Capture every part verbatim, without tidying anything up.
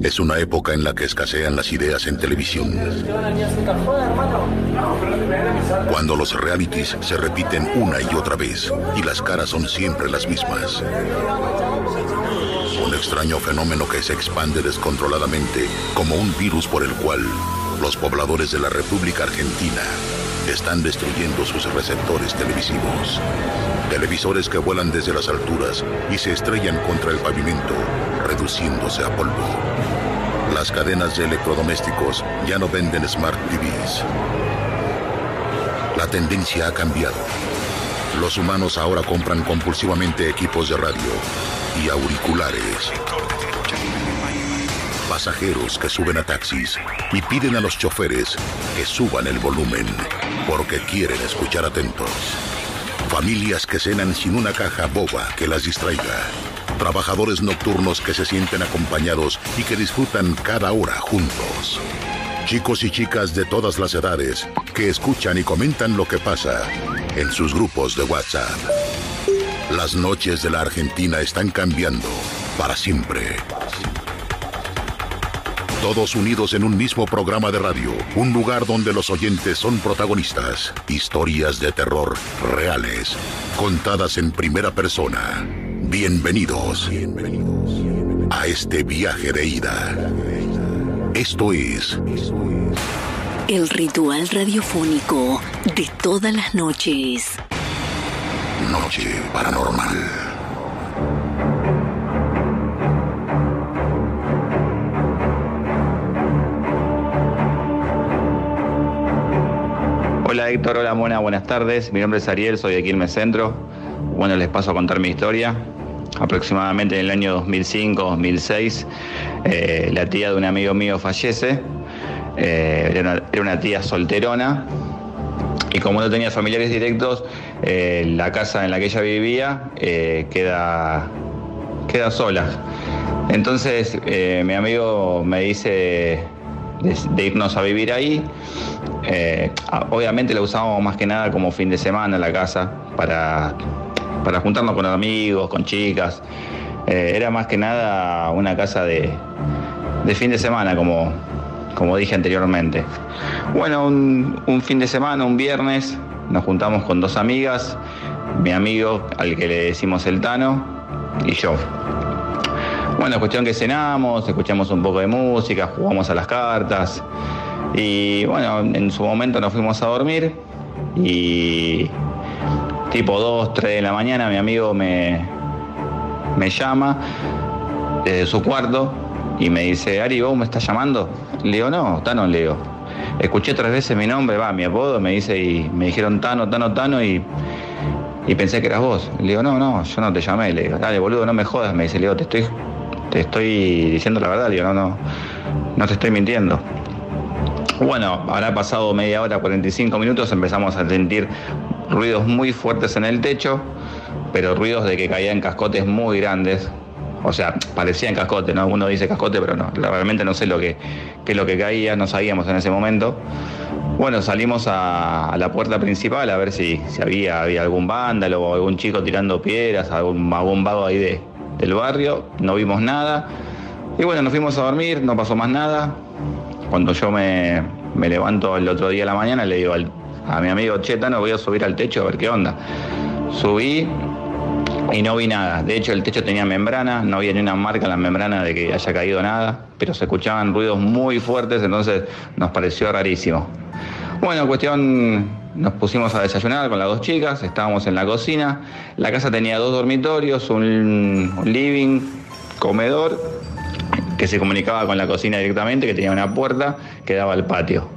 Es una época en la que escasean las ideas en televisión. Cuando los realities se repiten una y otra vez y las caras son siempre las mismas. Un extraño fenómeno que se expande descontroladamente como un virus por el cual los pobladores de la República Argentina están destruyendo sus receptores televisivos. Televisores que vuelan desde las alturas y se estrellan contra el pavimento, reduciéndose a polvo. Las cadenas de electrodomésticos ya no venden Smart T Vs. La tendencia ha cambiado. Los humanos ahora compran compulsivamente equipos de radio y auriculares. Pasajeros que suben a taxis y piden a los choferes que suban el volumen porque quieren escuchar atentos. Familias que cenan sin una caja boba que las distraiga. Trabajadores nocturnos que se sienten acompañados y que disfrutan cada hora juntos. Chicos y chicas de todas las edades que escuchan y comentan lo que pasa en sus grupos de WhatsApp. Las noches de la Argentina están cambiando para siempre. Todos unidos en un mismo programa de radio, un lugar donde los oyentes son protagonistas. Historias de terror reales, contadas en primera persona. Bienvenidos a este viaje de ida. Esto es el ritual radiofónico de todas las noches. Noche Paranormal. Hola Héctor, hola Mona, buenas tardes. Mi nombre es Ariel, soy de Quilmes Centro. Bueno, les paso a contar mi historia. Aproximadamente en el año dos mil cinco, dos mil seis, eh, la tía de un amigo mío fallece. Eh, era, una, era una tía solterona. Y como no tenía familiares directos, eh, la casa en la que ella vivía eh, queda, queda sola. Entonces eh, mi amigo me dice de, de irnos a vivir ahí. Eh, obviamente la usábamos más que nada como fin de semana en la casa para, para juntarnos con amigos, con chicas. Eh, era más que nada una casa de, de fin de semana, como, como dije anteriormente. Bueno, un, un fin de semana, un viernes, nos juntamos con dos amigas, mi amigo al que le decimos el Tano y yo. Bueno, cuestión que cenamos, escuchamos un poco de música, jugamos a las cartas. Y bueno, en su momento nos fuimos a dormir y tipo dos, tres de la mañana mi amigo me, me llama desde su cuarto y me dice: Ari, ¿vos me estás llamando? Le digo: no, Tano, le digo. Escuché tres veces mi nombre, va, mi apodo, me dice, y me dijeron Tano, Tano, Tano, y, y pensé que eras vos. Le digo: no, no, yo no te llamé. Le digo: dale, boludo, no me jodas. Me dice, le digo, te estoy, te estoy diciendo la verdad. Le digo: no, no, no te estoy mintiendo. Bueno, habrá pasado media hora, cuarenta y cinco minutos, empezamos a sentir ruidos muy fuertes en el techo, pero ruidos de que caían cascotes muy grandes. O sea, parecían cascotes, ¿no? Uno dice cascote, pero no, realmente no sé lo que, qué es lo que caía, no sabíamos en ese momento. Bueno, salimos a, a la puerta principal a ver si, si había, había algún vándalo o algún chico tirando piedras, algún, algún vago ahí de, del barrio. No vimos nada. Y bueno, nos fuimos a dormir, no pasó más nada. Cuando yo me, me levanto el otro día a la mañana, le digo al, a mi amigo: che, Tano, voy a subir al techo a ver qué onda. Subí y no vi nada. De hecho, el techo tenía membrana, no había ni una marca en la membrana de que haya caído nada, pero se escuchaban ruidos muy fuertes, entonces nos pareció rarísimo. Bueno, cuestión, nos pusimos a desayunar con las dos chicas, estábamos en la cocina. La casa tenía dos dormitorios, un, un living, comedor, que se comunicaba con la cocina directamente, que tenía una puerta que daba al patio.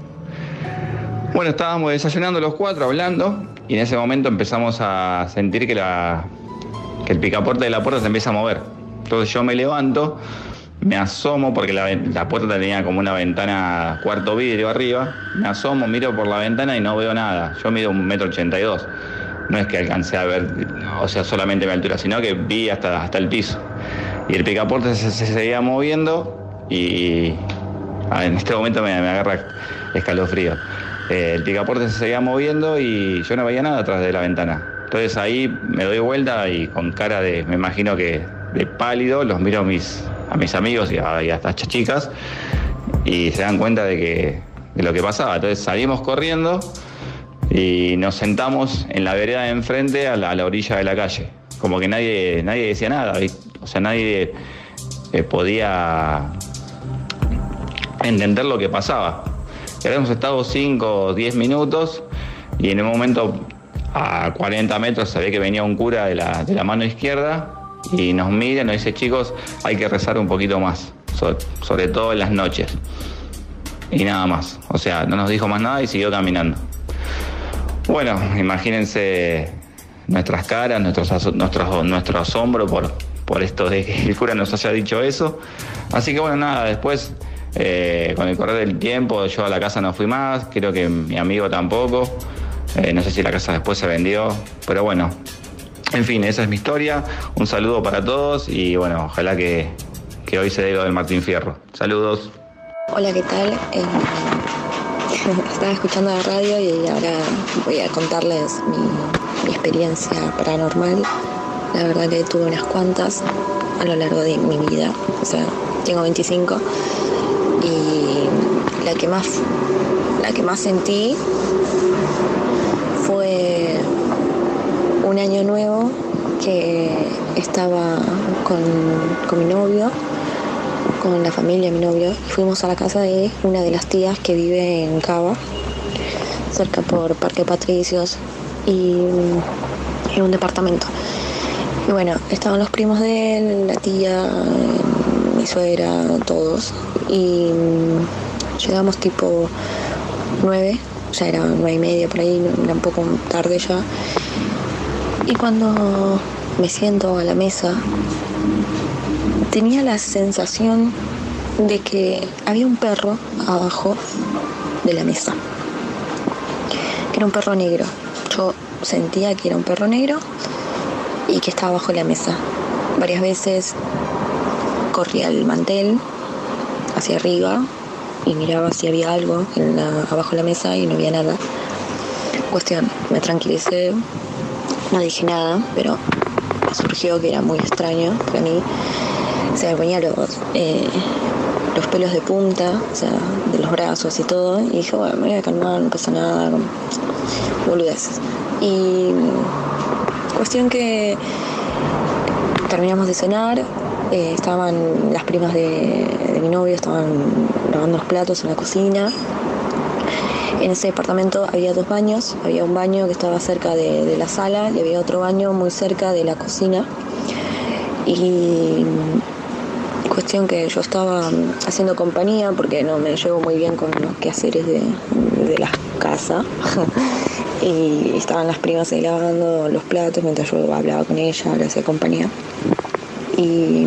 Bueno, estábamos desayunando los cuatro, hablando, y en ese momento empezamos a sentir que, la, que el picaporte de la puerta se empieza a mover. Entonces yo me levanto, me asomo, porque la, la puerta tenía como una ventana cuarto vidrio arriba, me asomo, miro por la ventana y no veo nada. Yo mido un metro ochenta y dos. No es que alcancé a ver, o sea, solamente mi altura, sino que vi hasta, hasta el piso. Y el picaporte se, se seguía moviendo y a ver, en este momento me, me agarra escalofrío. Eh, el picaporte se seguía moviendo y yo no veía nada atrás de la ventana. Entonces ahí me doy vuelta y con cara de, me imagino que de pálido, los miro a mis, a mis amigos y a, y a estas chicas, y se dan cuenta de, que, de lo que pasaba. Entonces salimos corriendo y nos sentamos en la vereda de enfrente a la, a la orilla de la calle. Como que nadie, nadie decía nada, ¿viste? O sea, nadie eh, podía entender lo que pasaba. Y habíamos estado cinco o diez minutos y en un momento a cuarenta metros se ve que venía un cura de la, de la mano izquierda y nos mira y nos dice: chicos, hay que rezar un poquito más, sobre, sobre todo en las noches. Y nada más, o sea, no nos dijo más nada y siguió caminando. Bueno, imagínense nuestras caras, nuestros, nuestro, nuestro asombro por, por esto de que el cura nos haya dicho eso. Así que bueno, nada, después, eh, con el correr del tiempo, yo a la casa no fui más, creo que mi amigo tampoco. Eh, no sé si la casa después se vendió, pero bueno. En fin, esa es mi historia. Un saludo para todos y bueno, ojalá que, que hoy se dé lo del Martín Fierro. Saludos. Hola, ¿qué tal? Eh, estaba escuchando la radio y ahora voy a contarles mi, mi experiencia paranormal. La verdad que tuve unas cuantas a lo largo de mi vida. O sea, tengo veinticinco y la que más, la que más sentí fue un año nuevo que estaba con, con mi novio, con la familia de mi novio, y fuimos a la casa de una de las tías que vive en Cava, cerca por Parque Patricios, y en un departamento. Y bueno, estaban los primos de él, la tía, mi suegra, todos, y llegamos tipo nueve, ya era nueve y media por ahí, era un poco tarde ya. Y cuando me siento a la mesa, tenía la sensación de que había un perro abajo de la mesa, que era un perro negro. Yo sentía que era un perro negro y que estaba abajo de la mesa. Varias veces corría el mantel hacia arriba y miraba si había algo en la, abajo de la mesa, y no había nada. Cuestión, me tranquilicé, no dije nada, pero surgió que era muy extraño para mí. Se me ponían los, eh, los pelos de punta, o sea, de los brazos y todo, y dije, bueno, me voy a calmar, no pasa nada, boludeces. Y cuestión que terminamos de cenar, eh, estaban las primas de, de mi novio, estaban lavando los platos en la cocina. En ese departamento había dos baños, había un baño que estaba cerca de, de la sala y había otro baño muy cerca de la cocina. Y cuestión que yo estaba haciendo compañía porque no me llevo muy bien con los quehaceres de, de la casa. Y estaban las primas ahí lavando los platos mientras yo hablaba con ella, le hacía compañía. Y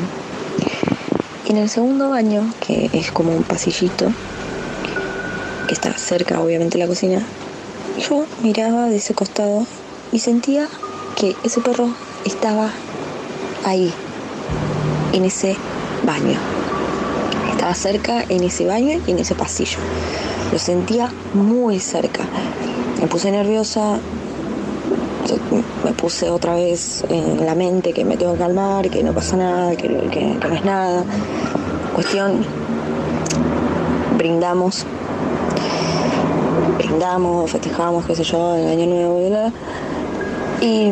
en el segundo baño, que es como un pasillito, que está cerca obviamente de la cocina, yo miraba de ese costado y sentía que ese perro estaba ahí, en ese baño. Estaba cerca en ese baño y en ese pasillo. Lo sentía muy cerca. Me puse nerviosa, me puse otra vez en la mente que me tengo que calmar, que no pasa nada, que, que, que no es nada. Cuestión, brindamos, brindamos, festejamos, qué sé yo, el año nuevo, ¿verdad? Y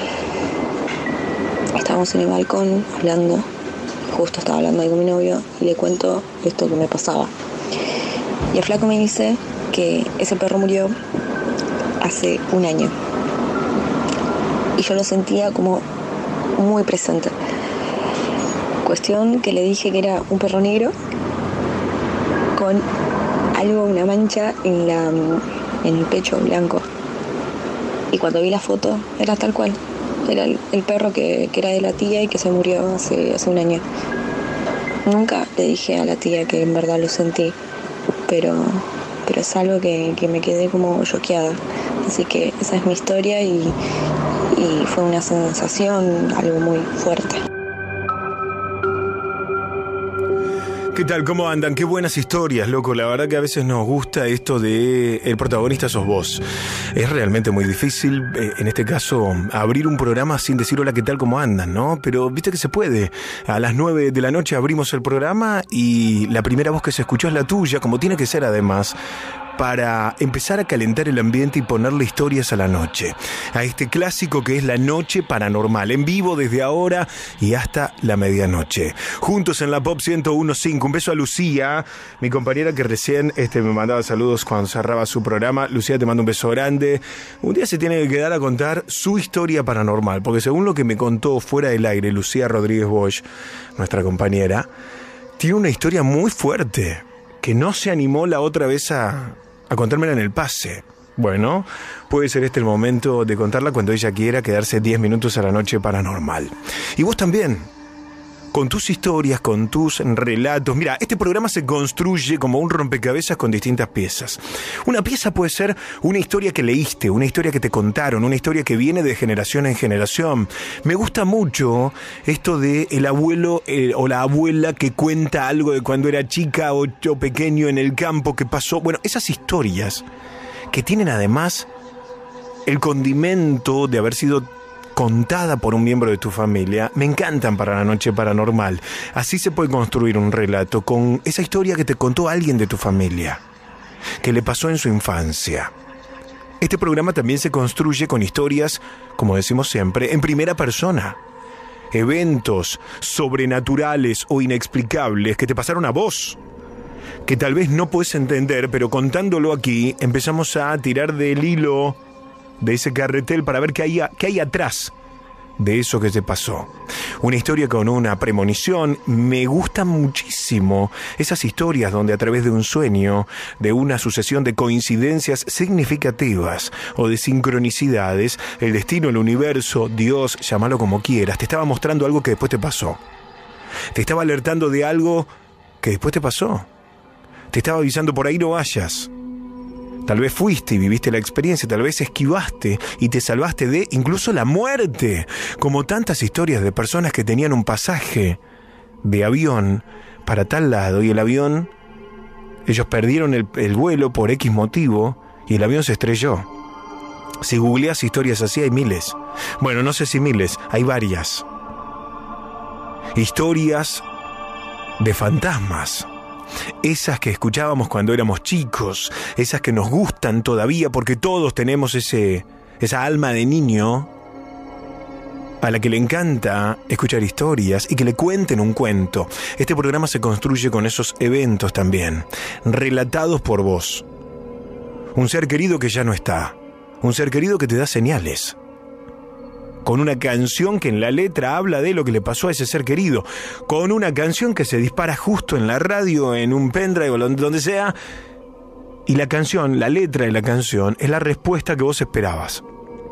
estábamos en el balcón hablando, justo estaba hablando ahí con mi novio y le cuento esto que me pasaba. Y el flaco me dice que ese perro murió hace un año. Y yo lo sentía como muy presente. Cuestión que le dije que era un perro negro con algo, una mancha en, la, en el pecho blanco. Y cuando vi la foto, era tal cual. Era el, el perro que, que era de la tía y que se murió hace, hace un año. Nunca le dije a la tía que en verdad lo sentí, pero, pero es algo que, que me quedé como choqueada. Así que esa es mi historia y, y fue una sensación, algo muy fuerte. ¿Qué tal? ¿Cómo andan? Qué buenas historias, loco. La verdad que a veces nos gusta esto de el protagonista sos vos. Es realmente muy difícil, eh, en este caso, abrir un programa sin decir hola, ¿qué tal? ¿Cómo andan? ¿No? Pero viste que se puede. A las nueve de la noche abrimos el programa y la primera voz que se escuchó es la tuya, como tiene que ser además, para empezar a calentar el ambiente y ponerle historias a la noche. A este clásico que es La Noche Paranormal, en vivo desde ahora y hasta la medianoche. Juntos en la Pop ciento uno punto cinco. Un beso a Lucía, mi compañera que recién este, me mandaba saludos cuando cerraba su programa. Lucía, te mando un beso grande. Un día se tiene que quedar a contar su historia paranormal, porque según lo que me contó fuera del aire, Lucía Rodríguez Bosch, nuestra compañera, tiene una historia muy fuerte, que no se animó la otra vez a... a contármela en el pase. Bueno, puede ser este el momento de contarla cuando ella quiera quedarse diez minutos a la noche paranormal. Y vos también, con tus historias, con tus relatos. Mira, este programa se construye como un rompecabezas con distintas piezas. Una pieza puede ser una historia que leíste, una historia que te contaron, una historia que viene de generación en generación. Me gusta mucho esto de el abuelo eh, o la abuela que cuenta algo de cuando era chica o, o pequeño en el campo que pasó. Bueno, esas historias que tienen además el condimento de haber sido contada por un miembro de tu familia, me encantan para la noche paranormal. Así se puede construir un relato con esa historia que te contó alguien de tu familia, que le pasó en su infancia. Este programa también se construye con historias, como decimos siempre, en primera persona. Eventos sobrenaturales o inexplicables que te pasaron a vos, que tal vez no puedes entender, pero contándolo aquí empezamos a tirar del hilo de ese carretel para ver qué hay, qué hay atrás de eso que te pasó. Una historia con una premonición. Me gustan muchísimo esas historias donde a través de un sueño, de una sucesión de coincidencias significativas o de sincronicidades, el destino, el universo, Dios, llámalo como quieras, te estaba mostrando algo que después te pasó. Te estaba alertando de algo que después te pasó. Te estaba avisando, por ahí no vayas. Tal vez fuiste y viviste la experiencia, tal vez esquivaste y te salvaste de incluso la muerte, como tantas historias de personas que tenían un pasaje de avión para tal lado y el avión, ellos perdieron el, el vuelo por X motivo y el avión se estrelló. Si googleás historias así hay miles. Bueno, no sé si miles, hay varias. Historias de fantasmas. Esas que escuchábamos cuando éramos chicos, esas que nos gustan todavía porque todos tenemos ese, esa alma de niño a la que le encanta escuchar historias y que le cuenten un cuento. Este programa se construye con esos eventos también, relatados por vos. Un ser querido que ya no está, un ser querido que te da señales, con una canción que en la letra habla de lo que le pasó a ese ser querido, con una canción que se dispara justo en la radio, en un pendrive o donde sea, y la canción, la letra de la canción, es la respuesta que vos esperabas.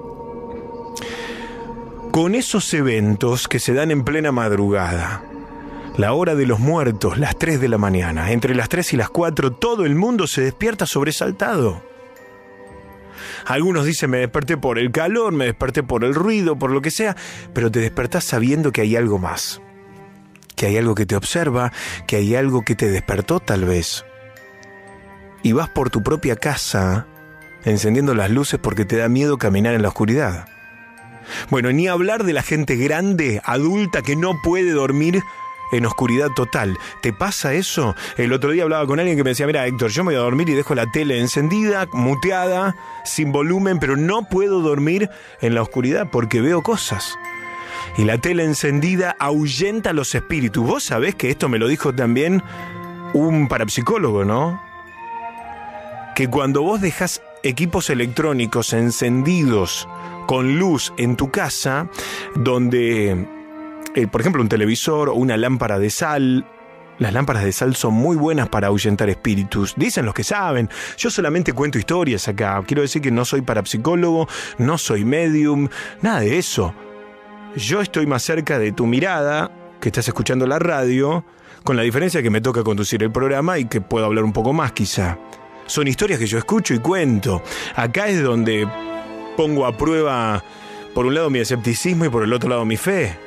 Con esos eventos que se dan en plena madrugada, la hora de los muertos, las tres de la mañana, entre las tres y las cuatro, todo el mundo se despierta sobresaltado. Algunos dicen, me desperté por el calor, me desperté por el ruido, por lo que sea, pero te despertás sabiendo que hay algo más, que hay algo que te observa, que hay algo que te despertó tal vez. Y vas por tu propia casa, encendiendo las luces porque te da miedo caminar en la oscuridad. Bueno, ni hablar de la gente grande, adulta, que no puede dormir en oscuridad total. ¿Te pasa eso? El otro día hablaba con alguien que me decía, mira, Héctor, yo me voy a dormir y dejo la tele encendida, muteada, sin volumen, pero no puedo dormir en la oscuridad porque veo cosas. Y la tele encendida ahuyenta a los espíritus. Vos sabés que esto me lo dijo también un parapsicólogo, ¿no? Que cuando vos dejás equipos electrónicos encendidos con luz en tu casa, donde... Eh, por ejemplo, un televisor o una lámpara de sal. Las lámparas de sal son muy buenas para ahuyentar espíritus. Dicen los que saben. Yo solamente cuento historias acá. Quiero decir que no soy parapsicólogo, no soy medium, nada de eso. Yo estoy más cerca de tu mirada, que estás escuchando la radio, con la diferencia que me toca conducir el programa y que puedo hablar un poco más quizá. Son historias que yo escucho y cuento. Acá es donde pongo a prueba, por un lado, mi escepticismo y por el otro lado, mi fe.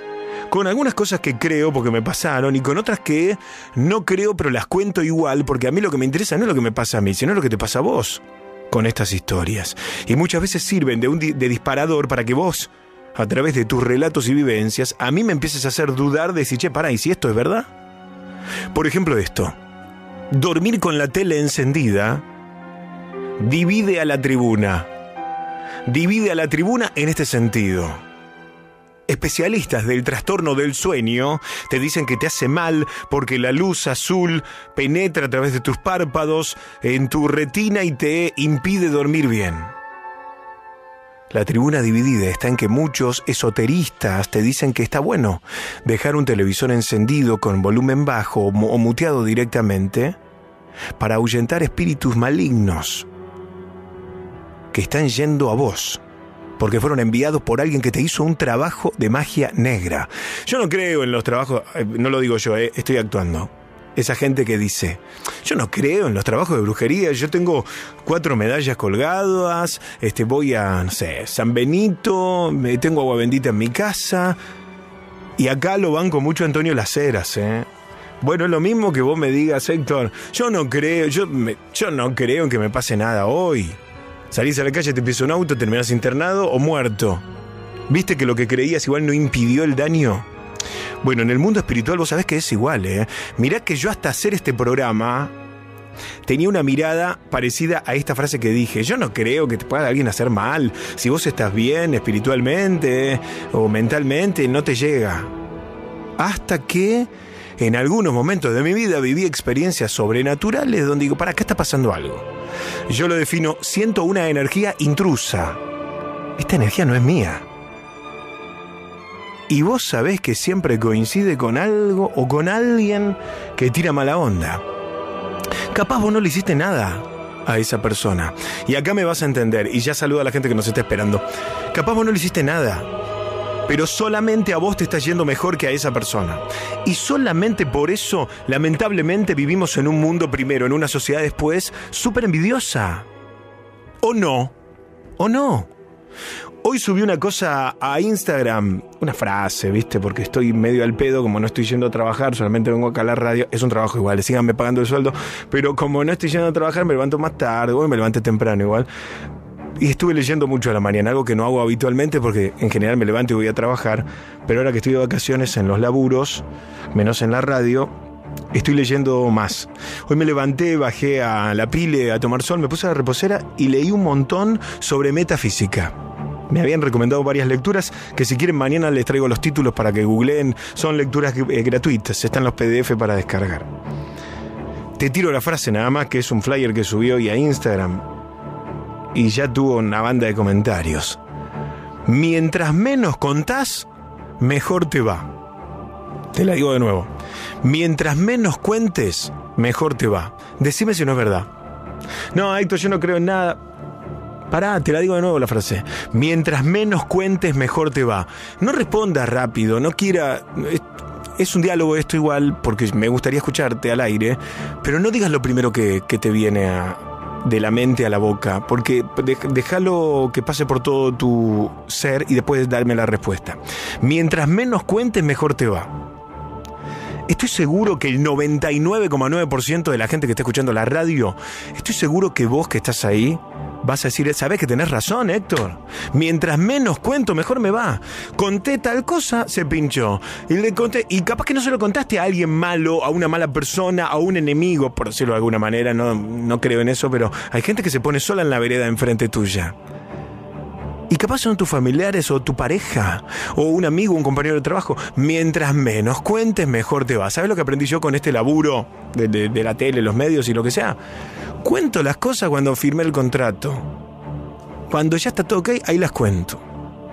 Con algunas cosas que creo porque me pasaron y con otras que no creo pero las cuento igual porque a mí lo que me interesa no es lo que me pasa a mí, sino lo que te pasa a vos con estas historias. Y muchas veces sirven de, un di- de disparador para que vos, a través de tus relatos y vivencias, a mí me empieces a hacer dudar de si, che, pará, ¿y si esto es verdad? Por ejemplo esto, dormir con la tele encendida divide a la tribuna. Divide a la tribuna en este sentido. Especialistas del trastorno del sueño te dicen que te hace mal porque la luz azul penetra a través de tus párpados en tu retina y te impide dormir bien. La tribuna dividida está en que muchos esoteristas te dicen que está bueno dejar un televisor encendido con volumen bajo o muteado directamente para ahuyentar espíritus malignos que están yendo a vos, porque fueron enviados por alguien que te hizo un trabajo de magia negra. Yo no creo en los trabajos, no lo digo yo, eh, estoy actuando. Esa gente que dice, yo no creo en los trabajos de brujería, yo tengo cuatro medallas colgadas, este, voy a, no sé, San Benito, me, tengo agua bendita en mi casa, y acá lo banco mucho Antonio Las Heras, ¿eh? Bueno, es lo mismo que vos me digas, Héctor, yo no creo, yo, me, yo no creo en que me pase nada hoy. Salís a la calle, te pisa un auto, terminás internado o muerto. ¿Viste que lo que creías igual no impidió el daño? Bueno, en el mundo espiritual vos sabés que es igual, ¿eh? Mirá que yo hasta hacer este programa tenía una mirada parecida a esta frase que dije. Yo no creo que te pueda alguien hacer mal. Si vos estás bien espiritualmente o mentalmente, no te llega. Hasta que en algunos momentos de mi vida viví experiencias sobrenaturales donde digo, para, acá está pasando algo. Yo lo defino, siento una energía intrusa. Esta energía no es mía. Y vos sabés que siempre coincide con algo o con alguien que tira mala onda. Capaz vos no le hiciste nada a esa persona. Y acá me vas a entender, y ya saludo a la gente que nos está esperando. Capaz vos no le hiciste nada, pero solamente a vos te está yendo mejor que a esa persona. Y solamente por eso, lamentablemente, vivimos en un mundo primero, en una sociedad después, súper envidiosa. ¿O no? ¿O no? Hoy subí una cosa a Instagram, una frase, ¿viste? Porque estoy medio al pedo, como no estoy yendo a trabajar, solamente vengo acá a la radio. Es un trabajo igual, síganme pagando el sueldo, pero como no estoy yendo a trabajar, me levanto más tarde, hoy me levanté temprano igual. Y estuve leyendo mucho a la mañana, algo que no hago habitualmente porque en general me levanto y voy a trabajar, pero ahora que estoy de vacaciones en los laburos, menos en la radio, estoy leyendo más. Hoy me levanté, bajé a la pile a tomar sol, me puse a la reposera y leí un montón sobre metafísica. Me habían recomendado varias lecturas que si quieren mañana les traigo los títulos para que googleen. Son lecturas eh, gratuitas, están los P D F para descargar. Te tiro la frase nada más, que es un flyer que subí hoy a Instagram y ya tuvo una banda de comentarios. Mientras menos contás, mejor te va. Te la digo de nuevo. Mientras menos cuentes, mejor te va. Decime si no es verdad. No, Héctor, yo no creo en nada. Pará, te la digo de nuevo la frase. Mientras menos cuentes, mejor te va. No respondas rápido, no quiera... Es, es un diálogo esto igual, porque me gustaría escucharte al aire, pero no digas lo primero que, que te viene a, de la mente a la boca, porque de, déjalo que pase por todo tu ser y después darme la respuesta. Mientras menos cuentes, mejor te va. Estoy seguro que el noventa y nueve coma nueve por ciento de la gente que está escuchando la radio, estoy seguro que vos que estás ahí, vas a decir, ¿sabés que tenés razón, Héctor? Mientras menos cuento, mejor me va. Conté tal cosa, se pinchó. Y le conté, y capaz que no se lo contaste a alguien malo, a una mala persona, a un enemigo, por decirlo de alguna manera, no, no creo en eso, pero hay gente que se pone sola en la vereda enfrente tuya. Y capaz son tus familiares o tu pareja, o un amigo, un compañero de trabajo. Mientras menos cuentes, mejor te va. ¿Sabes lo que aprendí yo con este laburo de, de, de la tele, los medios y lo que sea? Cuento las cosas cuando firmé el contrato. Cuando ya está todo ok, ahí las cuento.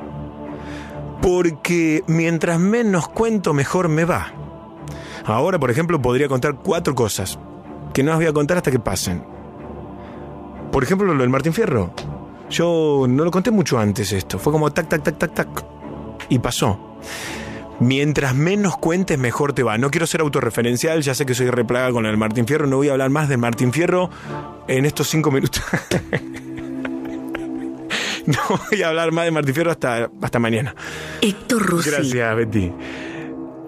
Porque mientras menos cuento, mejor me va. Ahora, por ejemplo, podría contar cuatro cosas que no las voy a contar hasta que pasen. Por ejemplo, lo del Martín Fierro. Yo no lo conté mucho antes esto. Fue como tac, tac, tac, tac, tac. Y pasó. Mientras menos cuentes, mejor te va. No quiero ser autorreferencial, ya sé que soy replaga con el Martín Fierro. No voy a hablar más del Martín Fierro en estos cinco minutos. No voy a hablar más de Martín Fierro hasta, hasta mañana. Héctor Rossi. Gracias, Betty.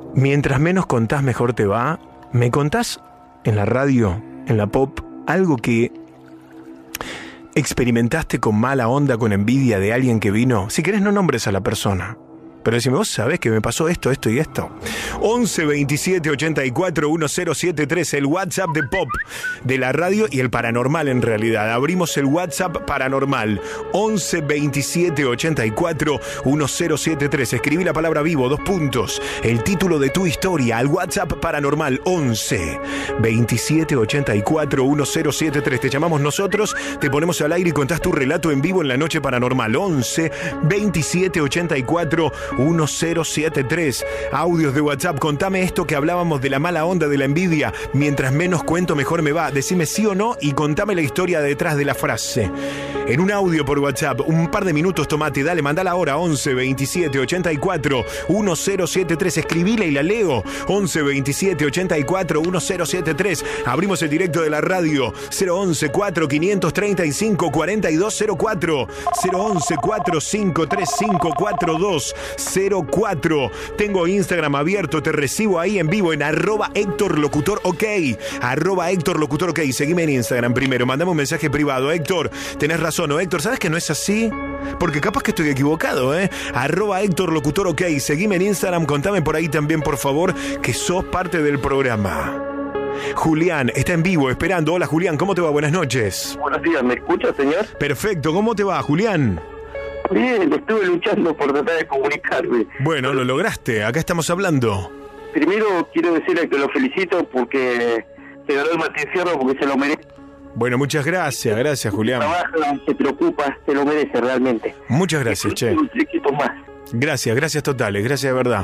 mientras menos contás, mejor te va. ¿Me contás en la radio, en la pop, algo que experimentaste con mala onda, con envidia de alguien que vino? Si querés, no nombres a la persona, pero decime, vos sabés que me pasó esto, esto y esto. once veintisiete ochenta y cuatro diez setenta y tres, el WhatsApp de Pop, de la radio y el paranormal en realidad. Abrimos el WhatsApp paranormal. once veintisiete ochenta y cuatro diez setenta y tres. Escribí la palabra vivo, dos puntos. El título de tu historia al WhatsApp paranormal. once veintisiete ochenta y cuatro diez setenta y tres. Te llamamos nosotros, te ponemos al aire y contás tu relato en vivo en la noche paranormal. once veintisiete ochenta y cuatro diez setenta y tres. Audios de WhatsApp. Contame esto que hablábamos de la mala onda, de la envidia. Mientras menos cuento, mejor me va. Decime sí o no y contame la historia detrás de la frase. En un audio por WhatsApp, un par de minutos, tomate, dale, mandala ahora. once veintisiete ochenta y cuatro diez setenta y tres. Escribila y la leo. once veintisiete ochenta y cuatro diez setenta y tres. Abrimos el directo de la radio. cero once cuatro quinientos treinta y cinco cuarenta y dos cero cuatro. cero once cuatro cinco tres cinco cuatro dos cero cuatro. Tengo Instagram abierto, te recibo ahí en vivo en arroba Héctor Locutor OK. Arroba Héctor Locutor OK. Seguime en Instagram primero, mandame un mensaje privado. Héctor, tenés razón, ¿no? Héctor, ¿sabes que no es así? Porque capaz que estoy equivocado, ¿eh? Arroba Héctor Locutor OK. Seguime en Instagram, contame por ahí también, por favor, que sos parte del programa. Julián está en vivo esperando. Hola Julián, ¿cómo te va? Buenas noches. Buenos días, ¿me escucha, señor? Perfecto, ¿cómo te va, Julián? Bien, estuve luchando por tratar de comunicarme. Bueno, lo lograste, acá estamos hablando. Primero quiero decirle que lo felicito porque se ganó el Martín Fierro porque se lo merece. Bueno, muchas gracias, gracias Julián. Trabaja, se preocupa, se lo merece realmente. Muchas gracias, che. Un chiquito más. Gracias, gracias totales, gracias de verdad.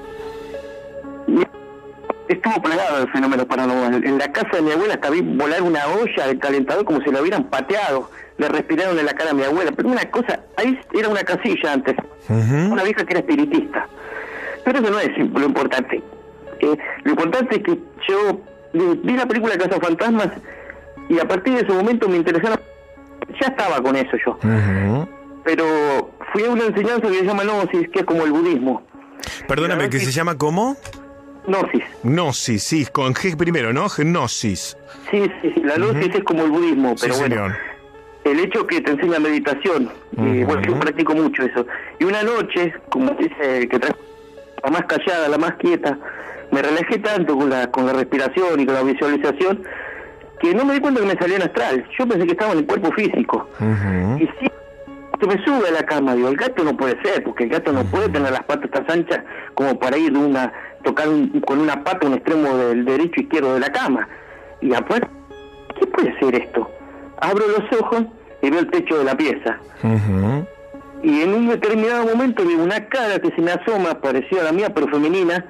Estuvo plagado el fenómeno paranormal. En la casa de mi abuela hasta vi volar una olla del calentador como si la hubieran pateado. Le respiraron en la cara a mi abuela. Pero una cosa, ahí era una casilla antes. Uh-huh. Una vieja que era espiritista. Pero eso no es lo importante. Eh, lo importante es que yo vi la película Cazafantasmas y a partir de ese momento me interesaron. Ya estaba con eso yo. Uh-huh. Pero fui a una enseñanza que se llama Gnosis, que es como el budismo. Perdóname, ¿que se llama cómo? Gnosis. Gnosis, sí, con G primero, ¿no? Gnosis. Sí, sí, sí, la Gnosis uh-huh. es como el budismo, pero sí, bueno. Señor. El hecho que te enseña meditación, uh-huh. y bueno, yo practico mucho eso. Y una noche, como dice, que trae la más callada, la más quieta, me relajé tanto con la con la respiración y con la visualización, que no me di cuenta que me salía en astral. Yo pensé que estaba en el cuerpo físico. Uh-huh. Y sí, se me sube a la cama, digo, el gato no puede ser, porque el gato no uh-huh. puede tener las patas tan anchas como para ir de una, tocar un, con una pata un extremo del derecho e izquierdo de la cama. Y después, ¿qué puede ser esto? Abro los ojos y veo el techo de la pieza. Uh-huh. Y en un determinado momento veo una cara que se me asoma, parecida a la mía, pero femenina.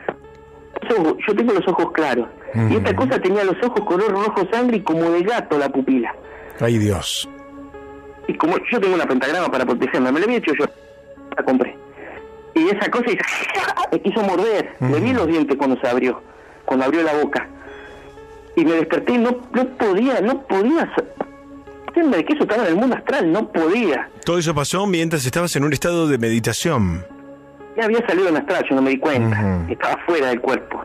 Yo tengo los ojos claros. Uh-huh. Y esta cosa tenía los ojos color rojo sangre y como de gato la pupila. ¡Ay, Dios! Y como yo tengo una pentagrama para protegerme, me la había hecho yo, la compré. Y esa cosa me quiso morder. Uh-huh. Me vi los dientes cuando se abrió, cuando abrió la boca. Y me desperté y no, no podía, no podía... de que eso estaba en el mundo astral, no podía. Todo eso pasó mientras estabas en un estado de meditación. Ya había salido en astral, yo no me di cuenta. Uh-huh. Estaba fuera del cuerpo.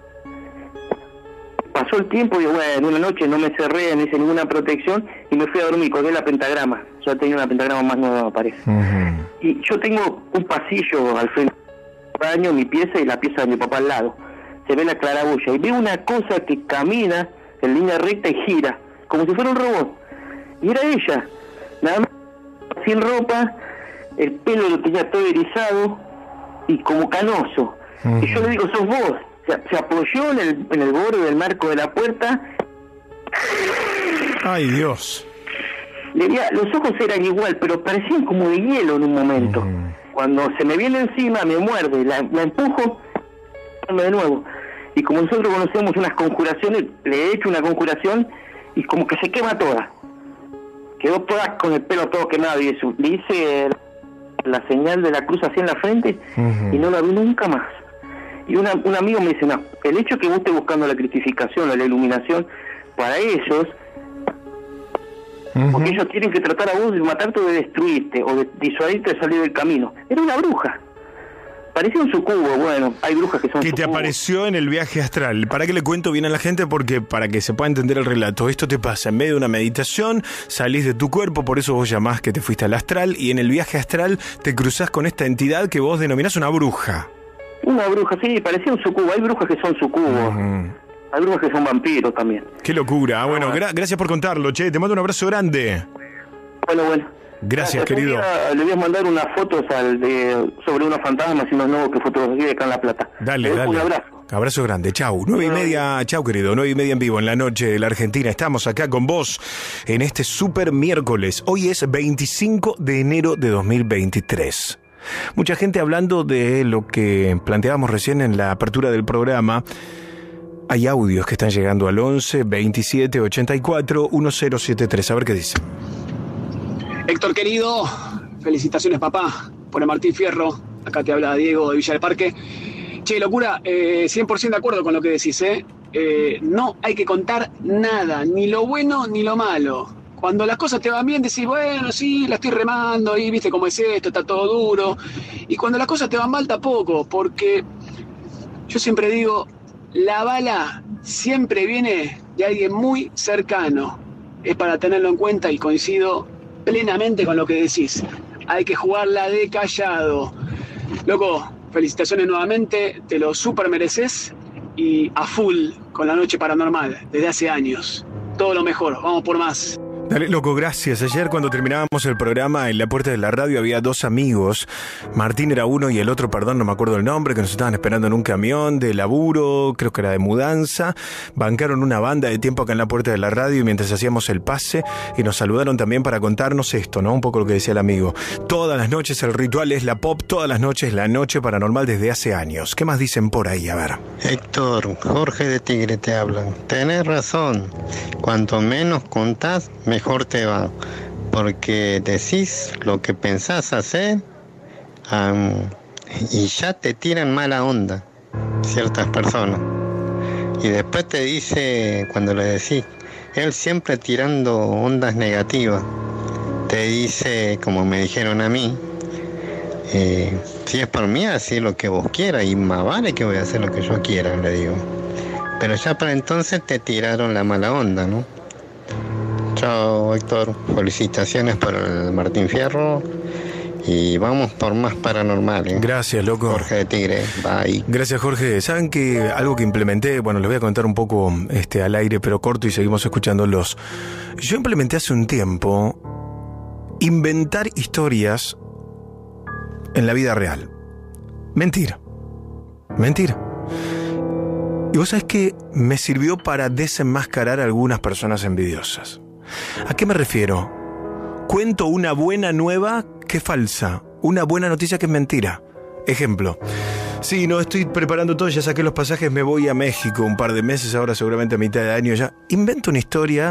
Pasó el tiempo y bueno, una noche no me cerré, no hice ninguna protección y me fui a dormir, colgué la pentagrama. Yo tenía una pentagrama más nueva, me parece. Uh-huh. Y yo tengo un pasillo al frente del baño, mi pieza y la pieza de mi papá al lado. Se ve la claraboya y veo una cosa que camina en línea recta y gira, como si fuera un robot. Y era ella, nada más, sin ropa, el pelo lo tenía todo erizado y como canoso. Uh-huh. Y yo le digo, sos vos. Se, se apoyó en el, en el borde del marco de la puerta. ¡Ay, Dios! Le veía, los ojos eran igual, pero parecían como de hielo en un momento. Uh-huh. Cuando se me viene encima, me muerde, la, la empujo, de nuevo. Y como nosotros conocemos unas conjuraciones, le he hecho una conjuración y como que se quema toda. Quedó toda con el pelo todo quemado y eso. Le hice la señal de la cruz así en la frente uh-huh. y no la vi nunca más. Y una, un amigo me dice, no, el hecho que vos estés buscando la cristificación o la iluminación, para ellos, uh-huh. porque ellos tienen que tratar a vos de matarte o de destruirte, o de disuadirte de salir del camino. Era una bruja. Parecía un sucubo, bueno, hay brujas que son Que sucubos. te apareció en el viaje astral. ¿Para qué le cuento bien a la gente? Porque para que se pueda entender el relato. Esto te pasa en medio de una meditación, salís de tu cuerpo, por eso vos llamás que te fuiste al astral, y en el viaje astral te cruzás con esta entidad que vos denominás una bruja. Una bruja, sí, parecía un sucubo. Hay brujas que son sucubos. Uh-huh. Hay brujas que son vampiros también. Qué locura. Bueno, gra- gracias por contarlo, che. Te mando un abrazo grande. Bueno, bueno. Gracias, querido. Día, le voy a mandar unas fotos al de, sobre unos fantasmas y unos nuevos que fotografié acá en La Plata. Dale, dale. Un abrazo. Abrazo grande, chau. Nueve y media, chau querido, nueve y media en vivo en la noche de la Argentina. Estamos acá con vos en este super miércoles. Hoy es veinticinco de enero de dos mil veintitrés. Mucha gente hablando de lo que planteábamos recién en la apertura del programa. Hay audios que están llegando al once, veintisiete, ochenta y cuatro, diez setenta y tres. A ver qué dice. Héctor querido, felicitaciones papá por el Martín Fierro. Acá te habla Diego de Villa del Parque. Che, locura, eh, cien por ciento de acuerdo con lo que decís, ¿eh? ¿eh? No hay que contar nada, ni lo bueno ni lo malo. Cuando las cosas te van bien decís, bueno, sí, la estoy remando y viste cómo es esto, está todo duro. Y cuando las cosas te van mal tampoco, porque yo siempre digo, la bala siempre viene de alguien muy cercano. Es para tenerlo en cuenta y coincido plenamente con lo que decís. Hay que jugarla de callado. Loco, felicitaciones nuevamente, te lo super mereces y a full con la noche paranormal desde hace años. Todo lo mejor, vamos por más. Dale, loco, gracias. Ayer cuando terminábamos el programa en la puerta de la radio había dos amigos. Martín era uno y el otro, perdón, no me acuerdo el nombre, que nos estaban esperando en un camión de laburo, creo que era de mudanza. Bancaron una banda de tiempo acá en la puerta de la radio y mientras hacíamos el pase y nos saludaron también para contarnos esto, ¿no? Un poco lo que decía el amigo. Todas las noches el ritual es la pop, todas las noches la noche paranormal desde hace años. ¿Qué más dicen por ahí? A ver. Héctor, Jorge de Tigre te hablan. Tenés razón. Cuanto menos contás, mejor te va, porque decís lo que pensás hacer um, y ya te tiran mala onda ciertas personas, y después te dice, cuando le decís, él siempre tirando ondas negativas, te dice, como me dijeron a mí, eh, si es por mí, así lo que vos quieras, y más vale que voy a hacer lo que yo quiera, le digo, pero ya para entonces te tiraron la mala onda, ¿no? Chao, Héctor. Felicitaciones por el Martín Fierro. Y vamos por más paranormal, ¿eh? Gracias, loco. Jorge de Tigre, bye. Gracias, Jorge. ¿Saben que algo que implementé? Bueno, les voy a contar un poco este, al aire, pero corto, y seguimos escuchándolos. Yo implementé hace un tiempo inventar historias en la vida real. Mentir. Mentir. Y vos sabés que me sirvió para desenmascarar a algunas personas envidiosas. ¿A qué me refiero? Cuento una buena nueva que es falsa, una buena noticia que es mentira. Ejemplo, sí, no estoy preparando todo, ya saqué los pasajes, me voy a México un par de meses, ahora seguramente a mitad de año ya. Invento una historia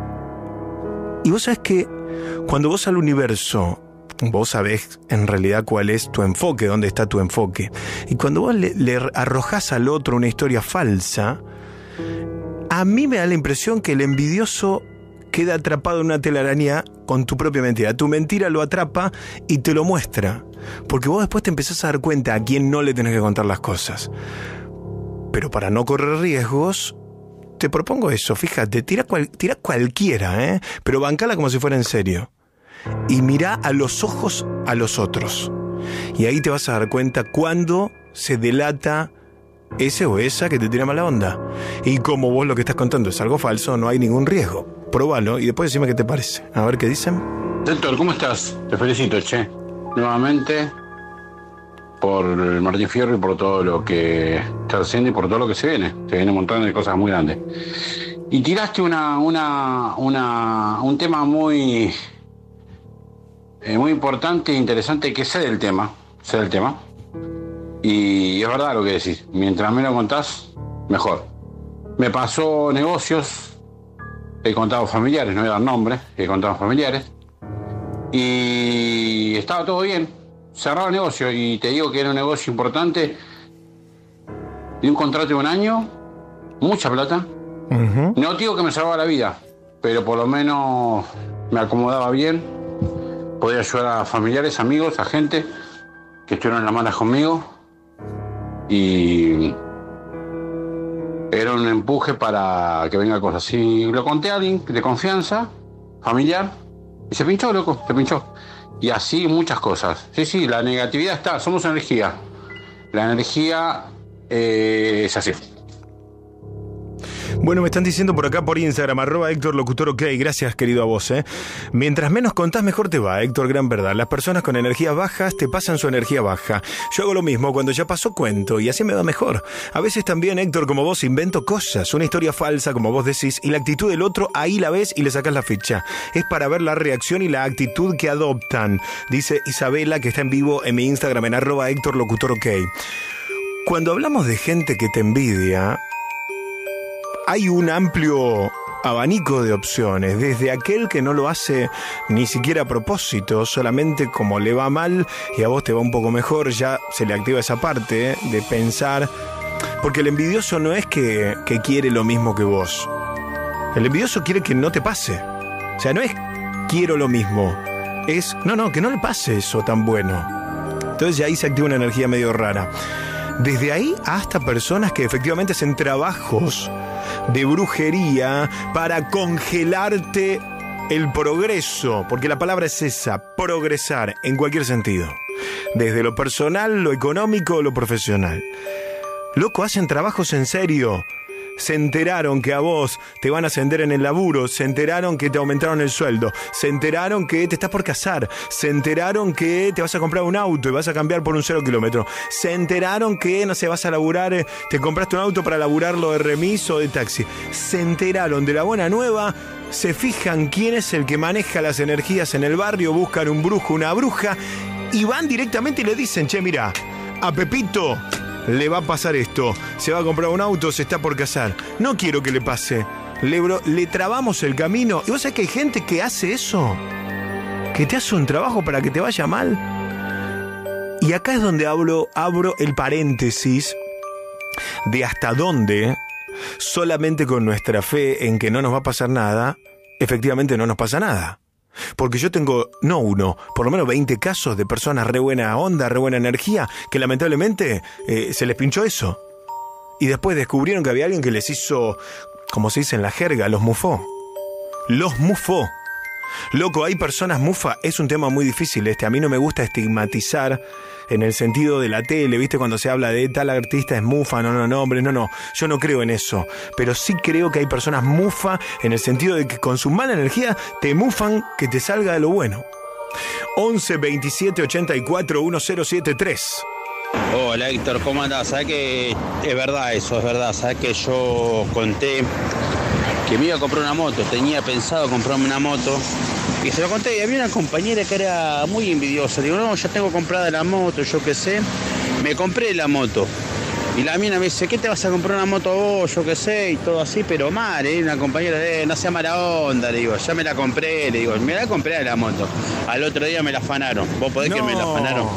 y vos sabés que cuando vos al universo, vos sabés en realidad cuál es tu enfoque, dónde está tu enfoque. Y cuando vos le, le arrojás al otro una historia falsa, a mí me da la impresión que el envidioso queda atrapado en una telaraña con tu propia mentira. Tu mentira lo atrapa y te lo muestra. Porque vos después te empezás a dar cuenta a quién no le tenés que contar las cosas. Pero para no correr riesgos, te propongo eso. Fíjate, tira, cual, tira cualquiera, ¿eh? Pero bancala como si fuera en serio. Y mirá a los ojos a los otros. Y ahí te vas a dar cuenta cuándo se delata ese o esa que te tira mala onda. Y como vos lo que estás contando es algo falso, no hay ningún riesgo. Próbalo y después decime qué te parece. A ver qué dicen. Héctor, ¿cómo estás? Te felicito, che. Nuevamente por el Martín Fierro y por todo lo que estás haciendo y por todo lo que se viene. Se viene un montón de cosas muy grandes. Y tiraste una, una, una, un tema muy, eh, muy importante e interesante, que sé del tema. Sé del tema. Y es verdad lo que decís. Mientras menos contás, mejor. Me pasó negocios. He contado familiares, no voy a dar nombres, he contado familiares. Y estaba todo bien. Cerraba el negocio y te digo que era un negocio importante. Y un contrato de un año, mucha plata. Uh-huh. No digo que me salvaba la vida, pero por lo menos me acomodaba bien. Podía ayudar a familiares, amigos, a gente que estuvieron en las malas conmigo. y era un empuje para que venga cosas. Y lo conté a alguien de confianza, familiar, y se pinchó, loco, se pinchó. Y así muchas cosas. Sí, sí, la negatividad está, somos energía. La energía eh, es así. Bueno, me están diciendo por acá por Instagram, arroba Héctor Locutor OK, gracias querido a vos, ¿eh? Mientras menos contás, mejor te va, Héctor, gran verdad. Las personas con energías bajas te pasan su energía baja. Yo hago lo mismo, cuando ya pasó cuento, y así me va mejor. A veces también, Héctor, como vos, invento cosas, una historia falsa, como vos decís, y la actitud del otro, ahí la ves y le sacás la ficha. Es para ver la reacción y la actitud que adoptan, dice Isabela, que está en vivo en mi Instagram, en arroba Héctor Locutor OK. Cuando hablamos de gente que te envidia, hay un amplio abanico de opciones, desde aquel que no lo hace ni siquiera a propósito, solamente como le va mal y a vos te va un poco mejor, ya se le activa esa parte, ¿eh?, de pensar, porque el envidioso no es que, que quiere lo mismo que vos, el envidioso quiere que no te pase, o sea, no es quiero lo mismo, es no, no, que no le pase eso tan bueno. Entonces ya ahí se activa una energía medio rara. Desde ahí hasta personas que efectivamente hacen trabajos de brujería para congelarte el progreso, porque la palabra es esa, progresar en cualquier sentido, desde lo personal, lo económico o lo profesional. Loco, hacen trabajos en serio. Se enteraron que a vos te van a ascender en el laburo, se enteraron que te aumentaron el sueldo, se enteraron que te estás por casar, se enteraron que te vas a comprar un auto y vas a cambiar por un cero kilómetro, se enteraron que, no sé, vas a laburar, te compraste un auto para laburarlo de remis o de taxi, se enteraron de la buena nueva, se fijan quién es el que maneja las energías en el barrio, buscan un brujo, una bruja y van directamente y le dicen, che, mira, a Pepito le va a pasar esto, se va a comprar un auto, se está por casar, no quiero que le pase, le, bro, le trabamos el camino. Y vos sabés que hay gente que hace eso, que te hace un trabajo para que te vaya mal. Y acá es donde hablo, abro el paréntesis de hasta dónde solamente con nuestra fe en que no nos va a pasar nada, efectivamente no nos pasa nada. Porque yo tengo, no uno, por lo menos veinte casos de personas re buena onda, re buena energía, que lamentablemente eh, se les pinchó eso. Y después descubrieron que había alguien que les hizo, como se dice en la jerga, los mufó. Los mufó. Loco, hay personas mufa, es un tema muy difícil este, a mí no me gusta estigmatizar en el sentido de la tele, ¿viste? Cuando se habla de tal artista es mufa, no, no, no, hombre, no, no, yo no creo en eso, pero sí creo que hay personas mufa en el sentido de que con su mala energía te mufan que te salga de lo bueno. once veintisiete ochenta y cuatro diez setenta y tres. Hola Héctor, ¿cómo andás? ¿Sabés que es verdad eso? Es verdad, ¿sabés que yo conté que me iba a comprar una moto? Tenía pensado comprarme una moto y se lo conté y había una compañera que era muy envidiosa. Digo, no, ya tengo comprada la moto, yo qué sé. Me compré la moto y la mina me dice, ¿qué te vas a comprar una moto vos? Yo qué sé, y todo así, pero mal, ¿eh? Una compañera, eh, no sea mala onda, le digo, ya me la compré, le digo, me la compré la moto. Al otro día me la afanaron, vos podés no. que me la afanaron.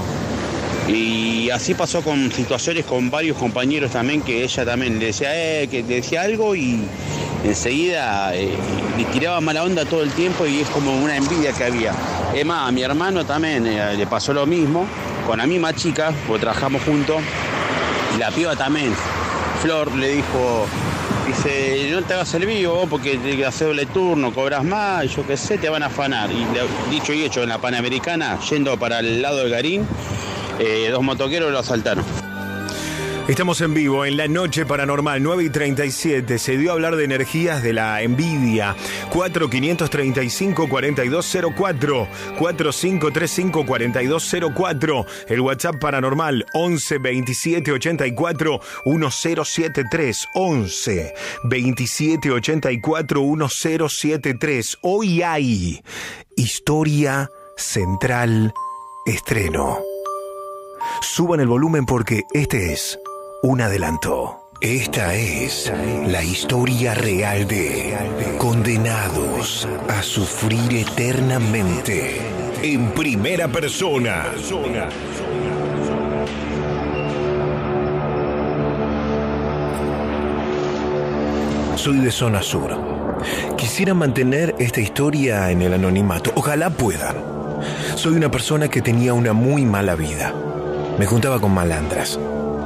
Y así pasó con situaciones con varios compañeros también, que ella también le decía, eh, que le decía algo y enseguida eh, le tiraba mala onda todo el tiempo y es como una envidia que había. Es más, a mi hermano también eh, le pasó lo mismo, con la misma chica, porque trabajamos juntos, y la piba también, Flor, le dijo, dice, no te hagas el vivo porque tienes que hacer doble turno, cobras más, y yo qué sé, te van a afanar. Y dicho y hecho, en la Panamericana, yendo para el lado de Garín, Eh, dos motoqueros lo asaltaron. Estamos en vivo en La Noche Paranormal, nueve y treinta y siete. Se dio a hablar de energías de la envidia. cuatro cinco tres cinco, cuatro dos cero cuatro. cuatro cinco tres cinco, cuatro dos cero cuatro. El WhatsApp Paranormal, once veintisiete ochenta y cuatro diez setenta y tres. once veintisiete ochenta y cuatro diez setenta y tres. Hoy hay Historia Central Estreno. Suban el volumen porque este es un adelanto. Esta es la historia real de condenados a sufrir eternamente en primera persona. Soy de Zona Sur. Quisiera mantener esta historia en el anonimato. Ojalá pueda. Soy una persona que tenía una muy mala vida. Me juntaba con malandras.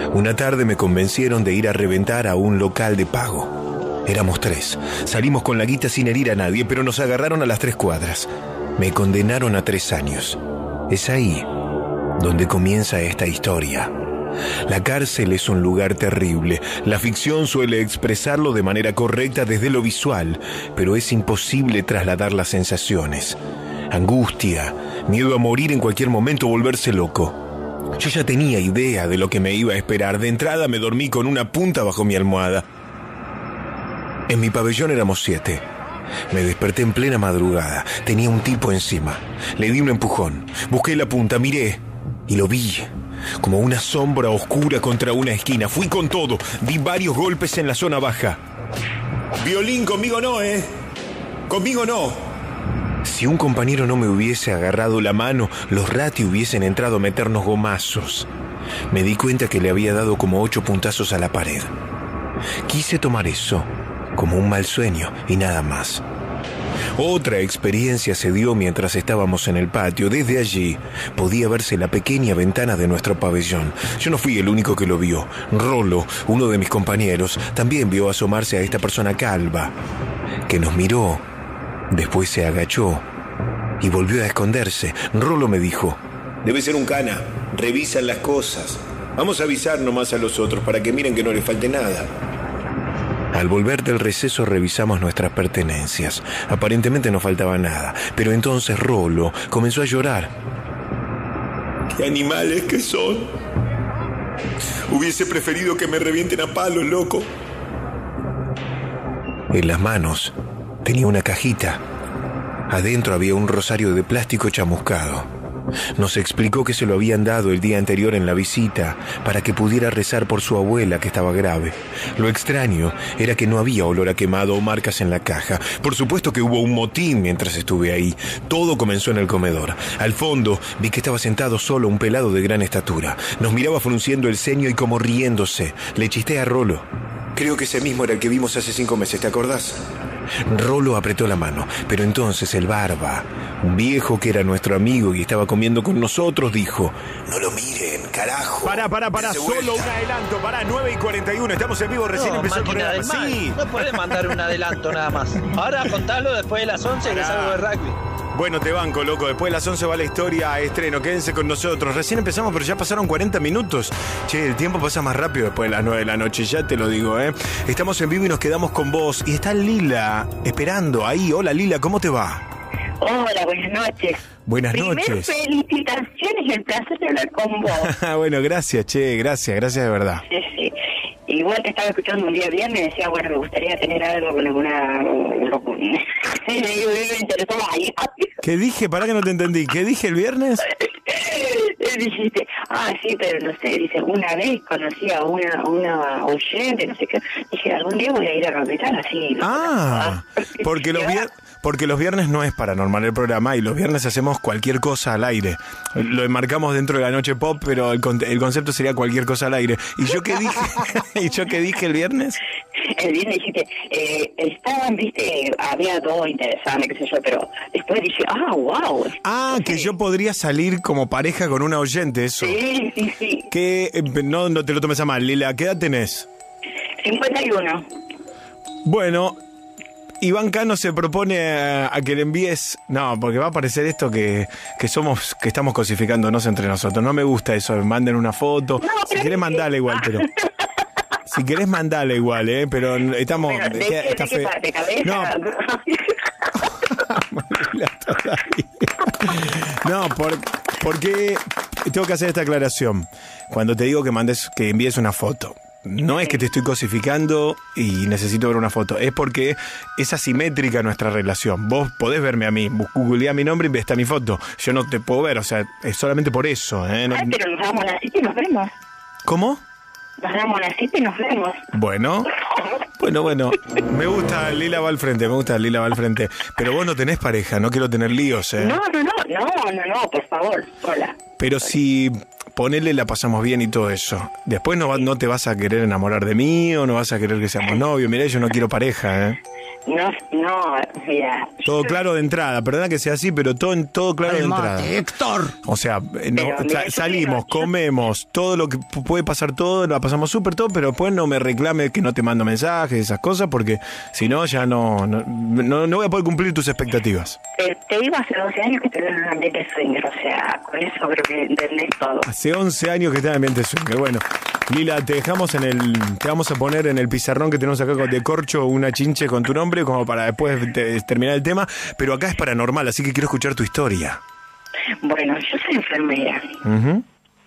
Una tarde me convencieron de ir a reventar a un local de pago. Éramos tres. Salimos con la guita sin herir a nadie, pero nos agarraron a las tres cuadras. Me condenaron a tres años. Es ahí donde comienza esta historia. La cárcel es un lugar terrible. La ficción suele expresarlo de manera correcta desde lo visual, pero es imposible trasladar las sensaciones. Angustia, miedo a morir en cualquier momento, volverse loco. Yo ya tenía idea de lo que me iba a esperar. De entrada me dormí con una punta bajo mi almohada. En mi pabellón éramos siete. Me desperté en plena madrugada. Tenía un tipo encima. Le di un empujón. Busqué la punta, miré y lo vi. Como una sombra oscura contra una esquina. Fui con todo. Di varios golpes en la zona baja. Violín, conmigo no, ¿eh? Conmigo no. Si un compañero no me hubiese agarrado la mano, los Ratti hubiesen entrado a meternos gomazos. Me di cuenta que le había dado como ocho puntazos a la pared. Quise tomar eso como un mal sueño y nada más. Otra experiencia se dio mientras estábamos en el patio. Desde allí podía verse la pequeña ventana de nuestro pabellón. Yo no fui el único que lo vio. Rolo, uno de mis compañeros, también vio asomarse a esta persona calva, que nos miró. Después se agachó y volvió a esconderse. Rolo me dijo: debe ser un cana, revisan las cosas. Vamos a avisar nomás a los otros para que miren que no les falte nada. Al volver del receso revisamos nuestras pertenencias. Aparentemente no faltaba nada, pero entonces Rolo comenzó a llorar. ¡Qué animales que son! Hubiese preferido que me revienten a palos, loco. En las manos tenía una cajita. Adentro había un rosario de plástico chamuscado. Nos explicó que se lo habían dado el día anterior en la visita para que pudiera rezar por su abuela, que estaba grave. Lo extraño era que no había olor a quemado o marcas en la caja. Por supuesto que hubo un motín mientras estuve ahí. Todo comenzó en el comedor. Al fondo vi que estaba sentado solo un pelado de gran estatura. Nos miraba frunciendo el ceño y como riéndose. Le chisté a Rolo: creo que ese mismo era el que vimos hace cinco meses, ¿te acordás? Rolo apretó la mano, pero entonces el barba, un viejo que era nuestro amigo y estaba comiendo con nosotros, dijo: no lo miren, carajo. Pará, pará, pará, solo un adelanto, pará, nueve y cuarenta y uno, estamos en vivo, recién no, empezó el programa. Sí. No puede mandar un adelanto nada más. Ahora contalo después de las once, que es algo de rugby. Bueno, te banco, loco. Después de las once va la historia a estreno. Quédense con nosotros. Recién empezamos, pero ya pasaron cuarenta minutos. Che, el tiempo pasa más rápido después de las nueve de la noche, ya te lo digo, ¿eh? Estamos en vivo y nos quedamos con vos. Y está Lila esperando ahí. Hola, Lila, ¿cómo te va? Hola, buenas noches. Buenas Primero, noches. felicitaciones y el placer de hablar con vos. Bueno, gracias, che, gracias, gracias de verdad. Sí, sí. Igual te estaba escuchando un día viernes y decía, bueno, me gustaría tener algo con alguna... Sí, me interesó ahí. ¿Qué dije? Pará que no te entendí. ¿Qué dije el viernes? Dijiste, ah, sí, pero no sé, dice, una vez conocí a una, una oyente, no sé qué. Dije, algún día voy a ir a Capital, así. ¿No? Ah, porque los viernes... Porque los viernes no es paranormal el programa y los viernes hacemos cualquier cosa al aire. Lo enmarcamos dentro de la noche pop, pero el, con- el concepto sería cualquier cosa al aire. ¿Y yo qué dije? ¿Y yo qué dije el viernes? El viernes dijiste, eh, estaban, viste, había todo interesante, qué sé yo, pero después dije, ah, wow. Ah, que yo podría salir como pareja con una oyente, eso. Sí, sí, sí. Que eh, no, no te lo tomes a mal, Lila, ¿qué edad tenés? cincuenta y uno. Bueno, Iván Cano se propone a, a que le envíes... No, porque va a parecer esto que, que somos, que estamos cosificándonos entre nosotros. No me gusta eso, manden una foto. No, si querés mandale igual, pero... Si querés mandale igual, ¿eh? Pero estamos... Bueno, ¿de, ¿de qué, está de, qué, fe... ¿De cabeza? No. No, por, porque tengo que hacer esta aclaración. Cuando te digo que mandes, que envíes una foto, no es que te estoy cosificando y necesito ver una foto, es porque es asimétrica nuestra relación. Vos podés verme a mí, googleá mi nombre y está mi foto. Yo no te puedo ver, o sea, es solamente por eso, ¿eh? No... Ay, pero nos damos la cita y nos vemos. ¿Cómo? Nos damos la cita y nos vemos. Bueno, bueno, bueno. Me gusta Lila va al frente, me gusta Lila va al frente. Pero vos no tenés pareja, no quiero tener líos, ¿eh? No, no, no, no, no, no, por favor, hola. Pero si ponele la pasamos bien y todo eso, después no, va, no te vas a querer enamorar de mí o no vas a querer que seamos novios. Mirá, yo no quiero pareja, ¿eh? No, no, mira. Todo claro de entrada, perdona que sea así, pero todo, todo claro de entrada. Héctor. O sea, no, Pero, mira, sa- salimos, yo- comemos, todo lo que p- puede pasar, todo, la pasamos súper todo, pero después no me reclame que no te mando mensajes, esas cosas, porque si no, ya no, no, no, no voy a poder cumplir tus expectativas. Te, te digo hace doce años que tenés un ambiente swinger, o sea, con eso creo que entendés todo. Hace once años que está en ambiente swinger. Bueno, Lila, te dejamos en el, te vamos a poner en el pizarrón que tenemos acá con- de corcho una chinche con tu nombre, como para después te- terminar el tema, pero acá es paranormal, así que quiero escuchar tu historia. Bueno, yo soy enfermera. Ujú.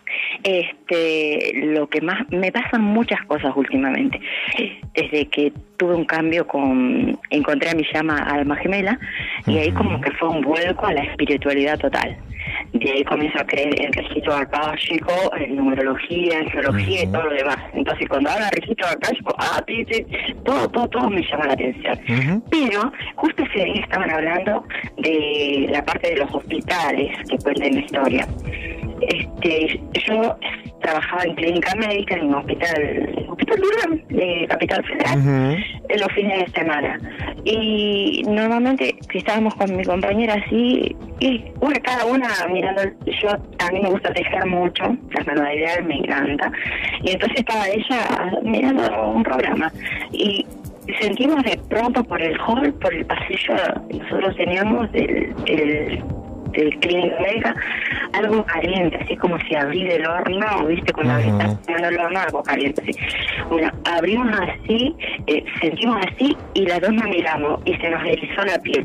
Este, lo que más me pasan muchas cosas últimamente. Desde que tuve un cambio con, encontré a mi llama alma gemela y ahí como que fue un vuelco a la espiritualidad total. De ahí comienzo a creer en registro acásico, en numerología, en geología y todo lo demás. Entonces cuando habla de registro acásico, ah, sí, sí, todo, todo, todo me llama la atención. Ujú. Pero justo ese día estaban hablando de la parte de los hospitales que cuentan la historia. Este, yo trabajaba en clínica médica en un hospital, hospital rural de Capital Federal, Ujú. en los fines de semana. Y normalmente si estábamos con mi compañera así, y una cada una mirando, yo a mí me gusta tejer mucho, las manualidades me encanta, y entonces estaba ella mirando un programa y sentimos de pronto por el hall, por el pasillo, nosotros teníamos del, del de clínica médica, algo caliente, así como si abrí del horno, viste, cuando Ujú. estás comiendo el horno, algo caliente, así. Bueno, abrimos así, eh, sentimos así, y las dos nos miramos, y se nos erizó la piel.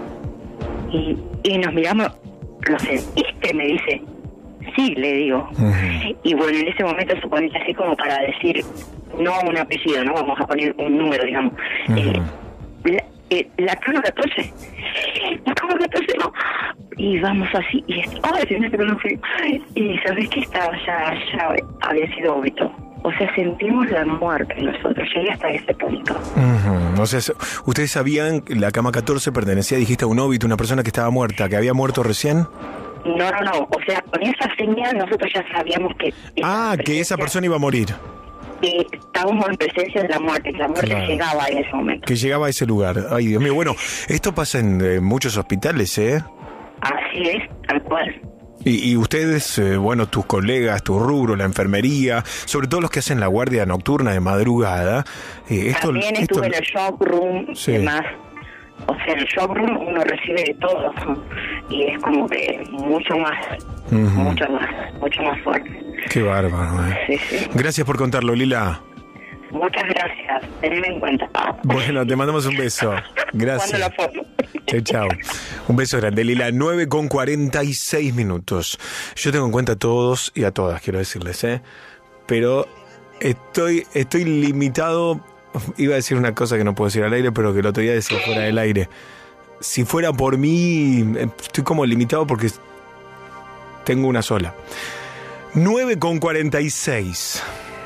Y, y nos miramos, ¿lo sentiste? Me dice. Sí, le digo. Ujú. Y bueno, en ese momento suponete así como para decir, no un apellido, no vamos a poner un número, digamos. Eh, la, eh, la cama catorce, la cama catorce, no. Y vamos así, y es, ay, se me hace con un frío. Y sabes que estaba, ya, ya había sido óbito. O sea, sentimos la muerte nosotros, llegué hasta ese punto. Ujú. O sea, so- ustedes sabían que la cama catorce pertenecía, dijiste, a un óbito, una persona que estaba muerta, que había muerto recién. No, no, no, o sea, con esa señal nosotros ya sabíamos que... Ah, que esa persona iba a morir, que estábamos en presencia de la muerte, que la muerte Claro. llegaba en ese momento. que llegaba a ese lugar. Ay, Dios mío. Bueno, esto pasa en eh, muchos hospitales, ¿eh? Así es, tal cual. Y, y ustedes, eh, bueno, tus colegas, tu rubro, la enfermería, sobre todo los que hacen la guardia nocturna de madrugada, eh, esto, También esto- estuve en el shock room Sí. y demás. O sea, en el shock room uno recibe de todo. Y es como que mucho más, Ujú. mucho más, mucho más fuerte. Qué bárbaro. eh. Sí, sí. Gracias por contarlo, Lila. Muchas gracias, tenedme en cuenta. Bueno, te mandamos un beso. Gracias. Cuando la foto. Chau, chau. Un beso grande, Lila. nueve con cuarenta y seis minutos. Yo tengo en cuenta a todos y a todas, quiero decirles, ¿eh? Pero estoy, estoy limitado. Iba a decir una cosa que no puedo decir al aire, pero que el otro día decía fuera del aire. Si fuera por mí, estoy como limitado porque tengo una sola. nueve con cuarenta y seis.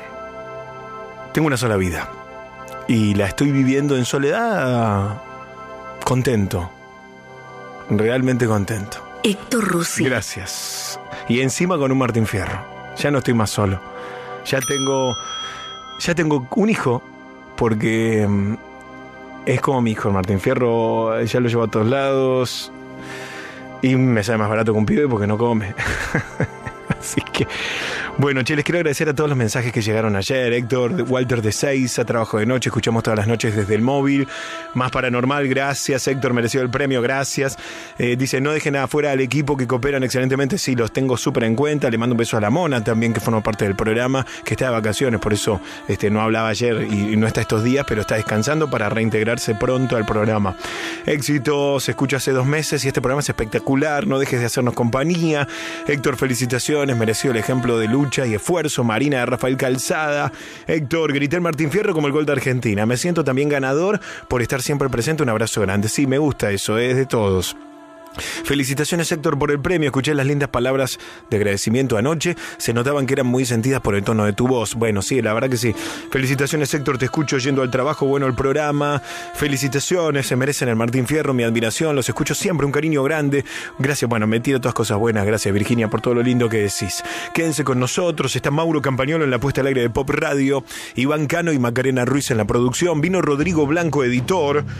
Tengo una sola vida. Y la estoy viviendo en soledad. Contento. Realmente contento. Héctor Rossi. Gracias. Y encima con un Martín Fierro. Ya no estoy más solo. Ya tengo. Ya tengo un hijo. Porque mm, es como mi hijo, el Martín Fierro. Ya lo llevo a todos lados. Y me sale más barato que un pibe porque no come. Así que, bueno, che, les quiero agradecer a todos los mensajes que llegaron ayer. Héctor, Walter de seis, a trabajo de noche, escuchamos todas las noches desde el móvil. Más paranormal, gracias. Héctor mereció el premio, gracias. Eh, dice, no dejen afuera al equipo que cooperan excelentemente. Sí, los tengo súper en cuenta. Le mando un beso a la Mona también, que formó parte del programa, que está de vacaciones, por eso este, no hablaba ayer y, y no está estos días, pero está descansando para reintegrarse pronto al programa. Éxito, se escucha hace dos meses y este programa es espectacular. No dejes de hacernos compañía. Héctor, felicitaciones. Mereció el ejemplo de lucha y esfuerzo. Marina de Rafael Calzada. Héctor, grité el Martín Fierro como el gol de Argentina. Me siento también ganador por estar siempre presente. Un abrazo grande. Sí, me gusta eso, es de todos. Felicitaciones, Héctor, por el premio. Escuché las lindas palabras de agradecimiento anoche. Se notaban que eran muy sentidas por el tono de tu voz. Bueno, sí, la verdad que sí. Felicitaciones, Héctor, te escucho yendo al trabajo. Bueno el programa. Felicitaciones, se merecen el Martín Fierro, mi admiración. Los escucho siempre, un cariño grande. Gracias, bueno, me tiro todas cosas buenas. Gracias, Virginia, por todo lo lindo que decís. Quédense con nosotros. Está Mauro Campagnolo en la puesta al aire de Pop Radio. Iván Cano y Macarena Ruiz en la producción. Vino Rodrigo Blanco, editor.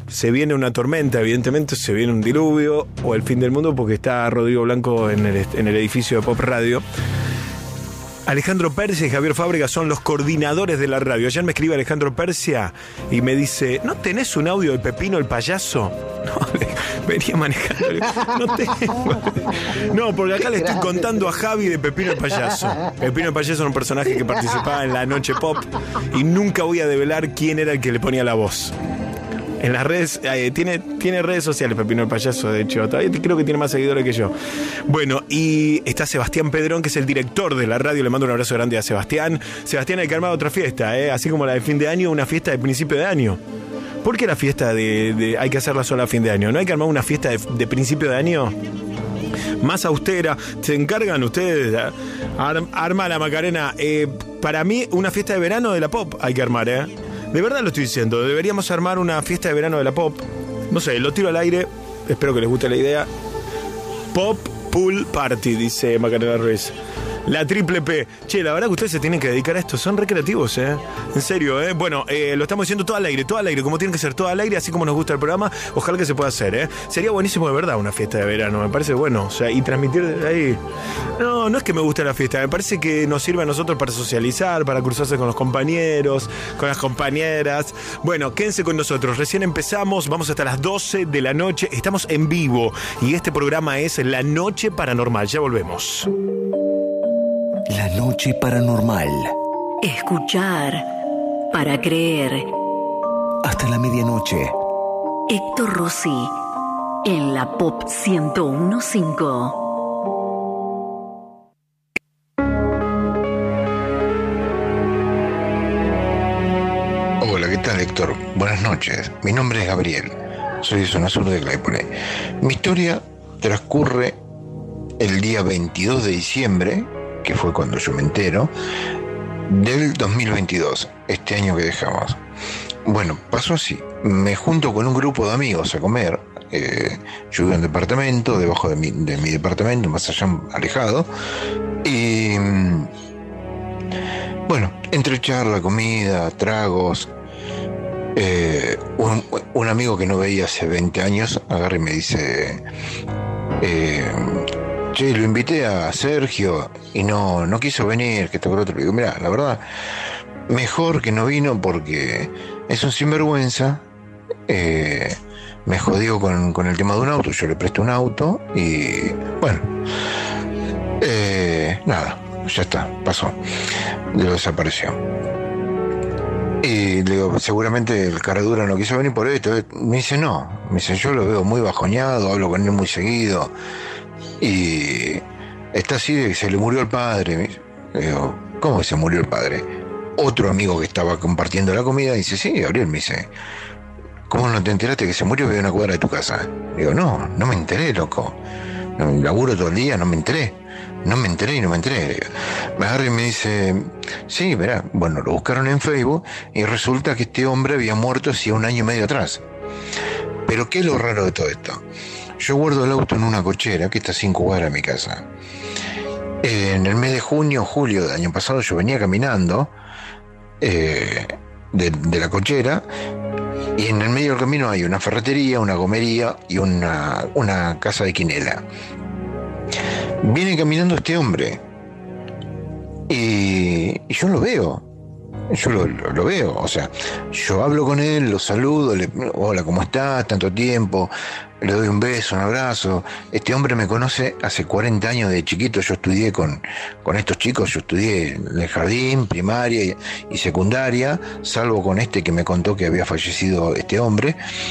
se viene una tormenta, evidentemente, se viene un diluvio o el fin del mundo, porque está Rodrigo Blanco en el, en el edificio de Pop Radio. Alejandro Persia y Javier Fábrega son los coordinadores de la radio. Ayer me escribe Alejandro Persia y me dice, ¿no tenés un audio de Pepino el payaso? No, venía manejando. No tengo. No, porque acá le estoy contando a Javi de Pepino el payaso. Pepino el payaso era un personaje que participaba en la Noche Pop y nunca voy a develar quién era el que le ponía la voz. En las redes, eh, tiene, tiene redes sociales Pepino el payaso, de hecho, todavía creo que tiene más seguidores que yo. Bueno, y está Sebastián Pedrón, que es el director de la radio. Le mando un abrazo grande a Sebastián. Sebastián, hay que armar otra fiesta, eh, así como la de fin de año, una fiesta de principio de año. ¿Por qué la fiesta de, de hay que hacerla sola a fin de año? ¿No hay que armar una fiesta de, de principio de año más austera? ¿Se encargan ustedes? Ar, arma la Macarena. Eh, para mí, una fiesta de verano de la Pop hay que armar, ¿eh? De verdad lo estoy diciendo. Deberíamos armar una fiesta de verano de la Pop. No sé, lo tiro al aire. Espero que les guste la idea. Pop Pool Party, dice Macarena Ruiz. La triple P. Che, la verdad que ustedes se tienen que dedicar a esto. Son recreativos, ¿eh? En serio, ¿eh? Bueno, eh, lo estamos diciendo todo al aire, todo al aire. Como tiene que ser todo al aire, así como nos gusta el programa. Ojalá que se pueda hacer, ¿eh? Sería buenísimo de verdad una fiesta de verano. Me parece bueno. O sea, y transmitir desde ahí. No, no es que me guste la fiesta. Me parece que nos sirve a nosotros para socializar, para cruzarse con los compañeros, con las compañeras. Bueno, quédense con nosotros. Recién empezamos. Vamos hasta las doce de la noche. Estamos en vivo. Y este programa es La Noche Paranormal. Ya volvemos. La Noche Paranormal. Escuchar para creer. Hasta la medianoche. Héctor Rossi en la Pop ciento uno punto cinco. Hola, ¿qué tal, Héctor? Buenas noches. Mi nombre es Gabriel. Soy de Zona Sur de Claypole. Mi historia transcurre el día veintidós de diciembre, que fue cuando yo me entero, del dos mil veintidós, este año que dejamos. Bueno, pasó así. Me junto con un grupo de amigos a comer. Eh, yo vivo en un departamento, debajo de mi, de mi departamento, más allá, alejado. Y bueno, entre charla, comida, tragos, eh, un, un amigo que no veía hace veinte años agarra y me dice... Eh, Che, lo invité a Sergio y no, no quiso venir, que esto por otro. Le digo, mira, la verdad, mejor que no vino porque es un sinvergüenza. Eh, me jodió con, con el tema de un auto. Yo le presté un auto y bueno, eh, nada, ya está, pasó. Lo desapareció. Y le digo, seguramente el caradura no quiso venir por esto. Me dice, no, me dice, yo lo veo muy bajoneado, hablo con él muy seguido. Y está así de que se le murió el padre. Le digo, ¿cómo que se murió el padre? Otro amigo que estaba compartiendo la comida dice, sí, Gabriel, me dice, ¿cómo no te enteraste que se murió de una cuadra de tu casa? Le digo, no, no me enteré, loco. No, laburo todo el día, no me enteré. No me enteré y no me enteré. Me agarra y me dice, sí, verá, bueno, lo buscaron en Facebook y resulta que este hombre había muerto hacía un año y medio atrás. Pero ¿qué es lo raro de todo esto? Yo guardo el auto en una cochera que está a cinco cuadras de mi casa. Eh, en el mes de junio o julio del año pasado yo venía caminando eh, de, de la cochera y en el medio del camino hay una ferretería, una gomería y una, una casa de quinela. Viene caminando este hombre y, y yo lo veo. Yo lo, lo, lo veo, o sea, yo hablo con él, lo saludo, le, hola, ¿cómo estás? Tanto tiempo, le doy un beso, un abrazo. Este hombre me conoce hace cuarenta años, de chiquito. Yo estudié con, con estos chicos, yo estudié en el jardín, primaria y, y secundaria, salvo con este que me contó que había fallecido este hombre.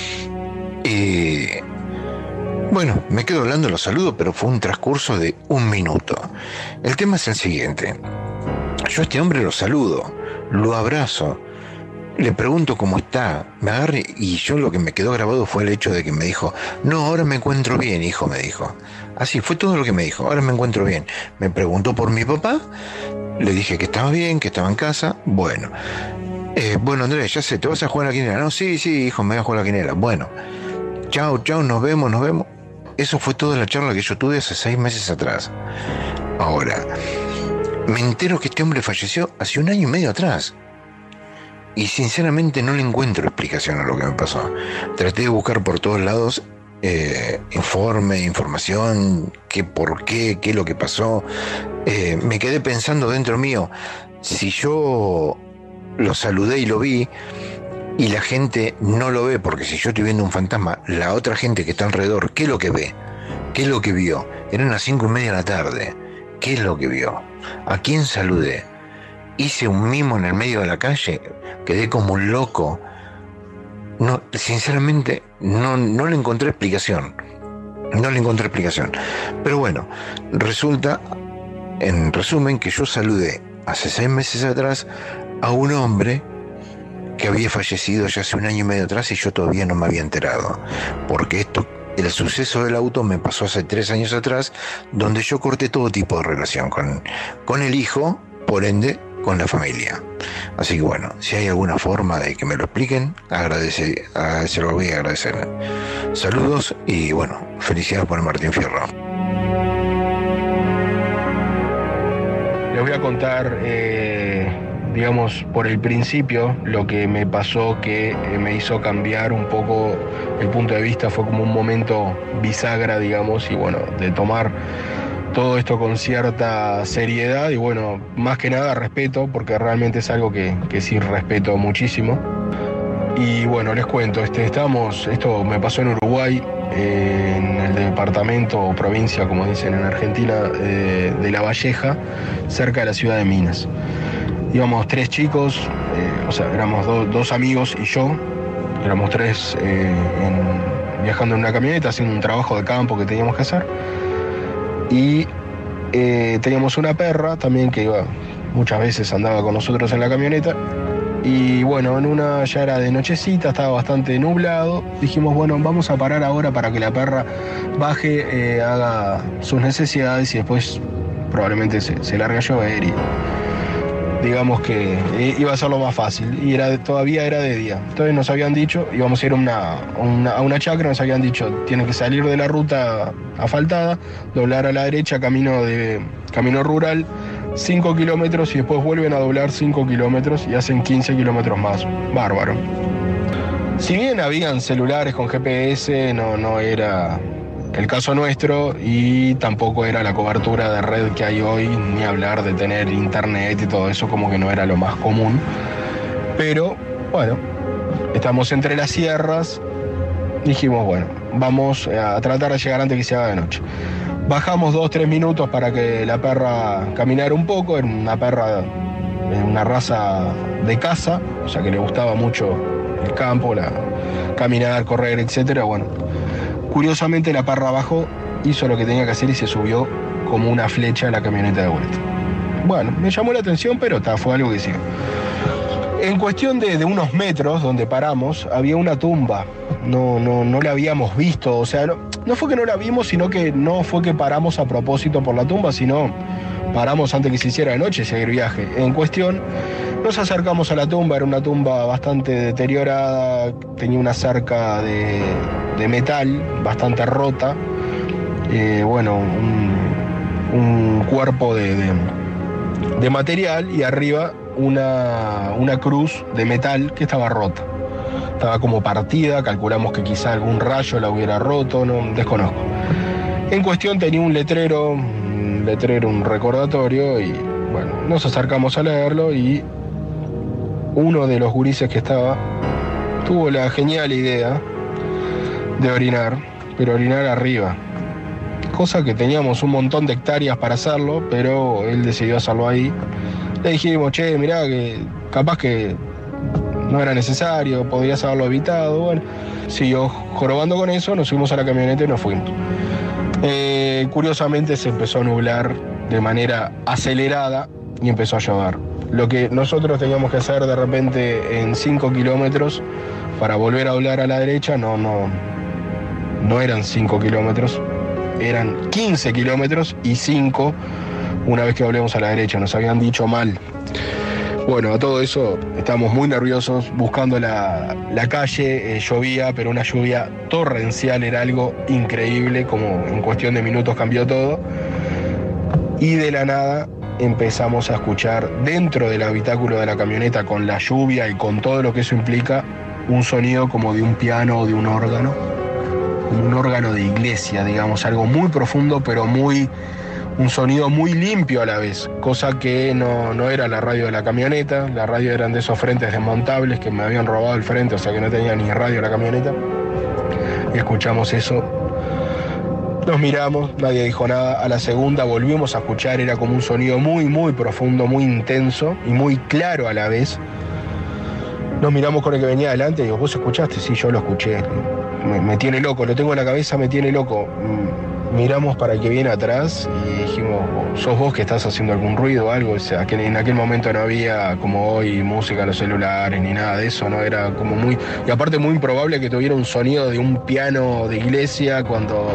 Y bueno, me quedo hablando, lo saludo, pero fue un transcurso de un minuto. El tema es el siguiente. Yo a este hombre lo saludo, lo abrazo, le pregunto cómo está, me agarré y yo lo que me quedó grabado fue el hecho de que me dijo, no, ahora me encuentro bien, hijo, me dijo. Así fue todo lo que me dijo, ahora me encuentro bien. Me preguntó por mi papá, le dije que estaba bien, que estaba en casa, bueno. Eh, bueno, Andrés, ya sé, ¿te vas a jugar a la quinela? No, sí, sí, hijo, me voy a jugar a la quinela. Bueno, chao, chao, nos vemos, nos vemos. Eso fue toda la charla que yo tuve hace seis meses atrás. Ahora, me entero que este hombre falleció hace un año y medio atrás. y sinceramente no le encuentro explicación a lo que me pasó. Traté de buscar por todos lados eh, informe, información, qué, por qué, qué es lo que pasó. Eh, me quedé pensando dentro mío, si yo lo saludé y lo vi, y la gente no lo ve, porque si yo estoy viendo un fantasma, la otra gente que está alrededor, ¿qué es lo que ve? ¿Qué es lo que vio? Eran las cinco y media de la tarde. ¿Qué es lo que vio? ¿A quién saludé? ¿Hice un mimo en el medio de la calle? ¿Quedé como un loco? No, sinceramente, no, no le encontré explicación. No le encontré explicación. Pero bueno, resulta, en resumen, que yo saludé hace seis meses atrás a un hombre que había fallecido ya hace un año y medio atrás y yo todavía no me había enterado. Porque esto, el suceso del auto me pasó hace tres años atrás, donde yo corté todo tipo de relación con, con el hijo, por ende, con la familia. Así que bueno, si hay alguna forma de que me lo expliquen, agradecer, se lo voy a agradecer. Saludos y bueno, felicidades por el Martín Fierro. Les voy a contar, eh, digamos, por el principio, lo que me pasó que eh, me hizo cambiar un poco el punto de vista. Fue como un momento bisagra, digamos, y bueno, de tomar todo esto con cierta seriedad y bueno, más que nada respeto, porque realmente es algo que, que sí respeto muchísimo. Y bueno, les cuento, este, estamos, esto me pasó en Uruguay, eh, en el departamento o provincia, como dicen en Argentina, eh, de La Valleja, cerca de la ciudad de Minas. Íbamos tres chicos, eh, o sea, éramos do, dos amigos y yo, éramos tres eh, en, viajando en una camioneta, haciendo un trabajo de campo que teníamos que hacer. Y eh, teníamos una perra también que iba, muchas veces andaba con nosotros en la camioneta. Y bueno, en una ya era de nochecita, estaba bastante nublado. Dijimos, bueno, vamos a parar ahora para que la perra baje, eh, haga sus necesidades y después probablemente se, se largue a llover. Y digamos que iba a ser lo más fácil y era, todavía era de día. Entonces nos habían dicho, íbamos a ir a una, una, a una chacra, nos habían dicho, tienen que salir de la ruta asfaltada, doblar a la derecha, camino, de, camino rural, cinco kilómetros y después vuelven a doblar cinco kilómetros y hacen quince kilómetros más. Bárbaro. Si bien habían celulares con G P S, no, no era el caso nuestro y tampoco era la cobertura de red que hay hoy, ni hablar de tener internet y todo eso, como que no era lo más común. Pero bueno, estamos entre las sierras, dijimos bueno, vamos a tratar de llegar antes que se haga de noche. Bajamos dos, tres minutos para que la perra caminara un poco, era una perra, una raza de caza, o sea que le gustaba mucho el campo, la, caminar, correr, etcétera. Bueno, curiosamente la perra bajó, hizo lo que tenía que hacer y se subió como una flecha a la camioneta de vuelta. Bueno, me llamó la atención, pero ta, fue algo que sí. En cuestión de, de unos metros donde paramos, había una tumba. No, no, no la habíamos visto, o sea, no, no fue que no la vimos, sino que no fue que paramos a propósito por la tumba, sino paramos antes que se hiciera de noche seguir viaje. En cuestión, nos acercamos a la tumba, era una tumba bastante deteriorada, tenía una cerca de, de metal bastante rota, eh, bueno, un, un cuerpo de, de, de material y arriba una, una cruz de metal que estaba rota. Estaba como partida, calculamos que quizá algún rayo la hubiera roto, no desconozco. En cuestión tenía un letrero, un letrero, un recordatorio y bueno, nos acercamos a leerlo y uno de los gurises que estaba tuvo la genial idea de orinar, pero orinar arriba. Cosa que teníamos un montón de hectáreas para hacerlo, pero él decidió hacerlo ahí. Le dijimos, che, mirá, que capaz que no era necesario, podrías haberlo evitado. Bueno, siguió jorobando con eso, nos subimos a la camioneta y nos fuimos. Eh, curiosamente se empezó a nublar de manera acelerada y empezó a llover. Lo que nosotros teníamos que hacer de repente en cinco kilómetros para volver a doblar a la derecha, no, no, no eran cinco kilómetros, eran quince kilómetros y cinco una vez que doblemos a la derecha, nos habían dicho mal. Bueno, a todo eso estamos muy nerviosos buscando la, la calle, eh, llovía, pero una lluvia torrencial, era algo increíble, como en cuestión de minutos cambió todo. Y de la nada empezamos a escuchar dentro del habitáculo de la camioneta, con la lluvia y con todo lo que eso implica, un sonido como de un piano o de un órgano, como un órgano de iglesia, digamos, algo muy profundo, pero muy, un sonido muy limpio a la vez, cosa que no, no era la radio de la camioneta. La radio eran de esos frentes desmontables que me habían robado el frente, o sea que no tenía ni radio la camioneta. Y escuchamos eso, nos miramos, nadie dijo nada. A la segunda volvimos a escuchar, era como un sonido muy, muy profundo, muy intenso y muy claro a la vez. Nos miramos con el que venía adelante y digo, ¿vos escuchaste? Sí, yo lo escuché. Me, me tiene loco, lo tengo en la cabeza, me tiene loco. Miramos para el que viene atrás y dijimos, ¿sos vos que estás haciendo algún ruido o algo? O sea, que en aquel momento no había, como hoy, música en los celulares ni nada de eso, ¿no? Era como muy... Y aparte muy improbable que tuviera un sonido de un piano de iglesia cuando...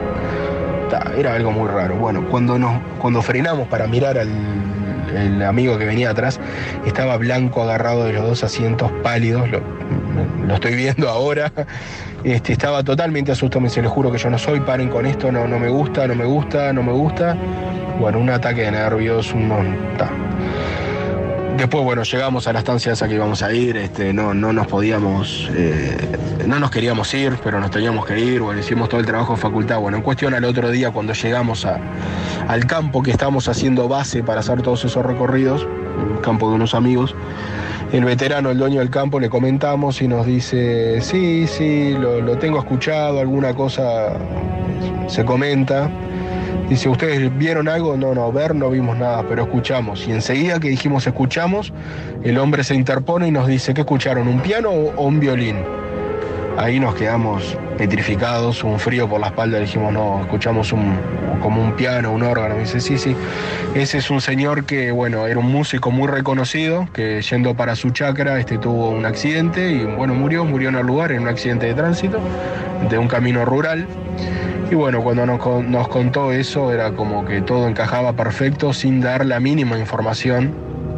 Era algo muy raro. Bueno, cuando, nos, cuando frenamos para mirar al el amigo que venía atrás, estaba blanco, agarrado de los dos asientos, pálidos, lo, lo estoy viendo ahora. Este, estaba totalmente asustado, me dice, les juro que yo no soy, paren con esto, no, no me gusta, no me gusta, no me gusta. Bueno, un ataque de nervios, un... Ta. Después, bueno, llegamos a la estancia esa que íbamos a ir, este, no, no nos podíamos, eh, no nos queríamos ir, pero nos teníamos que ir, bueno, hicimos todo el trabajo de facultad. Bueno, en cuestión al otro día, cuando llegamos a, al campo que estábamos haciendo base para hacer todos esos recorridos, el campo de unos amigos, el veterano, el dueño del campo, le comentamos y nos dice, sí, sí, lo, lo tengo escuchado, alguna cosa se comenta. Dice, ¿ustedes vieron algo? No, no, ver no vimos nada, pero escuchamos. Y enseguida que dijimos escuchamos, el hombre se interpone y nos dice, ¿qué escucharon? ¿Un piano o, o un violín? Ahí nos quedamos petrificados, un frío por la espalda, dijimos, no, escuchamos un, como un piano, un órgano. Me dice, sí, sí, ese es un señor que, bueno, era un músico muy reconocido, que yendo para su chacra este, tuvo un accidente y, bueno, murió, murió en el lugar, en un accidente de tránsito, de un camino rural. Y bueno, cuando nos, nos contó eso, era como que todo encajaba perfecto, sin dar la mínima información.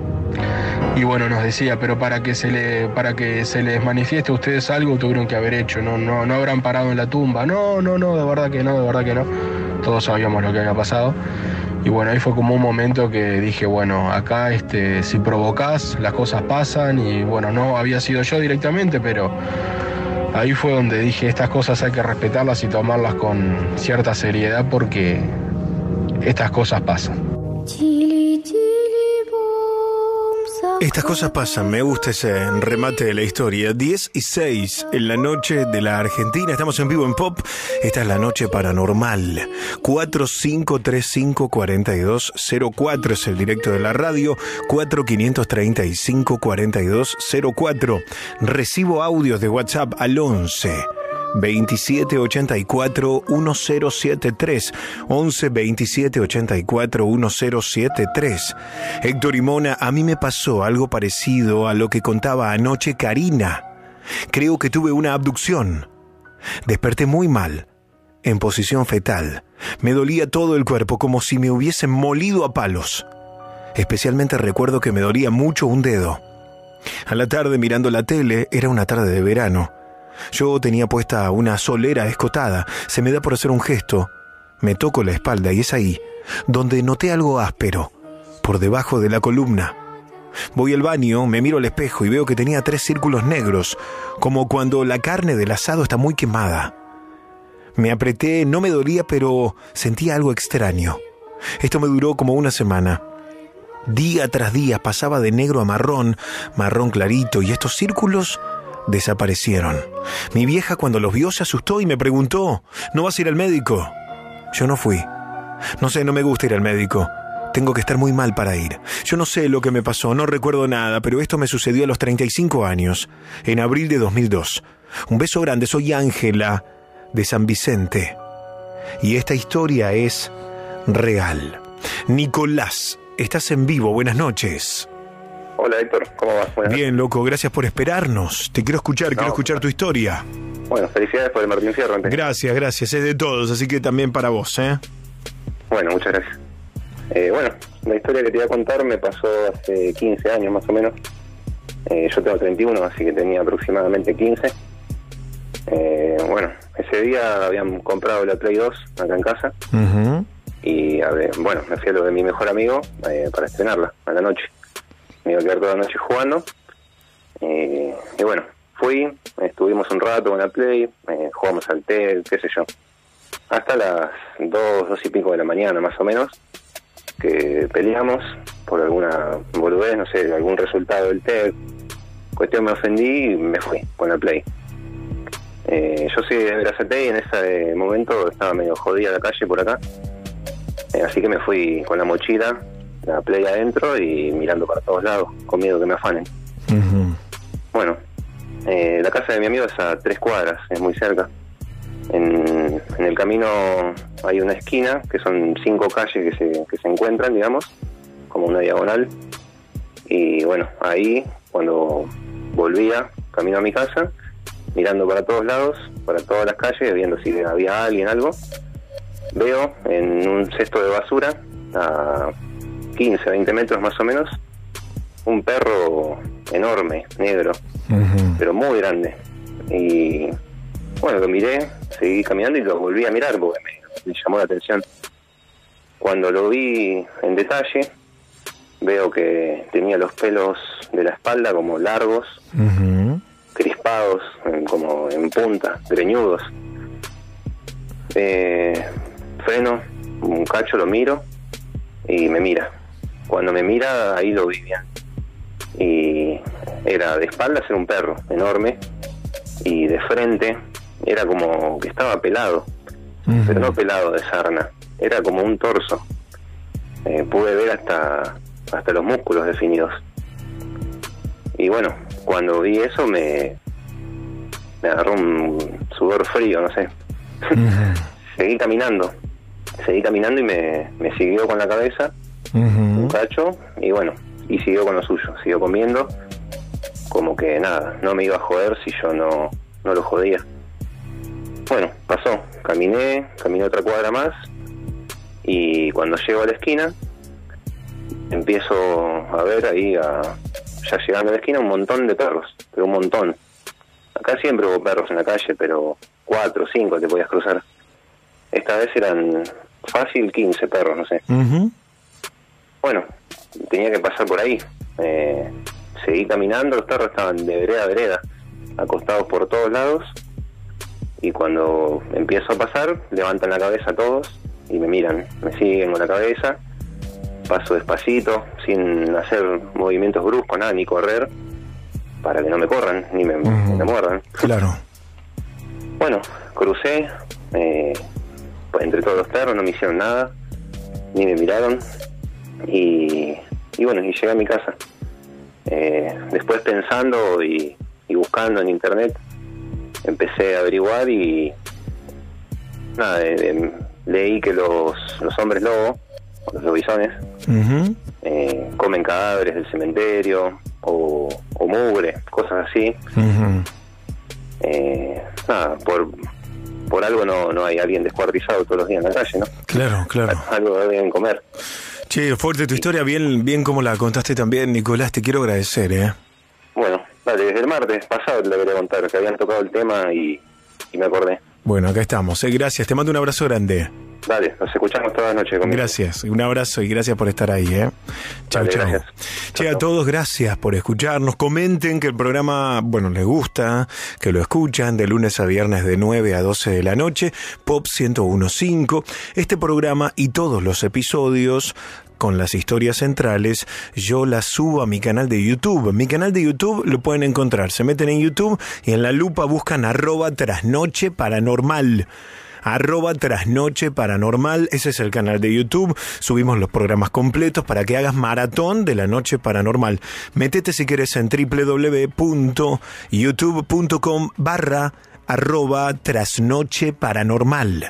Y bueno, nos decía, pero para que se le, para que se les manifieste a ustedes algo tuvieron que haber hecho, no, no, no habrán parado en la tumba. No, no, no, de verdad que no, de verdad que no. Todos sabíamos lo que había pasado. Y bueno, ahí fue como un momento que dije, bueno, acá este, si provocás, las cosas pasan. Y bueno, no había sido yo directamente, pero ahí fue donde dije, estas cosas hay que respetarlas y tomarlas con cierta seriedad porque estas cosas pasan. Estas cosas pasan, me gusta ese remate de la historia. diez y seis en la noche de la Argentina, estamos en vivo en Pop. Esta es la noche paranormal. cuatro cinco tres cinco, cuatro dos cero cuatro es el directo de la radio. cuatro cinco tres cinco, cuatro dos cero cuatro. Recibo audios de WhatsApp al once veintisiete ochenta y cuatro mil setenta y tres, once veintisiete ochenta y cuatro mil setenta y tres. Héctor y Mona, a mí me pasó algo parecido a lo que contaba anoche Karina. Creo que tuve una abducción. Desperté muy mal, en posición fetal. Me dolía todo el cuerpo como si me hubiesen molido a palos. Especialmente recuerdo que me dolía mucho un dedo. A la tarde, mirando la tele, era una tarde de verano. Yo tenía puesta una solera escotada. Se me da por hacer un gesto. Me toco la espalda y es ahí donde noté algo áspero, por debajo de la columna. Voy al baño, me miro al espejo y veo que tenía tres círculos negros, como cuando la carne del asado está muy quemada. Me apreté, no me dolía, pero sentía algo extraño. Esto me duró como una semana. Día tras día pasaba de negro a marrón, marrón clarito, y estos círculos desaparecieron. Mi vieja, cuando los vio, se asustó y me preguntó, ¿no vas a ir al médico? Yo no fui. No sé, no me gusta ir al médico. Tengo que estar muy mal para ir. Yo no sé lo que me pasó, no recuerdo nada, pero esto me sucedió a los treinta y cinco años, en abril de dos mil dos. Un beso grande, soy Ángela, de San Vicente. Y esta historia es real. Nicolás, estás en vivo, buenas noches. Hola Héctor, ¿cómo vas? Buenas Bien, loco, gracias por esperarnos. Te quiero escuchar, no, quiero escuchar tu historia. Bueno, felicidades por el Martín Fierro antes. Gracias, gracias, es de todos, así que también para vos, ¿eh? Bueno, muchas gracias. Eh, bueno, la historia que te iba a contar me pasó hace quince años más o menos. Eh, yo tengo treinta y uno, así que tenía aproximadamente quince. Eh, bueno, ese día habían comprado la Play dos acá en casa. Uh-huh. y a ver, bueno, me fui a lo de mi mejor amigo eh, para estrenarla a la noche. Me iba a quedar toda la noche jugando. Eh, y bueno, fui, estuvimos un rato con la Play, eh, jugamos al T E D, qué sé yo. Hasta las dos, dos y pico de la mañana más o menos, que peleamos por alguna boludez, no sé, algún resultado del T E D. Cuestión, me ofendí y me fui con la Play. Eh, yo soy de Brazate y en ese momento estaba medio jodida la calle por acá. Eh, así que me fui con la mochila, la Play adentro y mirando para todos lados, con miedo que me afanen. Uh-huh. Bueno, eh, la casa de mi amigo es a tres cuadras, es muy cerca. En, en el camino hay una esquina, que son cinco calles que se, que se encuentran, digamos, como una diagonal. Y bueno, ahí, cuando volvía camino a mi casa, mirando para todos lados, para todas las calles, viendo si había alguien, algo, veo en un cesto de basura, a quince, veinte metros más o menos, un perro enorme, negro, uh-huh. pero muy grande. Y bueno, lo miré, seguí caminando y lo volví a mirar porque me, me llamó la atención. Cuando lo vi en detalle, veo que tenía los pelos de la espalda como largos, uh-huh. crispados, en, como en punta, greñudos. Eh, freno, un cacho, lo miro y me mira. Cuando me mira, ahí lo vi bien. Y era de espaldas, era un perro enorme, y de frente era como que estaba pelado, uh-huh. pero no pelado de sarna, era como un torso. Eh, pude ver hasta hasta los músculos definidos. Y bueno, cuando vi eso me me agarró un sudor frío, no sé. Uh-huh. Seguí caminando, seguí caminando y me, me siguió con la cabeza, uh-huh. un cacho, y bueno, y siguió con lo suyo, siguió comiendo, como que nada, no me iba a joder si yo no, no lo jodía. Bueno, pasó, caminé, caminé otra cuadra más, y cuando llego a la esquina, empiezo a ver ahí, a, ya llegando a la esquina, un montón de perros, pero un montón. Acá siempre hubo perros en la calle, pero cuatro o cinco te podías cruzar. Esta vez eran fácil quince perros, no sé. Uh-huh. Bueno, tenía que pasar por ahí. Eh, seguí caminando, los perros estaban de vereda a vereda, acostados por todos lados, y cuando empiezo a pasar, levantan la cabeza todos y me miran, me siguen con la cabeza. Paso despacito, sin hacer movimientos bruscos, nada, ni correr, para que no me corran, ni me, uh-huh. me muerdan. Claro. Bueno, crucé, eh, entre todos los perros, no me hicieron nada, ni me miraron, y, y bueno, y llegué a mi casa. Eh, después pensando y, y buscando en internet, empecé a averiguar y nada, eh, eh, leí que los, los hombres lobo, los lobisones, uh-huh. eh, comen cadáveres del cementerio o, o mugre, cosas así. Uh-huh. eh, nada, por por algo no, no hay alguien descuartizado todos los días en la calle, ¿no? Claro, claro. Algo deben comer. Che, fuerte tu historia, bien, bien como la contaste también, Nicolás, te quiero agradecer, ¿eh? Bueno, dale, desde el martes pasado te lo quería contar, que habían tocado el tema y, y me acordé. Bueno, acá estamos, ¿eh? Gracias, te mando un abrazo grande. Dale, nos escuchamos toda la noche conmigo. Gracias, un abrazo y gracias por estar ahí, ¿eh? Chao, chao. Che, a todos, gracias por escucharnos. Comenten que el programa, bueno, les gusta, que lo escuchan de lunes a viernes de nueve a doce de la noche, Pop ciento uno punto cinco. Este programa y todos los episodios con las historias centrales, yo las subo a mi canal de YouTube. Mi canal de YouTube lo pueden encontrar. Se meten en YouTube y en la lupa buscan arroba trasnoche paranormal. Arroba Trasnoche Paranormal, ese es el canal de YouTube. Subimos los programas completos para que hagas maratón de la noche paranormal. Métete si quieres en www.youtube.com barra arroba Trasnoche Paranormal.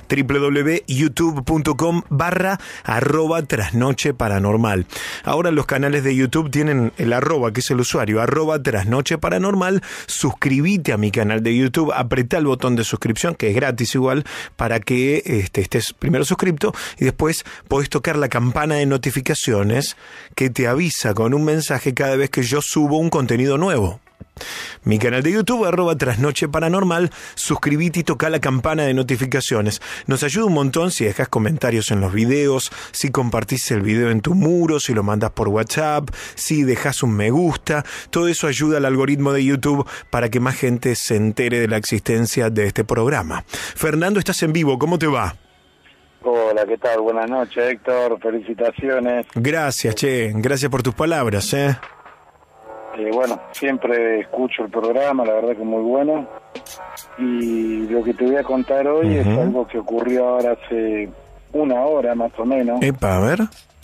www.youtube.com barra arroba Trasnoche Paranormal. Ahora los canales de YouTube tienen el arroba, que es el usuario, arroba Trasnoche Paranormal. Suscríbete a mi canal de YouTube, apretá el botón de suscripción, que es gratis igual, para que este, estés primero suscripto y después podés tocar la campana de notificaciones que te avisa con un mensaje cada vez que yo subo un contenido nuevo. Mi canal de YouTube, arroba Trasnoche Paranormal. Suscribite y toca la campana de notificaciones. Nos ayuda un montón si dejas comentarios en los videos, si compartís el video en tu muro, si lo mandas por WhatsApp, si dejas un me gusta. Todo eso ayuda al algoritmo de YouTube para que más gente se entere de la existencia de este programa. Fernando, estás en vivo, ¿cómo te va? Hola, ¿qué tal? Buenas noches, Héctor. Felicitaciones. Gracias, che. Gracias por tus palabras, ¿eh? Eh, bueno, siempre escucho el programa, la verdad que muy bueno. Y lo que te voy a contar hoy uh-huh. es algo que ocurrió ahora hace una hora más o menos. Epa, a ver.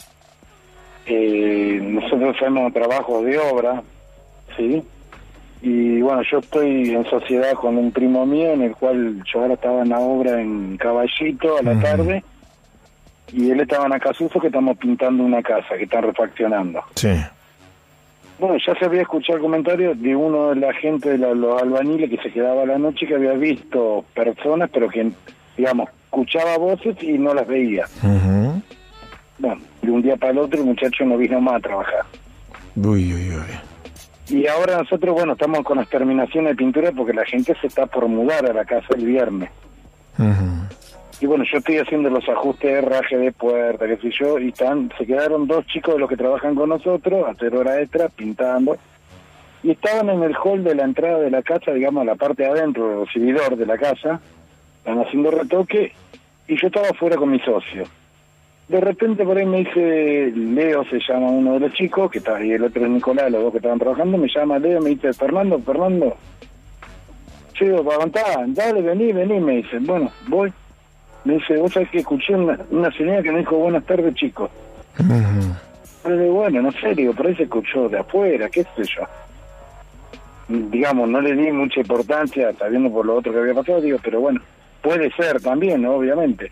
Eh, nosotros hacemos trabajos de obra, ¿sí? Y bueno, yo estoy en sociedad con un primo mío, en el cual yo ahora estaba en la obra en Caballito a la uh-huh. tarde. Y él estaba en Acasuso, que estamos pintando una casa, que están refaccionando. Sí. Bueno, ya se había escuchado el comentario de uno de la gente de la, los albañiles que se quedaba a la noche, que había visto personas, pero que, digamos, escuchaba voces y no las veía. Uh-huh. Bueno, de un día para el otro el muchacho no vino más a trabajar. Uy, uy, uy. Y ahora nosotros, bueno, estamos con las terminaciones de pintura porque la gente se está por mudar a la casa el viernes. Uh-huh. Y bueno, yo estoy haciendo los ajustes de herraje de puerta, qué sé yo, y están, se quedaron dos chicos de los que trabajan con nosotros, a hacer hora extra, pintando, y estaban en el hall de la entrada de la casa, digamos, la parte de adentro, el recibidor de la casa, estaban haciendo retoque, y yo estaba afuera con mi socio. De repente por ahí me dice, Leo se llama uno de los chicos, que está, y el otro es Nicolás, los dos que estaban trabajando, me llama Leo, me dice, Fernando, Fernando, yo digo, para aguantar, dale, vení, vení, me dicen, bueno, voy. Me dice, vos sabés que escuché una, una señora que me dijo, buenas tardes, chicos. Uh-huh. Pero digo, bueno, no sé, digo, por ahí se escuchó de afuera, qué sé yo. Digamos, no le di mucha importancia, sabiendo por lo otro que había pasado, digo, pero bueno, puede ser también, ¿no? Obviamente.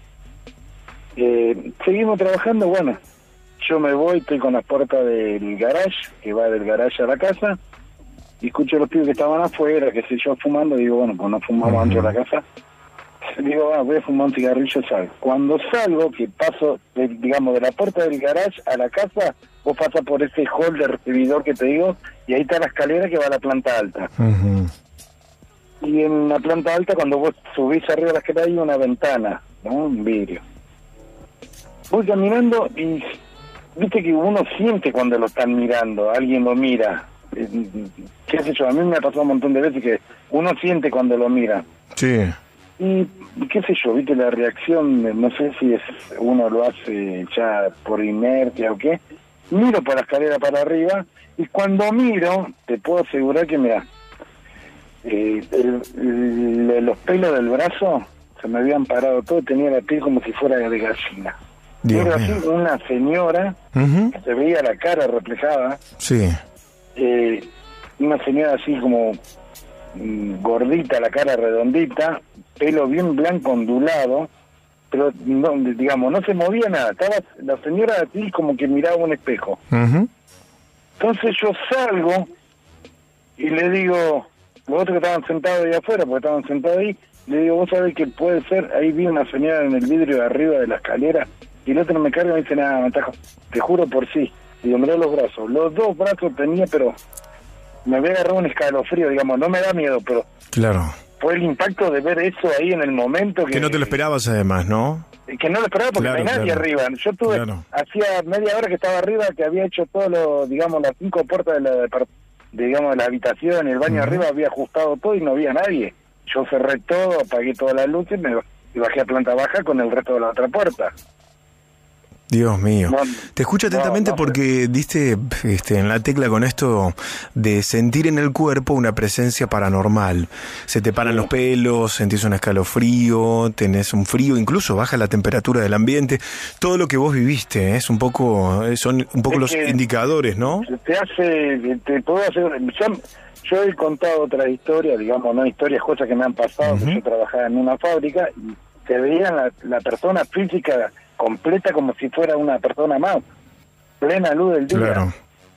Eh, seguimos trabajando, bueno, yo me voy, estoy con la puerta del garage, que va del garage a la casa, y escucho a los pibes que estaban afuera, que sé yo, fumando, digo, bueno, pues no fumamos uh-huh. dentro de la casa. Digo, ah, voy a fumar un cigarrillo, salgo. Cuando salgo, que paso, de, digamos, de la puerta del garage a la casa, vos pasas por ese hall de recibidor que te digo, y ahí está la escalera que va a la planta alta. Uh-huh. Y en la planta alta, cuando vos subís arriba de la escalera, hay una ventana, ¿no? Un vidrio. Voy caminando y viste que uno siente cuando lo están mirando, alguien lo mira. ¿Qué sé yo? A mí me ha pasado un montón de veces que uno siente cuando lo mira. Sí. Y qué sé yo, viste la reacción, no sé si es uno lo hace ya por inercia o qué, miro por la escalera para arriba y cuando miro, te puedo asegurar que mira, eh, el, el, los pelos del brazo se me habían parado todo, tenía la piel como si fuera de gallina. Era así una señora, uh-huh. que se veía la cara reflejada, sí. eh, una señora así como gordita, la cara redondita, pelo bien blanco ondulado, pero no, digamos, no se movía nada, estaba la señora así como que miraba un espejo. Uh-huh. Entonces yo salgo y le digo, los otros que estaban sentados ahí afuera, porque estaban sentados ahí, le digo, vos sabés que puede ser, ahí vi una señora en el vidrio de arriba de la escalera, y el otro me carga y me dice, nada, Matajo, te juro por sí. Digo, mirá los brazos, los dos brazos tenía, pero me había agarrado un escalofrío, digamos, no me da miedo, pero claro, fue el impacto de ver eso ahí en el momento que... Que no te lo esperabas además, ¿no? Que no lo esperaba porque claro, no hay nadie claro. arriba. Yo tuve, claro. hacía media hora que estaba arriba, que había hecho todo lo, digamos, las cinco puertas de la, de, digamos, de la habitación y el baño uh-huh. arriba, había ajustado todo y no había nadie. Yo cerré todo, apagué todas las luces me, y bajé a planta baja con el resto de la otra puerta. Dios mío. No, Te escucho atentamente no, no, porque diste este, en la tecla con esto de sentir en el cuerpo una presencia paranormal. Se te paran sí. los pelos, sentís un escalofrío, tenés un frío, incluso baja la temperatura del ambiente. Todo lo que vos viviste, ¿eh? es un poco, son un poco es los indicadores, ¿no? Te hace, te puedo hacer... Yo, yo he contado otras historias, digamos, no historias, cosas que me han pasado, uh-huh. que yo trabajaba en una fábrica y se veía la, la persona física completa como si fuera una persona más, plena luz del día. Claro.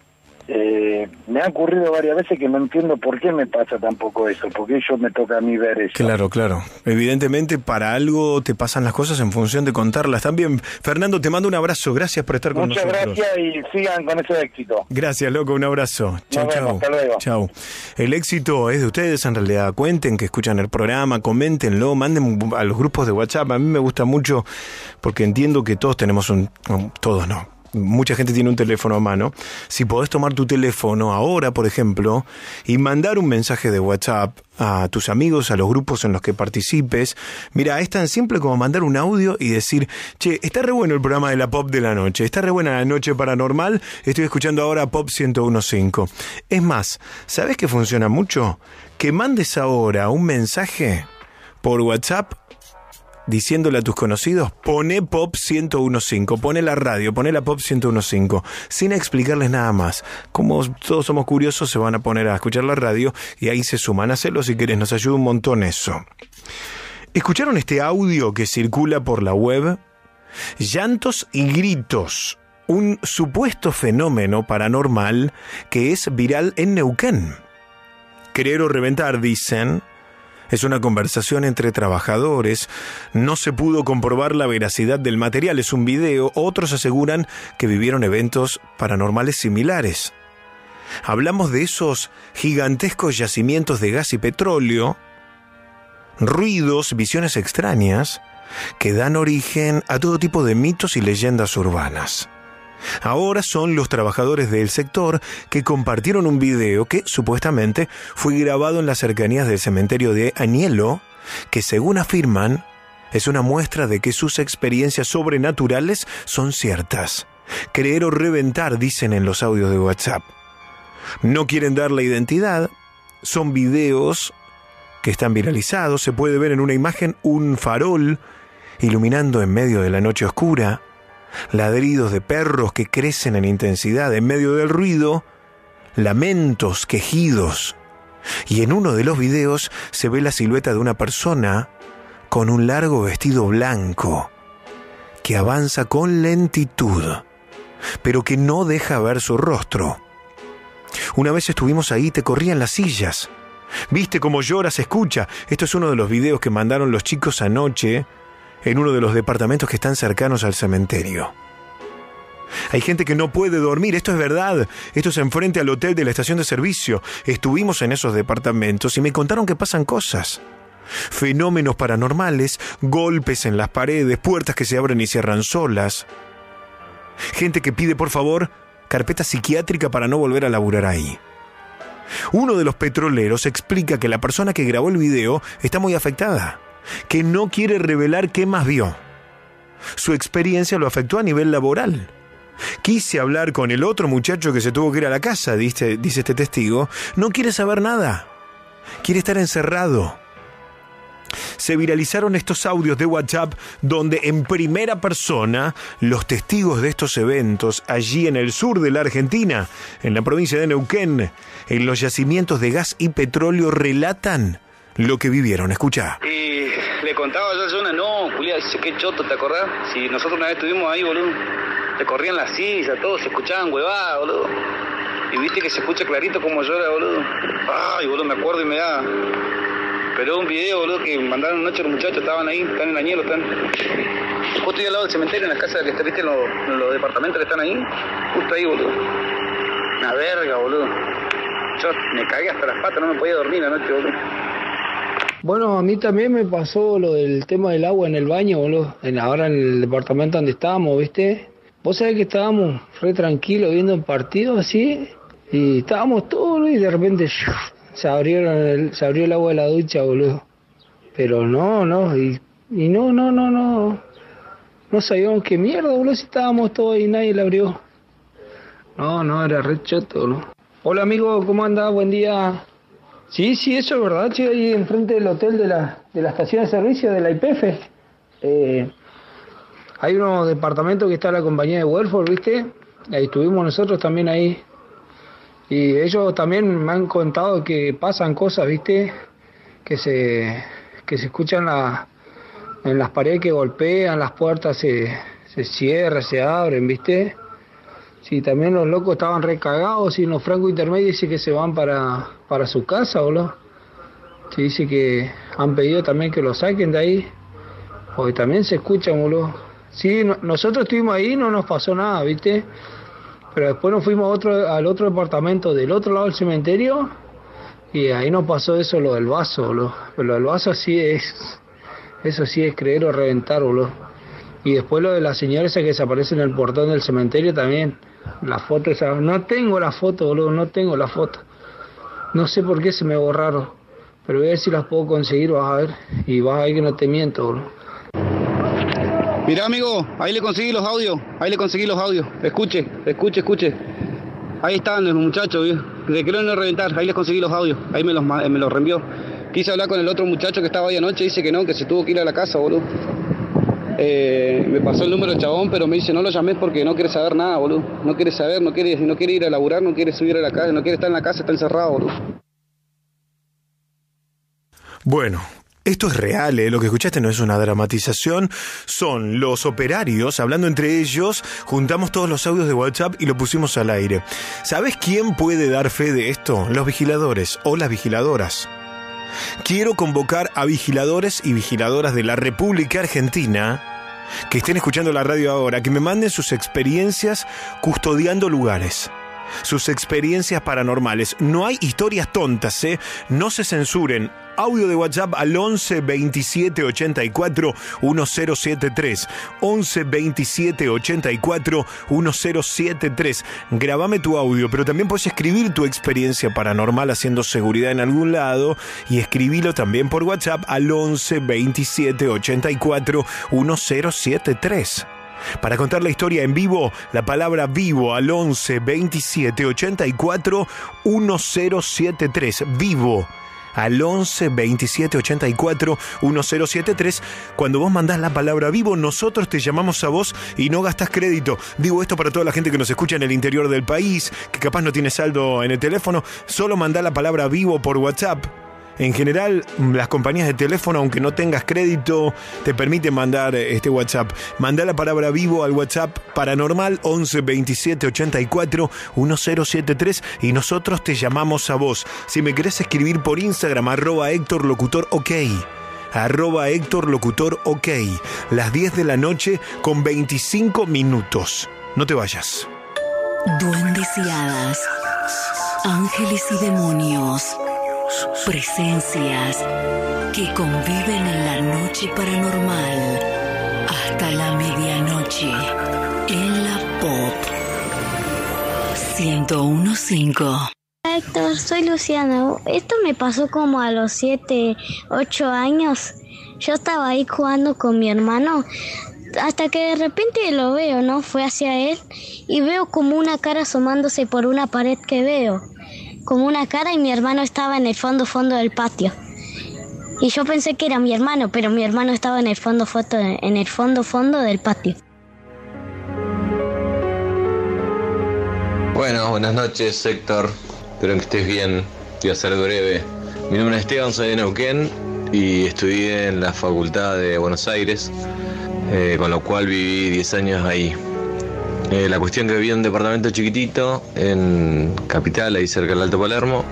Eh, me ha ocurrido varias veces que no entiendo por qué me pasa tampoco eso, porque ellos me toca a mí ver eso. Claro, claro. Evidentemente para algo te pasan las cosas en función de contarlas también. Fernando, te mando un abrazo, gracias por estar con Muchas nosotros. Muchas gracias y sigan con ese éxito. Gracias, loco, un abrazo. Chau, chau. Hasta luego. Chau. El éxito es de ustedes en realidad. Cuenten que escuchan el programa, coméntenlo, manden a los grupos de WhatsApp. A mí me gusta mucho porque entiendo que todos tenemos un... Todos no. Mucha gente tiene un teléfono a mano. Si podés tomar tu teléfono ahora, por ejemplo, y mandar un mensaje de WhatsApp a tus amigos, a los grupos en los que participes. Mira, es tan simple como mandar un audio y decir, che, está re bueno el programa de la Pop de la noche, está re buena la noche paranormal, estoy escuchando ahora Pop ciento uno punto cinco. Es más, ¿sabés qué funciona mucho? Que mandes ahora un mensaje por WhatsApp diciéndole a tus conocidos, pone Pop ciento uno punto cinco, pone la radio, pone la Pop ciento uno punto cinco, sin explicarles nada más. Como todos somos curiosos, se van a poner a escuchar la radio y ahí se suman. Hacelo si querés, nos ayuda un montón eso. ¿Escucharon este audio que circula por la web? Llantos y gritos, un supuesto fenómeno paranormal que es viral en Neuquén. Creer o reventar, dicen. Es una conversación entre trabajadores. No se pudo comprobar la veracidad del material. Es un video. Otros aseguran que vivieron eventos paranormales similares. Hablamos de esos gigantescos yacimientos de gas y petróleo, ruidos, visiones extrañas, que dan origen a todo tipo de mitos y leyendas urbanas. Ahora son los trabajadores del sector que compartieron un video que supuestamente fue grabado en las cercanías del cementerio de Añelo, que según afirman es una muestra de que sus experiencias sobrenaturales son ciertas. Creer o reventar, dicen en los audios de WhatsApp. No quieren dar la identidad, son videos que están viralizados, se puede ver en una imagen un farol iluminando en medio de la noche oscura, ladridos de perros que crecen en intensidad en medio del ruido, lamentos, quejidos, y en uno de los videos se ve la silueta de una persona con un largo vestido blanco que avanza con lentitud, pero que no deja ver su rostro. Una vez estuvimos ahí, te corrían las sillas. ¿Viste cómo llora, se escucha? Esto es uno de los videos que mandaron los chicos anoche en uno de los departamentos que están cercanos al cementerio. Hay gente que no puede dormir, esto es verdad. Esto es enfrente al hotel de la estación de servicio. Estuvimos en esos departamentos y me contaron que pasan cosas. Fenómenos paranormales, golpes en las paredes, puertas que se abren y cierran solas. Gente que pide, por favor, carpeta psiquiátrica para no volver a laburar ahí. Uno de los petroleros explica que la persona que grabó el video está muy afectada, que no quiere revelar qué más vio. Su experiencia lo afectó a nivel laboral. Quise hablar con el otro muchacho que se tuvo que ir a la casa, dice, dice este testigo. No quiere saber nada. Quiere estar encerrado. Se viralizaron estos audios de WhatsApp donde en primera persona los testigos de estos eventos allí en el sur de la Argentina, en la provincia de Neuquén, en los yacimientos de gas y petróleo, relatan lo que vivieron. Escuchá. Y le contaba yo a Jonah, no, Julián, dice, qué choto, ¿te acordás? Si nosotros una vez estuvimos ahí, boludo, te corrían las sillas, todos se escuchaban huevadas, boludo. Y viste que se escucha clarito como llora, boludo. Ay, boludo, me acuerdo y me da... Pero un video, boludo, que mandaron anoche los muchachos, estaban ahí, están en Añelo, están... Justo estoy al lado del cementerio, en las casas que está, viste, en los, en los departamentos que están ahí, justo ahí, boludo. Una verga, boludo. Yo me cagué hasta las patas, no me podía dormir anoche, boludo. Bueno, a mí también me pasó lo del tema del agua en el baño, boludo. En, ahora en el departamento donde estábamos, ¿viste? Vos sabés que estábamos re tranquilos viendo un partido así, y estábamos todos, y de repente se abrieron el, se abrió el agua de la ducha, boludo. Pero no, no, y, y no, no, no, no. No sabíamos qué mierda, boludo, si estábamos todos y nadie la abrió. No, no, era re choto, boludo. Hola, amigo, ¿cómo andás? Buen día. Sí, sí, eso es verdad, che, ahí enfrente del hotel de la, de la estación de servicio de la I P F. Eh, hay unos departamentos que está la compañía de Welfare, ¿viste? Ahí estuvimos nosotros también ahí. Y ellos también me han contado que pasan cosas, ¿viste? Que se que se escuchan la, en las paredes que golpean, las puertas se, se cierran, se abren, ¿viste? Si también los locos estaban recagados y los francos intermedios dicen que se van para, para su casa, boludo. Se dice que han pedido también que lo saquen de ahí. Porque también se escuchan, boludo. Sí, no, nosotros estuvimos ahí, no nos pasó nada, ¿viste? Pero después nos fuimos a otro, al otro departamento del otro lado del cementerio y ahí nos pasó eso, lo del vaso, boludo. Pero lo del vaso sí es... Eso sí es creer o reventar, boludo. Y después lo de la señora esa que desaparece en el portón del cementerio también. La foto esa, no tengo la foto, boludo, no tengo la foto. No sé por qué se me borraron, pero voy a ver si las puedo conseguir, vas a ver. Y vas a ver que no te miento, boludo. Mirá, amigo, ahí le conseguí los audios, ahí le conseguí los audios. Escuche, escuche, escuche. Ahí están los muchachos, ¿viu? De que no reventar, ahí les conseguí los audios, ahí me los, me los reenvió. Quise hablar con el otro muchacho que estaba ahí anoche, dice que no, que se tuvo que ir a la casa, boludo. Eh, me pasó el número del chabón, pero me dice no lo llamé porque no quiere saber nada, boludo. No quiere saber, no quiere, no quiere ir a laburar, no quiere subir a la casa, no quiere estar en la casa, está encerrado, boludo. Bueno, esto es real, ¿eh? Lo que escuchaste no es una dramatización, son los operarios hablando entre ellos, juntamos todos los audios de WhatsApp y lo pusimos al aire. ¿Sabes quién puede dar fe de esto? Los vigiladores o las vigiladoras. Quiero convocar a vigiladores y vigiladoras de la República Argentina que estén escuchando la radio ahora, que me manden sus experiencias custodiando lugares, sus experiencias paranormales. No hay historias tontas, ¿eh? No se censuren. Audio de WhatsApp al once veintisiete ochenta y cuatro diez setenta y tres. once veintisiete ochenta y cuatro diez setenta y tres. Grabame tu audio, pero también puedes escribir tu experiencia paranormal haciendo seguridad en algún lado y escribilo también por WhatsApp al once veintisiete ochenta y cuatro diez setenta y tres. Para contar la historia en vivo, la palabra vivo al once veintisiete ochenta y cuatro diez setenta y tres. Vivo al once veintisiete ochenta y cuatro diez setenta y tres. Cuando vos mandás la palabra vivo, nosotros te llamamos a vos y no gastás crédito. Digo esto para toda la gente que nos escucha en el interior del país, que capaz no tiene saldo en el teléfono. Solo mandá la palabra vivo por WhatsApp. En general, las compañías de teléfono, aunque no tengas crédito, te permiten mandar este WhatsApp. Mandá la palabra vivo al WhatsApp paranormal once veintisiete ochenta y cuatro diez setenta y tres y nosotros te llamamos a vos. Si me querés escribir por Instagram, arroba Héctor Locutor OK. Arroba Héctor Locutor OK. Las diez de la noche con veinticinco minutos. No te vayas. Duendes y hadas, ángeles y demonios, presencias que conviven en la noche paranormal hasta la medianoche en la Pop ciento uno punto cinco. Héctor, soy Luciana. Esto me pasó como a los siete, ocho años. Yo estaba ahí jugando con mi hermano hasta que de repente lo veo, ¿no? Fue hacia él y veo como una cara asomándose por una pared que veo. Como una cara y mi hermano estaba en el fondo fondo del patio. Y yo pensé que era mi hermano, pero mi hermano estaba en el fondo foto, en el fondo fondo del patio. Bueno, buenas noches, Héctor. Espero que estés bien. Voy a ser breve. Mi nombre es Esteban, soy de Neuquén y estudié en la Facultad de Buenos Aires, eh, con lo cual viví diez años ahí. Eh, la cuestión que viví en un departamento chiquitito en Capital, ahí cerca del Alto Palermo,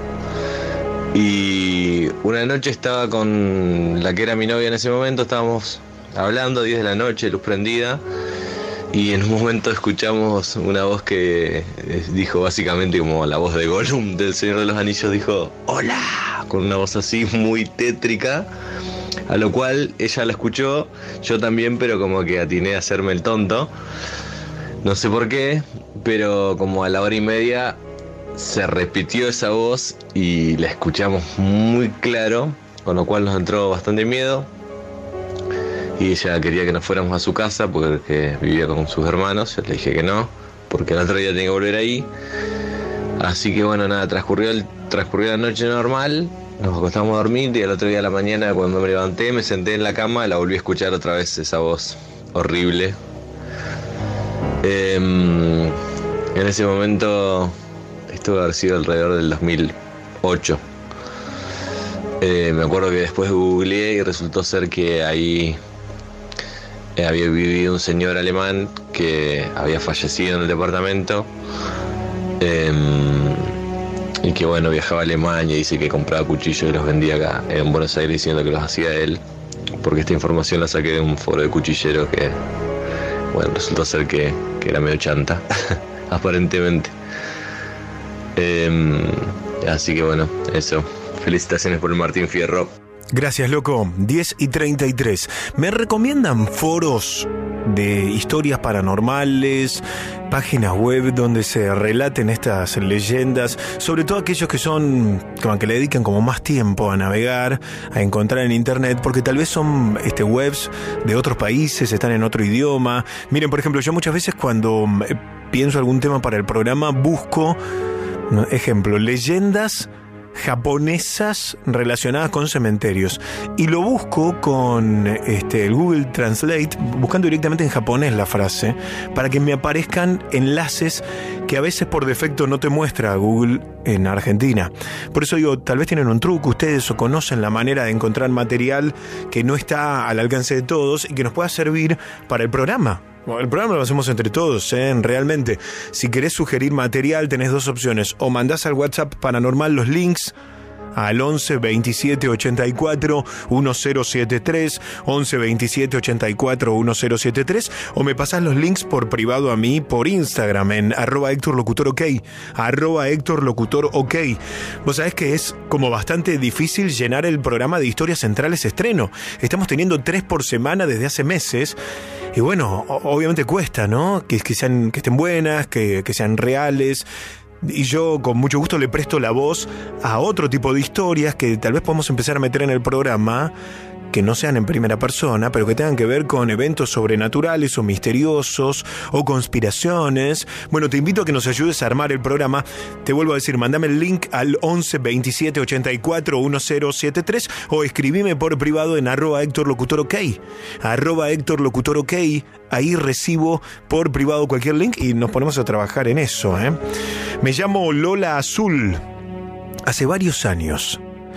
y una noche estaba con la que era mi novia en ese momento, estábamos hablando, diez de la noche, luz prendida, y en un momento escuchamos una voz que dijo básicamente como la voz de Gollum del Señor de los Anillos, dijo ¡hola!, con una voz así muy tétrica, a lo cual ella la escuchó, yo también, pero como que atiné a hacerme el tonto. No sé por qué, pero como a la hora y media se repitió esa voz y la escuchamos muy claro, con lo cual nos entró bastante miedo. Y ella quería que nos fuéramos a su casa porque vivía con sus hermanos. Yo le dije que no, porque el otro día tenía que volver ahí. Así que bueno, nada, transcurrió, el, transcurrió la noche normal, nos acostamos a dormir y al otro día a la mañana cuando me levanté me senté en la cama y la volví a escuchar otra vez esa voz horrible. Eh, en ese momento, esto debe haber sido alrededor del dos mil ocho. Eh, me acuerdo que después googleé y resultó ser que ahí eh, había vivido un señor alemán que había fallecido en el departamento. Eh, y que bueno, viajaba a Alemania y dice que compraba cuchillos y los vendía acá en Buenos Aires diciendo que los hacía él, porque esta información la saqué de un foro de cuchilleros que, bueno, resultó ser que, que era medio chanta, aparentemente. Eh, así que bueno, eso. Felicitaciones por el Martín Fierro. Gracias, loco. diez y treinta y tres. ¿Me recomiendan foros de historias paranormales, páginas web donde se relaten estas leyendas? Sobre todo aquellos que son, como que le dedican como más tiempo a navegar, a encontrar en internet, porque tal vez son este, webs de otros países, están en otro idioma. Miren, por ejemplo, yo muchas veces cuando pienso algún tema para el programa, busco, ejemplo, leyendas japonesas relacionadas con cementerios, y lo busco con este, el Google Translate, buscando directamente en japonés la frase, para que me aparezcan enlaces que a veces por defecto no te muestra Google en Argentina. Por eso digo, tal vez tienen un truco ustedes o conocen la manera de encontrar material que no está al alcance de todos y que nos pueda servir para el programa. Bueno, el programa lo hacemos entre todos, ¿eh? Realmente. Si querés sugerir material, tenés dos opciones. O mandás al WhatsApp Paranormal los links al once veintisiete ochenta y cuatro mil setenta y tres, once veintisiete ochenta y cuatro mil setenta y tres, o me pasás los links por privado a mí por Instagram en arroba Héctor Locutor OK, arroba Héctor Locutor OK. Vos sabés que es como bastante difícil llenar el programa de historias centrales estreno. Estamos teniendo tres por semana desde hace meses. Y bueno, obviamente cuesta, ¿no? Que, que, sean, que estén buenas, que, que sean reales. Y yo con mucho gusto le presto la voz a otro tipo de historias que tal vez podamos empezar a meter en el programa, que no sean en primera persona, pero que tengan que ver con eventos sobrenaturales o misteriosos o conspiraciones. Bueno, te invito a que nos ayudes a armar el programa. Te vuelvo a decir, mandame el link al once veintisiete ochenta y cuatro mil setenta y tres o escribime por privado en arroba Héctor Locutor OK, arroba Héctor Locutor OK. Ahí recibo por privado cualquier link y nos ponemos a trabajar en eso, ¿eh? Me llamo Lola Azul. Hace varios años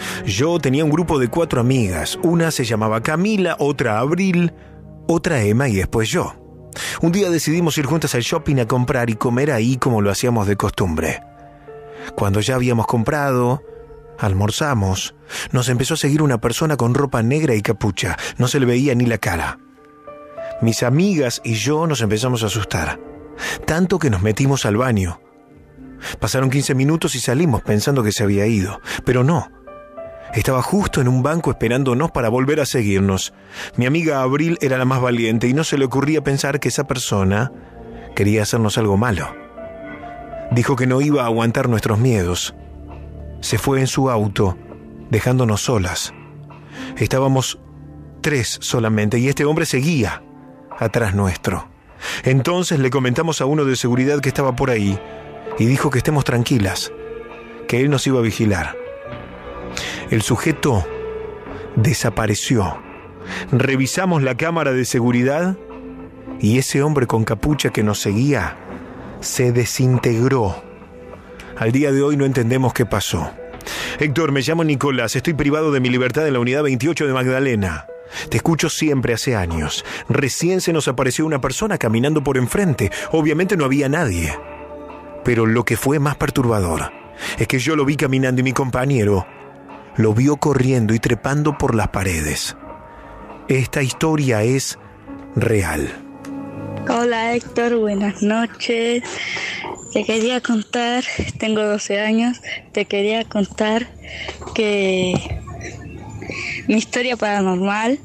yo tenía un grupo de cuatro amigas. Una se llamaba Camila, otra Abril, otra Emma y después yo. Un día decidimos ir juntas al shopping a comprar y comer ahí como lo hacíamos de costumbre. Cuando ya habíamos comprado, almorzamos, nos empezó a seguir una persona con ropa negra y capucha. No se le veía ni la cara. Mis amigas y yo nos empezamos a asustar, tanto que nos metimos al baño. Pasaron quince minutos y salimos pensando que se había ido, pero no. Estaba justo en un banco esperándonos para volver a seguirnos. Mi amiga Abril era la más valiente y no se le ocurría pensar que esa persona quería hacernos algo malo. Dijo que no iba a aguantar nuestros miedos. Se fue en su auto, dejándonos solas. Estábamos tres solamente y este hombre seguía atrás nuestro. Entonces le comentamos a uno de seguridad que estaba por ahí y dijo que estemos tranquilas, que él nos iba a vigilar. El sujeto desapareció. Revisamos la cámara de seguridad y ese hombre con capucha que nos seguía se desintegró. Al día de hoy no entendemos qué pasó. Héctor, me llamo Nicolás, estoy privado de mi libertad en la unidad veintiocho de Magdalena. Te escucho siempre hace años. Recién se nos apareció una persona caminando por enfrente. Obviamente no había nadie. Pero lo que fue más perturbador es que yo lo vi caminando y mi compañero lo vio corriendo y trepando por las paredes. Esta historia es real. Hola Héctor, buenas noches. Te quería contar, tengo doce años, te quería contar que mi historia paranormal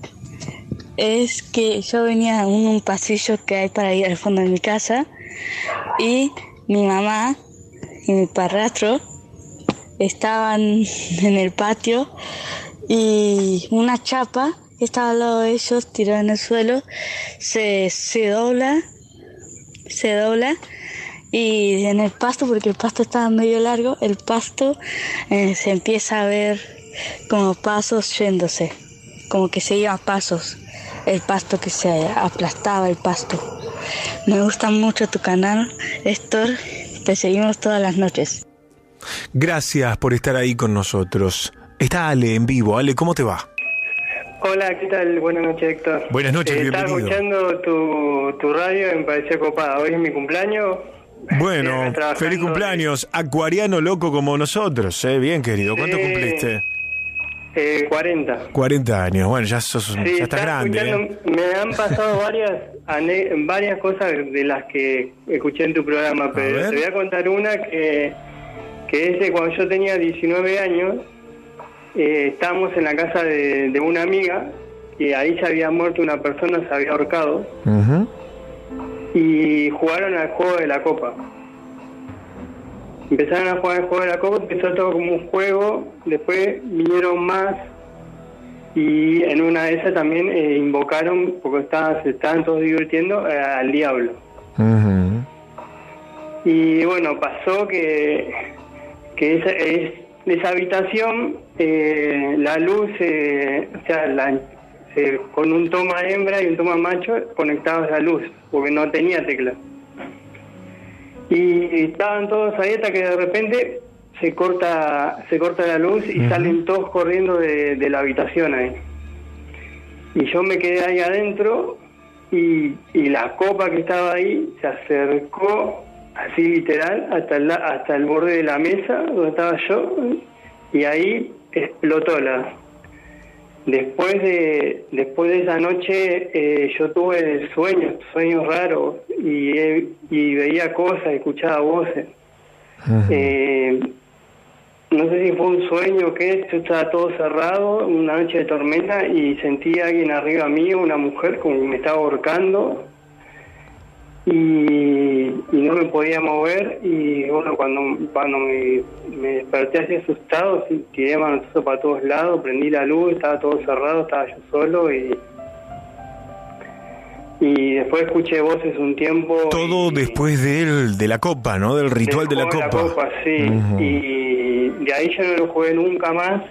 es que yo venía en un pasillo que hay para ir al fondo de mi casa y mi mamá y mi padrastro estaban en el patio y una chapa que estaba al lado de ellos, tirada en el suelo, se, se dobla, se dobla y en el pasto, porque el pasto estaba medio largo, el pasto eh, se empieza a ver como pasos yéndose, como que se iba a pasos, el pasto que se aplastaba el pasto. Me gusta mucho tu canal, Héctor, te seguimos todas las noches. Gracias por estar ahí con nosotros. Está Ale en vivo. Ale, ¿cómo te va? Hola, ¿qué tal? Buenas noches, Héctor. Buenas noches, eh, bienvenido. Estaba escuchando tu, tu radio y me pareció copada. Hoy es mi cumpleaños. Bueno, feliz cumpleaños. Acuariano loco como nosotros, ¿eh? Bien, querido. ¿Cuánto Sí. cumpliste? Eh, cuarenta. cuarenta años. Bueno, ya, sos, Sí, ya estás estaba grande. ¿eh? escuchando- Me han pasado varias ane- varias cosas de las que escuché en tu programa, pero ver. te voy a contar una que, que es de cuando yo tenía diecinueve años. Eh, estábamos en la casa de, de una amiga y ahí se había muerto una persona, se había ahorcado. Ujú. Y jugaron al juego de la copa. Empezaron a jugar al juego de la copa, empezó todo como un juego, después vinieron más y en una de esas también eh, invocaron, porque estaban, se estaban todos divirtiendo, eh, al diablo. Ujú. Y bueno, pasó que, que esa, es, esa habitación, eh, la luz, eh, o sea, la, eh, con un toma hembra y un toma macho conectados a la luz, porque no tenía tecla. Y estaban todos ahí hasta que de repente se corta se corta la luz y Ujú. salen todos corriendo de, de la habitación ahí. Y yo me quedé ahí adentro y, y la copa que estaba ahí se acercó así literal hasta el, la- hasta el borde de la mesa donde estaba yo y ahí explotó la. Después de después de esa noche eh, yo tuve sueños, sueños raros y, eh, y veía cosas, escuchaba voces. Eh, no sé si fue un sueño o qué, yo estaba todo cerrado, una noche de tormenta y sentí a alguien arriba mío, una mujer como que me estaba ahorcando y, y no me podía mover y bueno, cuando cuando me, me desperté así asustado, sí, tiré manotazo para todos lados, prendí la luz, estaba todo cerrado, estaba yo solo y y después escuché voces un tiempo. Todo después del, de la copa, ¿no? Del ritual de la Juego copa. de la copa, sí. Ujú. Y de ahí yo no lo jugué nunca más.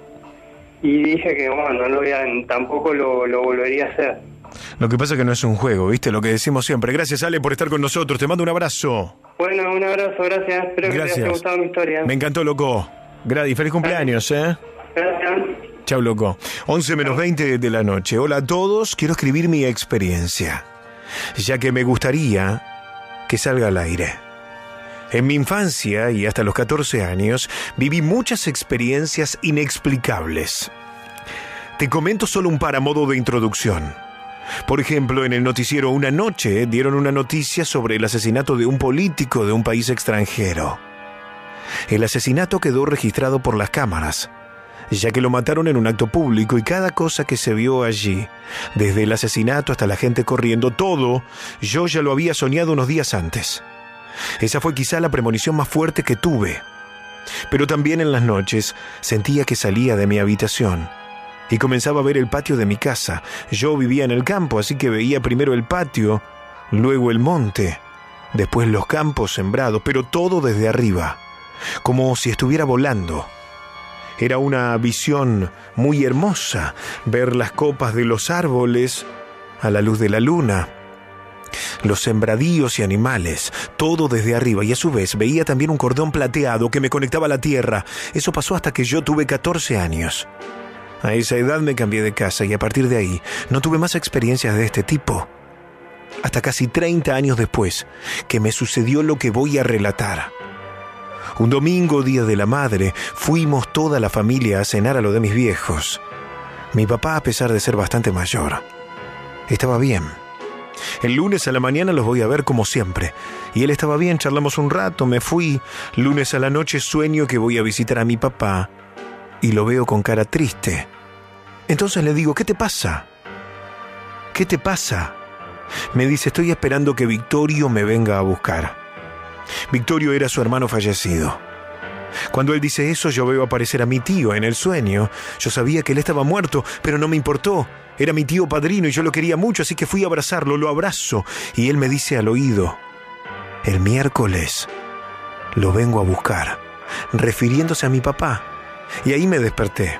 Y dije que, bueno, no lo voy a, tampoco lo, lo volvería a hacer. Lo que pasa es que no es un juego, ¿viste? Lo que decimos siempre. Gracias, Ale, por estar con nosotros. Te mando un abrazo. Bueno, un abrazo, gracias. Espero que Gracias. te haya gustado mi historia. Me encantó, loco. Gra- y feliz cumpleaños, ¿eh? Gracias. Chau, loco. once menos veinte de la noche. Hola a todos. Quiero escribir mi experiencia, ya que me gustaría que salga al aire. En mi infancia y hasta los catorce años viví muchas experiencias inexplicables. Te comento solo un par a modo de introducción. Por ejemplo, en el noticiero Una Noche dieron una noticia sobre el asesinato de un político de un país extranjero. El asesinato quedó registrado por las cámaras, ya que lo mataron en un acto público y cada cosa que se vio allí, desde el asesinato hasta la gente corriendo, todo, yo ya lo había soñado unos días antes. Esa fue quizá la premonición más fuerte que tuve. Pero también en las noches sentía que salía de mi habitación y comenzaba a ver el patio de mi casa. Yo vivía en el campo, así que veía primero el patio, luego el monte, después los campos sembrados, pero todo desde arriba, como si estuviera volando. Era una visión muy hermosa, ver las copas de los árboles a la luz de la luna, los sembradíos y animales, todo desde arriba, y a su vez veía también un cordón plateado que me conectaba a la tierra. Eso pasó hasta que yo tuve catorce años. A esa edad me cambié de casa y a partir de ahí no tuve más experiencias de este tipo. Hasta casi treinta años después, que me sucedió lo que voy a relatar. Un domingo, Día de la Madre, fuimos toda la familia a cenar a lo de mis viejos. Mi papá, a pesar de ser bastante mayor, estaba bien. El lunes a la mañana los voy a ver como siempre. Y él estaba bien, charlamos un rato, me fui. Lunes a la noche sueño que voy a visitar a mi papá y lo veo con cara triste. Entonces le digo, ¿qué te pasa? ¿Qué te pasa? Me dice, estoy esperando que Victorio me venga a buscar. Victorio era su hermano fallecido. Cuando él dice eso, yo veo aparecer a mi tío en el sueño. Yo sabía que él estaba muerto, pero no me importó. Era mi tío padrino y yo lo quería mucho, así que fui a abrazarlo, lo abrazo. Y él me dice al oído, el miércoles lo vengo a buscar, refiriéndose a mi papá. Y ahí me desperté.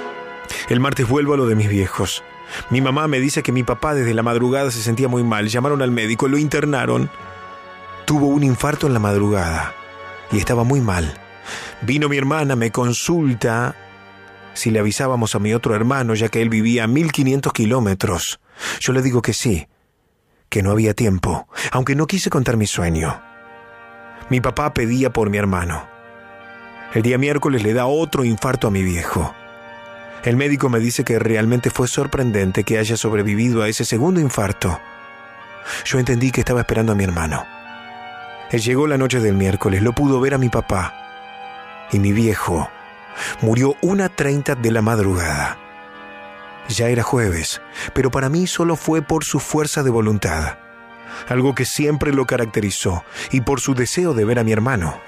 El martes vuelvo a lo de mis viejos. Mi mamá me dice que mi papá desde la madrugada se sentía muy mal. Llamaron al médico, lo internaron. Tuvo un infarto en la madrugada y estaba muy mal. Vino mi hermana, me consulta si le avisábamos a mi otro hermano, ya que él vivía a mil quinientos kilómetros. Yo le digo que sí, que no había tiempo, aunque no quise contar mi sueño. Mi papá pedía por mi hermano. El día miércoles le da otro infarto a mi viejo. El médico me dice que realmente fue sorprendente que haya sobrevivido a ese segundo infarto. Yo entendí que estaba esperando a mi hermano. Él llegó la noche del miércoles, lo pudo ver a mi papá. Y mi viejo murió una treinta de la madrugada. Ya era jueves, pero para mí solo fue por su fuerza de voluntad, algo que siempre lo caracterizó, y por su deseo de ver a mi hermano.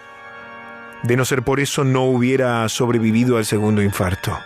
De no ser por eso, no hubiera sobrevivido al segundo infarto.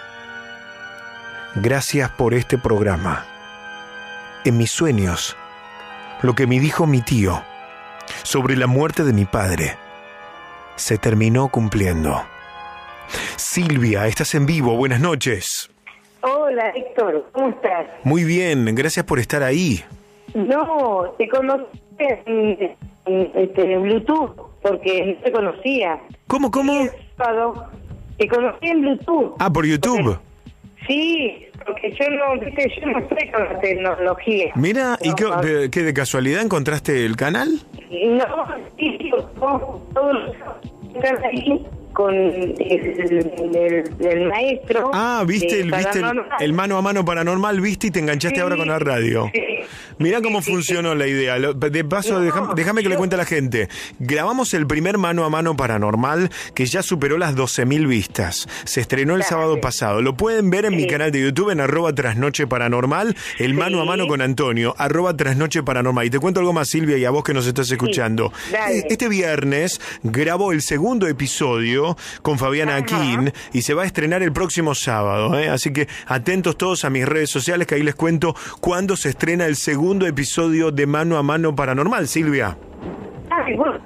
Gracias por este programa. En mis sueños, lo que me dijo mi tío sobre la muerte de mi padre se terminó cumpliendo. Silvia, estás en vivo, buenas noches. Hola, Héctor, ¿cómo estás? Muy bien, gracias por estar ahí. No, te conocí en, en, este, en Bluetooth, porque no te conocía. ¿Cómo, cómo? Te conocí en Bluetooth. Ah, por YouTube. Porque, sí, porque yo no, viste, yo no estoy con la tecnología. Mira, ¿y no, qué, no. de, qué de casualidad encontraste el canal? No, sí, sí, no, todos los están ahí con el, el, el maestro. Ah, viste, el, viste el, paranormal. el mano a mano paranormal, viste, y te enganchaste Sí, ahora con la radio. sí. Mirá cómo funcionó la idea. Lo- De paso, No, déjame, déjame que le cuente a la gente. Grabamos el primer mano a mano paranormal que ya superó las doce mil vistas. Se estrenó el sábado pasado. Lo pueden ver en mi canal de YouTube en arroba trasnoche paranormal, el mano a mano con Antonio, arroba trasnoche paranormal. Y te cuento algo más, Silvia, y a vos que nos estás escuchando. dale. Este viernes grabo el segundo episodio con Fabiana Aquín y se va a estrenar el próximo sábado, ¿eh? Así que atentos todos a mis redes sociales, que ahí les cuento cuándo se estrena el segundo episodio de Mano a Mano Paranormal. Silvia, Ay, bueno,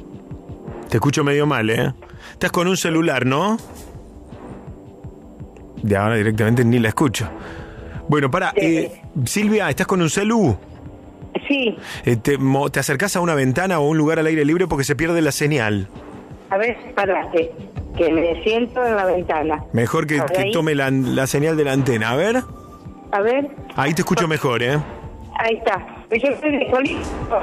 te escucho medio mal, ¿eh? Estás con un celular, ¿no? De ahora directamente ni la escucho. Bueno, para, eh, Silvia, ¿estás con un celu? Sí. Eh, te, mo- ¿Te acercás a una ventana o un lugar al aire libre porque se pierde la señal? a ver, parate, que me siento en la ventana. Mejor que, A ver, que ahí. tome la, la señal de la antena. A ver, A ver, ahí te escucho mejor, ¿eh? ahí está. Yo soy de Colín.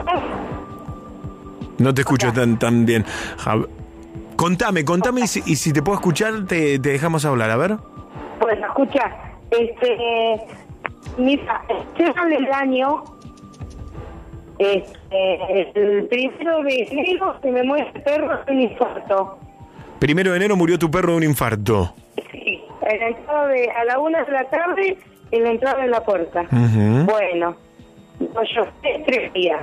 No te escucho tan, tan bien. A ver, contame, contame y si, y si te puedo escuchar, te, te dejamos hablar. A ver. Bueno, escucha, este, mira, cierran el año, este, el primero de enero se me muere el perro de un infarto. Primero de enero murió tu perro de un infarto. Sí, en la entrada de, a la una de la tarde, en la entrada de la puerta. Ujú. Bueno, no, yo sé, tres días.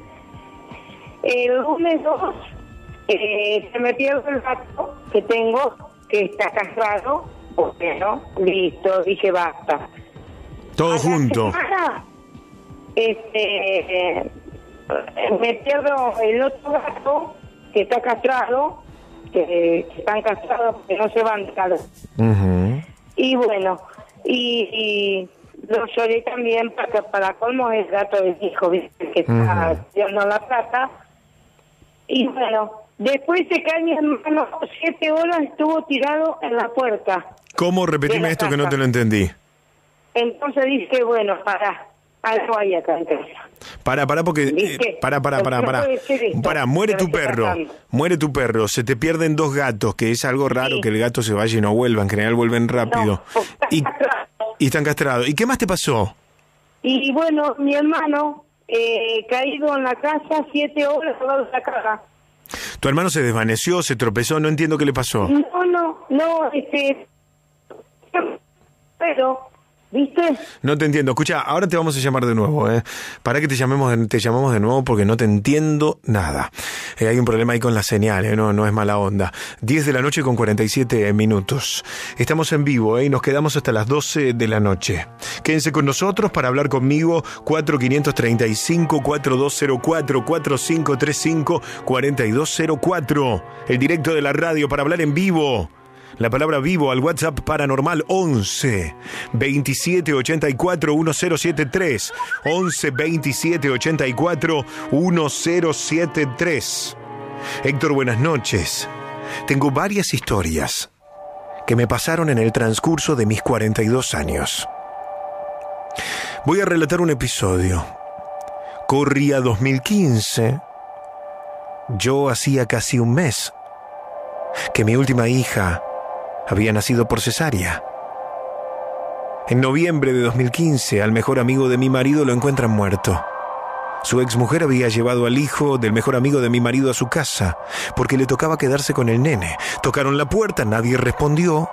El lunes dos, eh, se me pierde el gato que tengo, que está castrado. Bueno, listo, dije basta. Todo junto. Semana, este, eh, me pierdo el otro gato que está castrado, que, que están castrados porque no se van de casa. Ujú. Y bueno, y, y lo lloré también para, para colmo el gato del hijo, ¿viste? Que está Ujú. dando la plata. Y bueno, después se cae mi hermano, siete horas estuvo tirado en la puerta. ¿Cómo? De Repetime la esto que no casa. te lo entendí. Entonces dije, bueno, para, algo hay acá en casa. Para, para, porque... ¿Viste? Eh, para, para, para, No para. puede ser esto, Para, muere que tu me esté perro. pasando. Muere tu perro. Se te pierden dos gatos, que es algo raro que el gato se vaya y no vuelva. En general vuelven rápido. y, y están castrados. ¿Y qué más te pasó? Y bueno, mi hermano, eh, caído en la casa, siete horas al lado de la cara. Tu hermano se desvaneció, se tropezó, no entiendo qué le pasó. No, no, no, este... Pero, ¿viste? No te entiendo. Escucha, ahora te vamos a llamar de nuevo, ¿eh? Para que te llamemos, de- te llamamos de nuevo porque no te entiendo nada. Eh, hay un problema ahí con la señal, ¿eh? No, no es mala onda. diez de la noche con cuarenta y siete minutos. Estamos en vivo, ¿eh? Y nos quedamos hasta las doce de la noche. Quédense con nosotros para hablar conmigo. cuatro cinco tres cinco, cuatro dos cero cuatro, cuatro cinco tres cinco, cuatro dos cero cuatro. El directo de la radio para hablar en vivo. La palabra vivo al WhatsApp paranormal once veintisiete ochenta y cuatro mil setenta y tres. once veintisiete ochenta y cuatro mil setenta y tres. Héctor, buenas noches. Tengo varias historias que me pasaron en el transcurso de mis cuarenta y dos años. Voy a relatar un episodio. Corría dos mil quince. Yo hacía casi un mes que mi última hija había nacido por cesárea. En noviembre de dos mil quince, al mejor amigo de mi marido lo encuentran muerto. Su exmujer había llevado al hijo del mejor amigo de mi marido a su casa porque le tocaba quedarse con el nene. Tocaron la puerta, nadie respondió.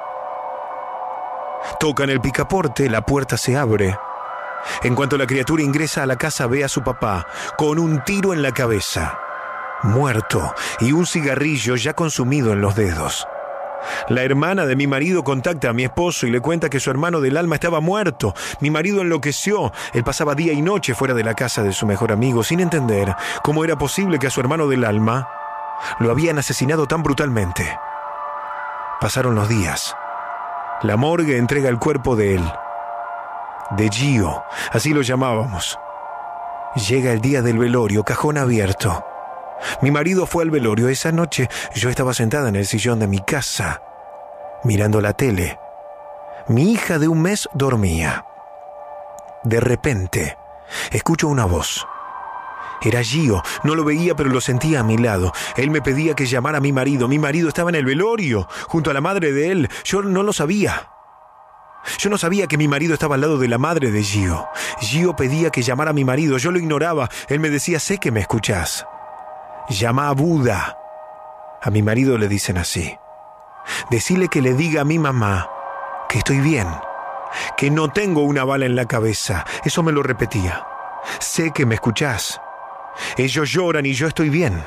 Tocan el picaporte, la puerta se abre. En cuanto la criatura ingresa a la casa, ve a su papá con un tiro en la cabeza, muerto, y un cigarrillo ya consumido en los dedos. La hermana de mi marido contacta a mi esposo y le cuenta que su hermano del alma estaba muerto. Mi marido enloqueció. Él pasaba día y noche fuera de la casa de su mejor amigo, sin entender cómo era posible que a su hermano del alma lo habían asesinado tan brutalmente. Pasaron los días. La morgue entrega el cuerpo de él, de Gio, así lo llamábamos. Llega el día del velorio, cajón abierto. Mi marido fue al velorio. Esa noche yo estaba sentada en el sillón de mi casa, mirando la tele. Mi hija de un mes dormía. De repente, escucho una voz. Era Gio. No lo veía, pero lo sentía a mi lado. Él me pedía que llamara a mi marido. Mi marido estaba en el velorio, junto a la madre de él. Yo no lo sabía. Yo no sabía que mi marido estaba al lado de la madre de Gio. Gio pedía que llamara a mi marido. Yo lo ignoraba. Él me decía, sé que me escuchás. Llama a Buda. A mi marido le dicen así. Decile que le diga a mi mamá que estoy bien, que no tengo una bala en la cabeza. Eso me lo repetía. Sé que me escuchás. Ellos lloran y yo estoy bien.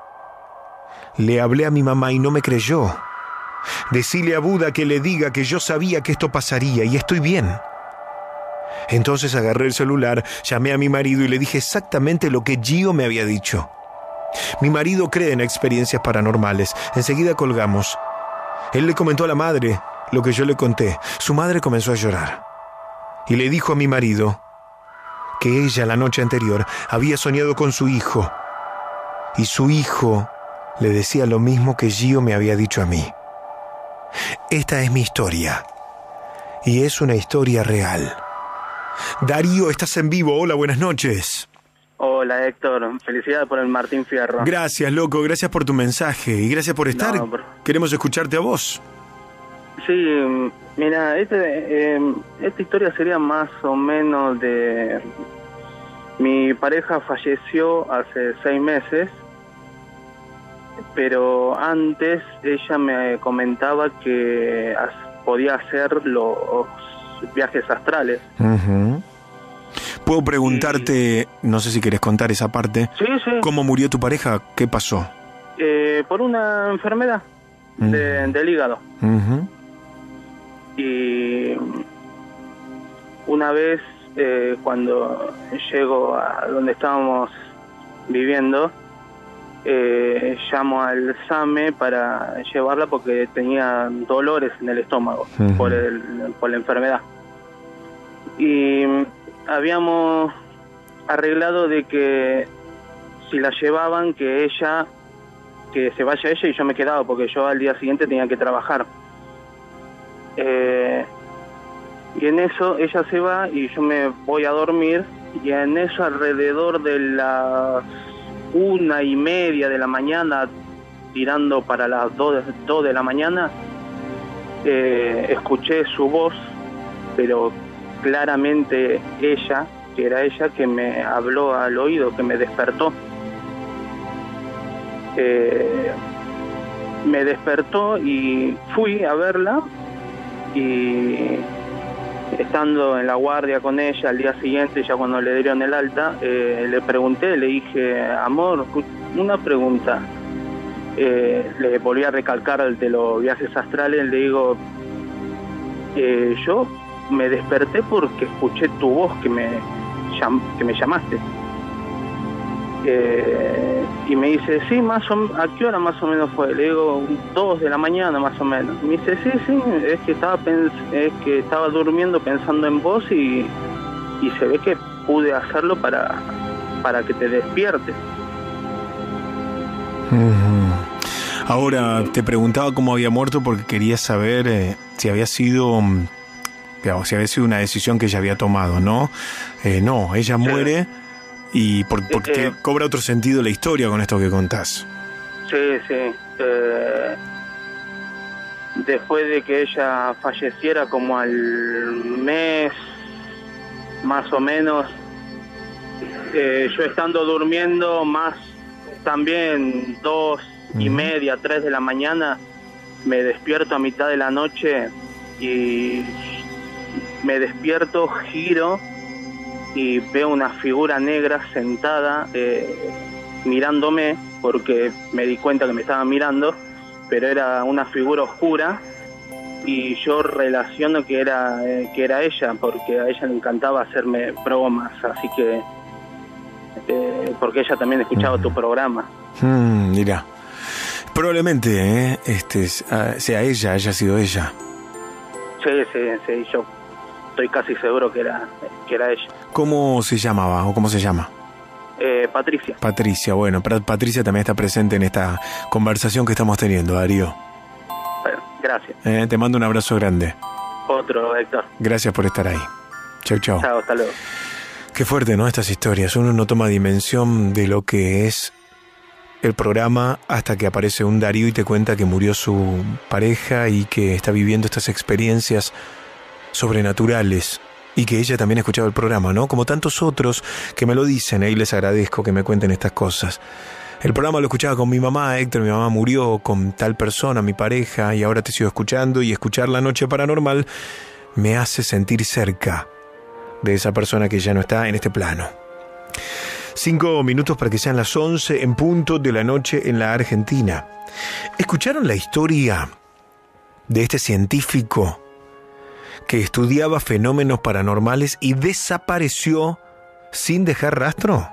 Le hablé a mi mamá y no me creyó. Decile a Buda que le diga que yo sabía que esto pasaría y estoy bien. Entonces agarré el celular, llamé a mi marido y le dije exactamente lo que Gio me había dicho. Mi marido cree en experiencias paranormales. Enseguida colgamos. Él le comentó a la madre lo que yo le conté. Su madre comenzó a llorar y le dijo a mi marido que ella la noche anterior había soñado con su hijo y su hijo le decía lo mismo que Gio me había dicho a mí. Esta es mi historia y es una historia real. Darío, estás en vivo. Hola, buenas noches. Hola Héctor, felicidades por el Martín Fierro. Gracias, loco, gracias por tu mensaje y gracias por estar. No, por... Queremos escucharte a vos. Sí, mira, este, eh, esta historia sería más o menos de... Mi pareja falleció hace seis meses, pero antes ella me comentaba que podía hacer los viajes astrales. Uh-huh. Puedo preguntarte, no sé si querés contar esa parte. Sí, sí. ¿Cómo murió tu pareja? ¿Qué pasó? Eh, por una enfermedad uh-huh. de, del hígado. Uh-huh. Y una vez eh, cuando llego a donde estábamos viviendo, eh, llamo al SAME para llevarla porque tenía dolores en el estómago uh-huh. por, el, por la enfermedad. Y habíamos arreglado de que si la llevaban, que ella, que se vaya ella y yo me quedaba, porque yo al día siguiente tenía que trabajar. Eh, y en eso ella se va y yo me voy a dormir, y en eso alrededor de las una y media de la mañana, tirando para las dos, dos de la mañana, eh, escuché su voz, pero claramente ella, que era ella, que me habló al oído, que me despertó. Eh, me despertó y fui a verla, y estando en la guardia con ella al día siguiente, ya cuando le dieron el alta, eh, le pregunté, le dije, amor, una pregunta. Eh, le volví a recalcar el de los viajes astrales, le digo, eh, yo me desperté porque escuché tu voz que me, llam, que me llamaste. Eh, y me dice, sí, más o, ¿a qué hora más o menos fue? Le digo, dos de la mañana más o menos. Me dice, sí, sí, es que estaba pens es que estaba durmiendo pensando en vos y, y se ve que pude hacerlo para, para que te despiertes. Uh-huh. Ahora, te preguntaba cómo había muerto porque quería saber eh, si había sido, digamos, si había sido una decisión que ella había tomado, ¿no? Eh, no, ella muere y por, porque Eh, eh. cobra otro sentido la historia con esto que contás. Sí, sí. Eh, después de que ella falleciera, como al mes, más o menos, eh, yo estando durmiendo, más también dos y media, tres de la mañana, me despierto a mitad de la noche y me despierto, giro y veo una figura negra sentada eh, mirándome, porque me di cuenta que me estaba mirando, pero era una figura oscura y yo relaciono que era eh, que era ella, porque a ella le encantaba hacerme bromas, así que eh, porque ella también escuchaba tu programa. Mm, mira, probablemente eh, este sea ella, haya sido ella. Sí, sí, sí, yo estoy casi seguro que era que era ella. ¿Cómo se llamaba o cómo se llama? Eh, Patricia. Patricia, bueno, Patricia también está presente en esta conversación que estamos teniendo, Darío. Bueno, gracias. Eh, te mando un abrazo grande. Otro, Héctor. Gracias por estar ahí. Chau, chau. Chao, hasta luego. Qué fuerte, ¿no? Estas historias. Uno no toma dimensión de lo que es el programa hasta que aparece un Darío y te cuenta que murió su pareja y que está viviendo estas experiencias sobrenaturales. Y que ella también escuchaba el programa, ¿no? Como tantos otros que me lo dicen, y les agradezco que me cuenten estas cosas. El programa lo escuchaba con mi mamá, Héctor, mi mamá murió con tal persona, mi pareja, y ahora te sigo escuchando, y escuchar La Noche Paranormal me hace sentir cerca de esa persona que ya no está en este plano. Cinco minutos para que sean las once en punto de la noche en la Argentina. ¿Escucharon la historia de este científico que estudiaba fenómenos paranormales y desapareció sin dejar rastro?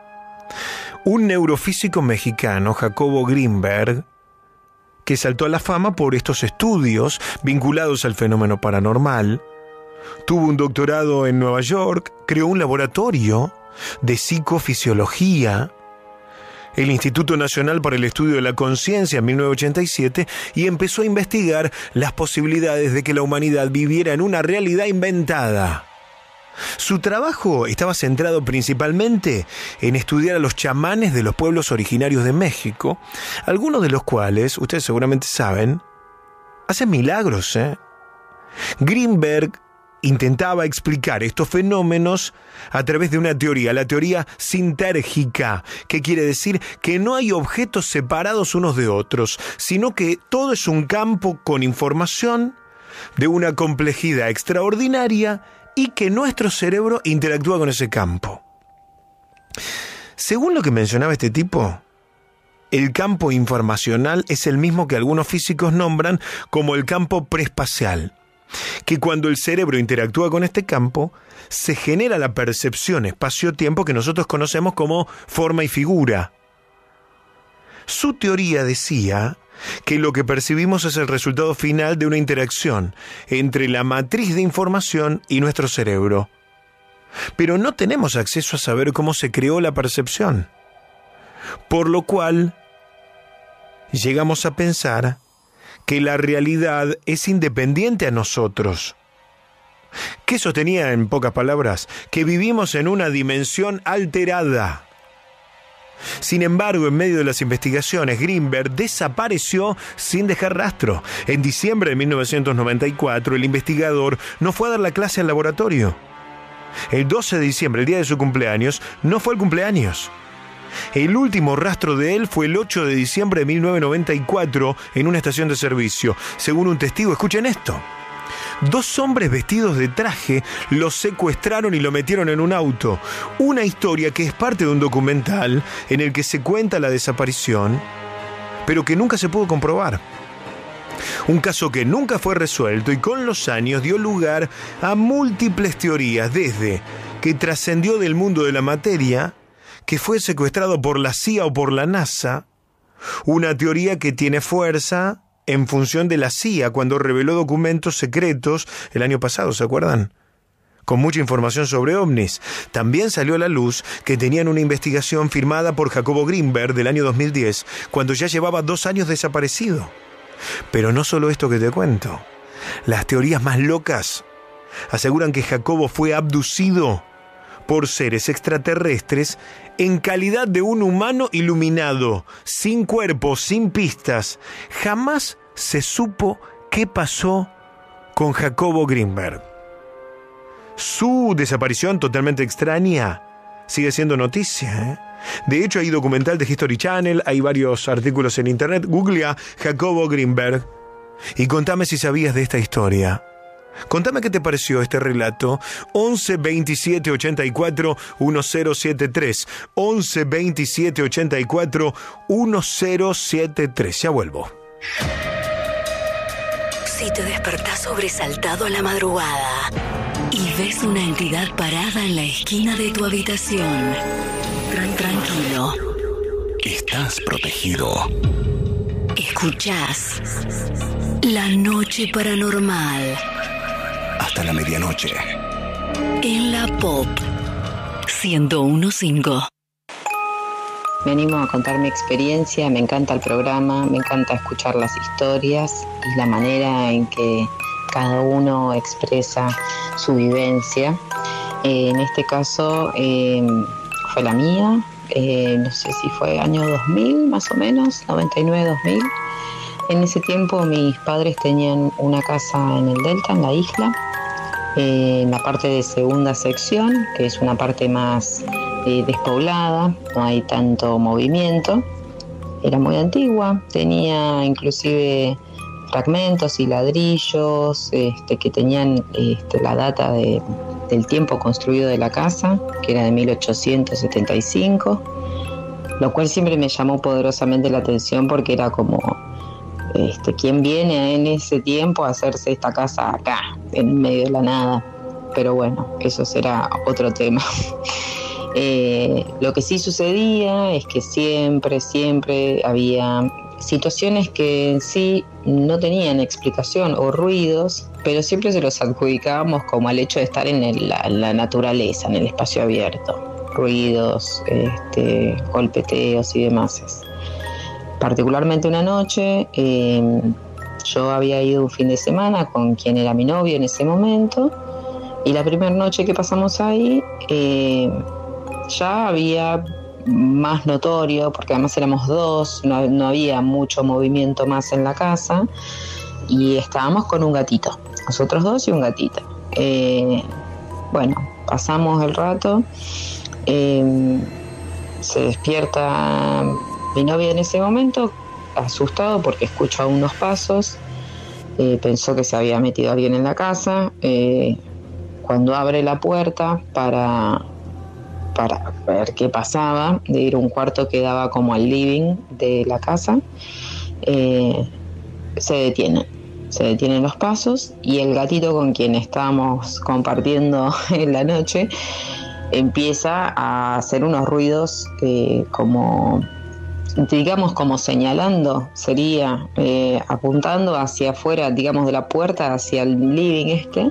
Un neurofísico mexicano, Jacobo Greenberg, que saltó a la fama por estos estudios vinculados al fenómeno paranormal, tuvo un doctorado en Nueva York, creó un laboratorio de psicofisiología, el Instituto Nacional para el Estudio de la Conciencia en mil novecientos ochenta y siete, y empezó a investigar las posibilidades de que la humanidad viviera en una realidad inventada. Su trabajo estaba centrado principalmente en estudiar a los chamanes de los pueblos originarios de México, algunos de los cuales, ustedes seguramente saben, hacen milagros, ¿eh? Greenberg intentaba explicar estos fenómenos a través de una teoría, la teoría sintérgica, que quiere decir que no hay objetos separados unos de otros, sino que todo es un campo con información de una complejidad extraordinaria y que nuestro cerebro interactúa con ese campo. Según lo que mencionaba este tipo, el campo informacional es el mismo que algunos físicos nombran como el campo preespacial, que cuando el cerebro interactúa con este campo, se genera la percepción espacio-tiempo que nosotros conocemos como forma y figura. Su teoría decía que lo que percibimos es el resultado final de una interacción entre la matriz de información y nuestro cerebro. Pero no tenemos acceso a saber cómo se creó la percepción, por lo cual llegamos a pensar que la realidad es independiente a nosotros. ¿Qué sostenía, en pocas palabras? Que vivimos en una dimensión alterada. Sin embargo, en medio de las investigaciones, Greenberg desapareció sin dejar rastro. En diciembre de mil novecientos noventa y cuatro, el investigador no fue a dar la clase al laboratorio. El doce de diciembre, el día de su cumpleaños, no fue el cumpleaños. El último rastro de él fue el ocho de diciembre de mil novecientos noventa y cuatro en una estación de servicio. Según un testigo, escuchen esto. Dos hombres vestidos de traje lo secuestraron y lo metieron en un auto. Una historia que es parte de un documental en el que se cuenta la desaparición, pero que nunca se pudo comprobar. Un caso que nunca fue resuelto y con los años dio lugar a múltiples teorías, desde que trascendió del mundo de la materia, que fue secuestrado por la C I A o por la NASA, una teoría que tiene fuerza en función de la C I A cuando reveló documentos secretos el año pasado, ¿se acuerdan? con mucha información sobre ovnis. También salió a la luz que tenían una investigación firmada por Jacobo Greenberg del año dos mil diez, cuando ya llevaba dos años desaparecido. Pero no solo esto que te cuento. Las teorías más locas aseguran que Jacobo fue abducido por seres extraterrestres en calidad de un humano iluminado, sin cuerpo, sin pistas. Jamás se supo qué pasó con Jacobo Greenberg. Su desaparición totalmente extraña sigue siendo noticia, ¿eh? De hecho, hay documental de History Channel, hay varios artículos en internet. Googlea Jacobo Greenberg y contame si sabías de esta historia. Contame qué te pareció este relato. once veintisiete ochenta y cuatro diez setenta y tres. once veintisiete ochenta y cuatro diez setenta y tres. Ya vuelvo. Si te despertás sobresaltado a la madrugada y ves una entidad parada en la esquina de tu habitación, tran- tranquilo. Estás protegido. Escuchás La Noche Paranormal. Hasta la medianoche. En la Pop ciento uno punto cinco. Me animo a contar mi experiencia, me encanta el programa, me encanta escuchar las historias y la manera en que cada uno expresa su vivencia. Eh, en este caso eh, fue la mía, eh, no sé si fue año dos mil más o menos, noventa y nueve dos mil. En ese tiempo mis padres tenían una casa en el Delta, en la isla, eh, en la parte de segunda sección, que es una parte más eh, despoblada, no hay tanto movimiento. Era muy antigua, tenía inclusive fragmentos y ladrillos este, que tenían este, la data de, del tiempo construido de la casa, que era de mil ochocientos setenta y cinco, lo cual siempre me llamó poderosamente la atención porque era como, este, ¿quién viene en ese tiempo a hacerse esta casa acá, en medio de la nada? Pero bueno, eso será otro tema. Eh, lo que sí sucedía es que siempre, siempre había situaciones que en sí no tenían explicación o ruidos, pero siempre se los adjudicábamos como al hecho de estar en, el, la, la naturaleza, en el espacio abierto. Ruidos, este, golpeteos y demás. Particularmente una noche, eh, yo había ido un fin de semana con quien era mi novio en ese momento, y la primera noche que pasamos ahí, eh, ya había más notorio, porque además éramos dos, no, no había mucho movimiento más en la casa, y estábamos con un gatito, nosotros dos y un gatito. Eh, bueno, pasamos el rato, eh, se despierta mi novio en ese momento, asustado porque escucha unos pasos, eh, pensó que se había metido alguien en la casa. Eh, cuando abre la puerta para... para ver qué pasaba, de ir a un cuarto que daba como al living de la casa, eh, se detiene, se detienen los pasos, y el gatito con quien estábamos compartiendo en la noche empieza a hacer unos ruidos eh, como, digamos, como señalando, sería eh, apuntando hacia afuera, digamos, de la puerta, hacia el living este,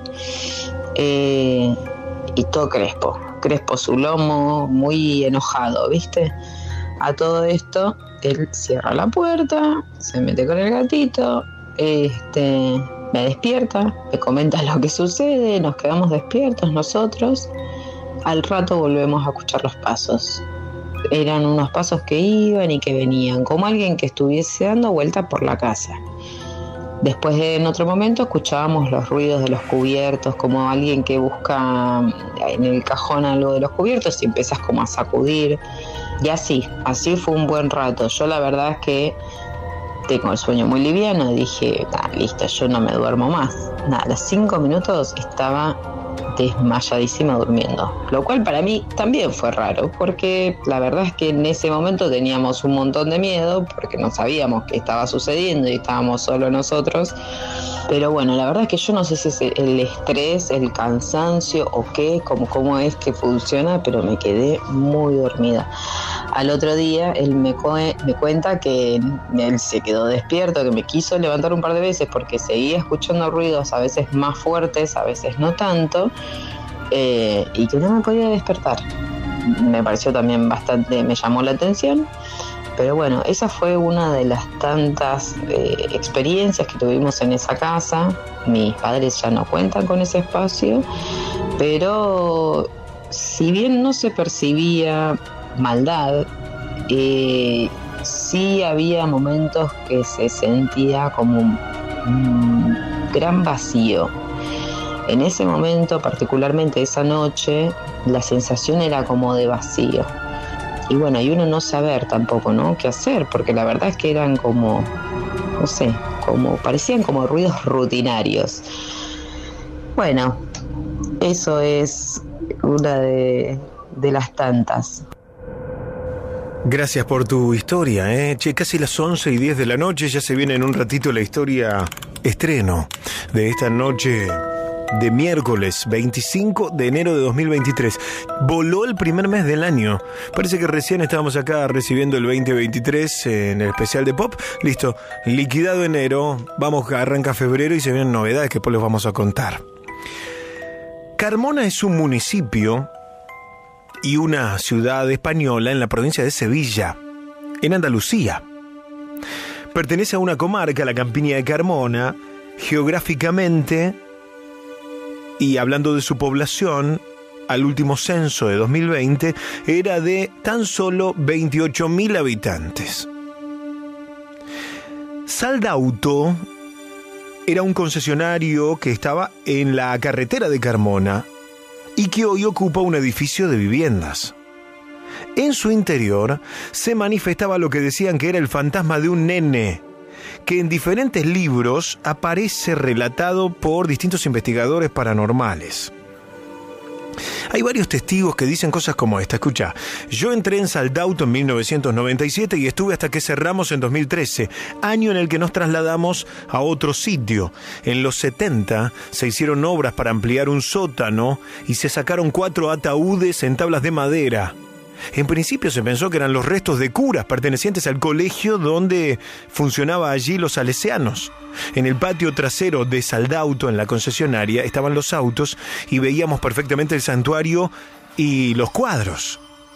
eh, y todo crespo. Crespo su lomo, muy enojado, ¿viste? A todo esto, él cierra la puerta, se mete con el gatito, este, me despierta, me comenta lo que sucede, nos quedamos despiertos nosotros. Al rato volvemos a escuchar los pasos. Eran unos pasos que iban y que venían, como alguien que estuviese dando vuelta por la casa. Después, en otro momento, escuchábamos los ruidos de los cubiertos, como alguien que busca en el cajón algo de los cubiertos y empiezas como a sacudir. Y así, así fue un buen rato. Yo la verdad es que tengo el sueño muy liviano, dije, ah, listo, yo no me duermo más. Nada, a los cinco minutos estaba desmayadísima durmiendo, lo cual para mí también fue raro, porque la verdad es que en ese momento teníamos un montón de miedo, porque no sabíamos qué estaba sucediendo y estábamos solo nosotros. Pero bueno, la verdad es que yo no sé si es el estrés, el cansancio o qué, cómo, cómo es que funciona, pero me quedé muy dormida. Al otro día él me, co- me cuenta que él se quedó despierto, que me quiso levantar un par de veces porque seguía escuchando ruidos, a veces más fuertes, a veces no tanto, eh, y que no me podía despertar. Me pareció también bastante, me llamó la atención, pero bueno, esa fue una de las tantas eh, experiencias que tuvimos en esa casa. Mis padres ya no cuentan con ese espacio, pero si bien no se percibía maldad, eh, sí había momentos que se sentía como un, un gran vacío. En ese momento, particularmente esa noche, la sensación era como de vacío. Y bueno, y uno no saber tampoco, ¿no?, qué hacer, porque la verdad es que eran como, no sé, como parecían como ruidos rutinarios. Bueno, eso es una de, de las tantas. Gracias por tu historia, ¿eh? Che, casi las once y diez de la noche, ya se viene en un ratito la historia estreno de esta noche de miércoles veinticinco de enero de dos mil veintitrés. Voló el primer mes del año. Parece que recién estábamos acá recibiendo el veinte veintitrés en el especial de Pop. Listo, liquidado enero, vamos, arranca febrero y se vienen novedades que después les vamos a contar. Carmona es un municipio y una ciudad española en la provincia de Sevilla, en Andalucía. Pertenece a una comarca, la Campiña de Carmona, geográficamente. Y hablando de su población, al último censo de dos mil veinte, era de tan solo veintiocho mil habitantes. Saldauto era un concesionario que estaba en la carretera de Carmona y que hoy ocupa un edificio de viviendas. En su interior se manifestaba lo que decían que era el fantasma de un nene, que en diferentes libros aparece relatado por distintos investigadores paranormales. Hay varios testigos que dicen cosas como esta. Escucha, yo entré en Saldauto en mil novecientos noventa y siete y estuve hasta que cerramos en dos mil trece, año en el que nos trasladamos a otro sitio. En los setenta se hicieron obras para ampliar un sótano y se sacaron cuatro ataúdes en tablas de madera. En principio se pensó que eran los restos de curas pertenecientes al colegio donde funcionaba allí los salesianos. En el patio trasero de Saldauto, en la concesionaria, estaban los autos y veíamos perfectamente el santuario y los cuadros.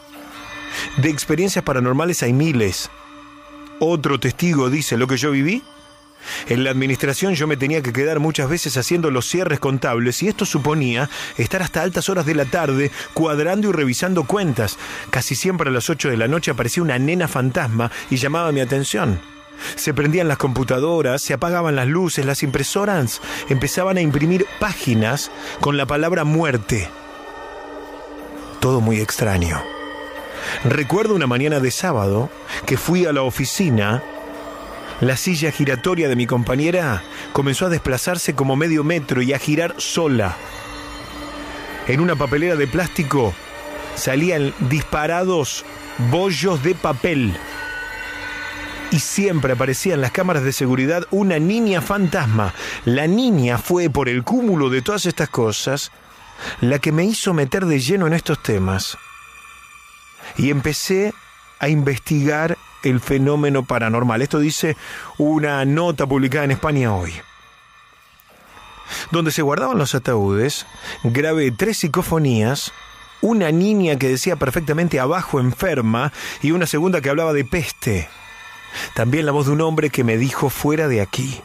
De experiencias paranormales hay miles. Otro testigo dice: lo que yo viví, en la administración yo me tenía que quedar muchas veces haciendo los cierres contables y esto suponía estar hasta altas horas de la tarde cuadrando y revisando cuentas. Casi siempre a las ocho de la noche aparecía una nena fantasma y llamaba mi atención. Se prendían las computadoras, se apagaban las luces, las impresoras empezaban a imprimir páginas con la palabra muerte. Todo muy extraño. Recuerdo una mañana de sábado que fui a la oficina. La silla giratoria de mi compañera comenzó a desplazarse como medio metro y a girar sola. En una papelera de plástico salían disparados bollos de papel. Y siempre aparecía en las cámaras de seguridad una niña fantasma. La niña fue, por el cúmulo de todas estas cosas, la que me hizo meter de lleno en estos temas. Y empecé a investigar el fenómeno paranormal. Esto dice una nota publicada en España Hoy. Donde se guardaban los ataúdes, grabé tres psicofonías, una niña que decía perfectamente abajo enferma y una segunda que hablaba de peste. También la voz de un hombre que me dijo fuera de aquí.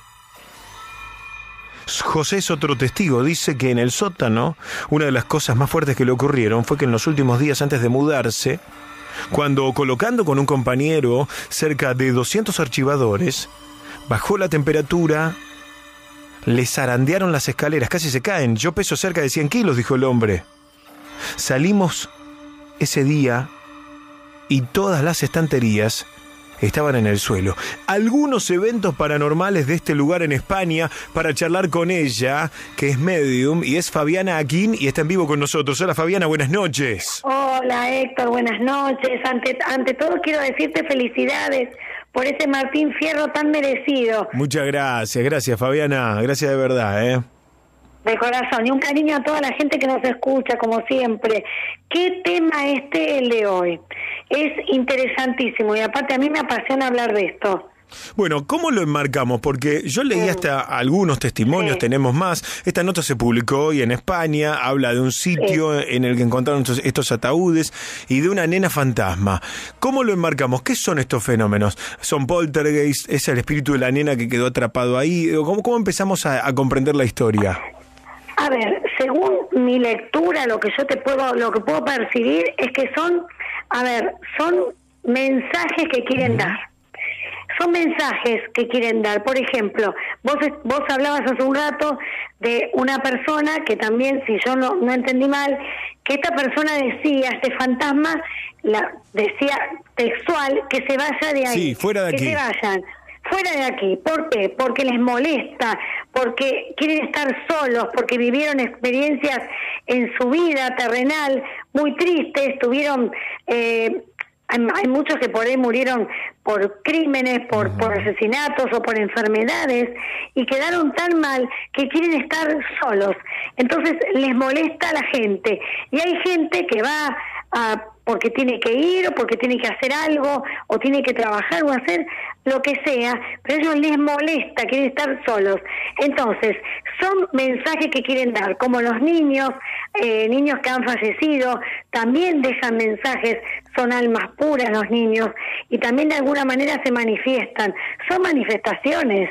José es otro testigo, dice que en el sótano una de las cosas más fuertes que le ocurrieron fue que en los últimos días antes de mudarse, cuando colocando con un compañero cerca de doscientos archivadores, bajó la temperatura, le zarandearon las escaleras, casi se caen. Yo peso cerca de cien kilos, dijo el hombre. Salimos ese día y todas las estanterías estaban en el suelo. Algunos eventos paranormales de este lugar en España para charlar con ella, que es medium y es Fabiana Aquín y está en vivo con nosotros. Hola Fabiana, buenas noches. Hola Héctor, buenas noches. Ante, ante todo quiero decirte felicidades por ese Martín Fierro tan merecido. Muchas gracias, gracias Fabiana, gracias de verdad, ¿eh? De corazón, y un cariño a toda la gente que nos escucha, como siempre. ¿Qué tema este el de hoy? Es interesantísimo, y aparte a mí me apasiona hablar de esto. Bueno, ¿cómo lo enmarcamos? Porque yo leí hasta algunos testimonios, sí. tenemos más. Esta nota se publicó hoy en España, habla de un sitio sí. en el que encontraron estos, estos ataúdes y de una nena fantasma. ¿Cómo lo enmarcamos? ¿Qué son estos fenómenos? ¿Son poltergeist? ¿Es el espíritu de la nena que quedó atrapado ahí? ¿Cómo, cómo empezamos a, a comprender la historia? A ver, según mi lectura, lo que yo te puedo, lo que puedo percibir es que son, a ver, son mensajes que quieren dar. Son mensajes que quieren dar. Por ejemplo, vos vos hablabas hace un rato de una persona que también, si yo no, no entendí mal, que esta persona decía, este fantasma, la decía textual, que se vaya de ahí. Sí, fuera de que aquí. Que se vayan. Fuera de aquí. ¿Por qué? Porque les molesta, porque quieren estar solos, porque vivieron experiencias en su vida terrenal muy tristes, tuvieron... Eh, hay muchos que por ahí murieron por crímenes, por, uh-huh. por asesinatos o por enfermedades y quedaron tan mal que quieren estar solos. Entonces les molesta a la gente. Y hay gente que va a, porque tiene que ir o porque tiene que hacer algo o tiene que trabajar o hacer lo que sea, pero a ellos les molesta, quieren estar solos. Entonces, son mensajes que quieren dar, como los niños, eh, niños que han fallecido, también dejan mensajes, son almas puras los niños, y también de alguna manera se manifiestan, son manifestaciones.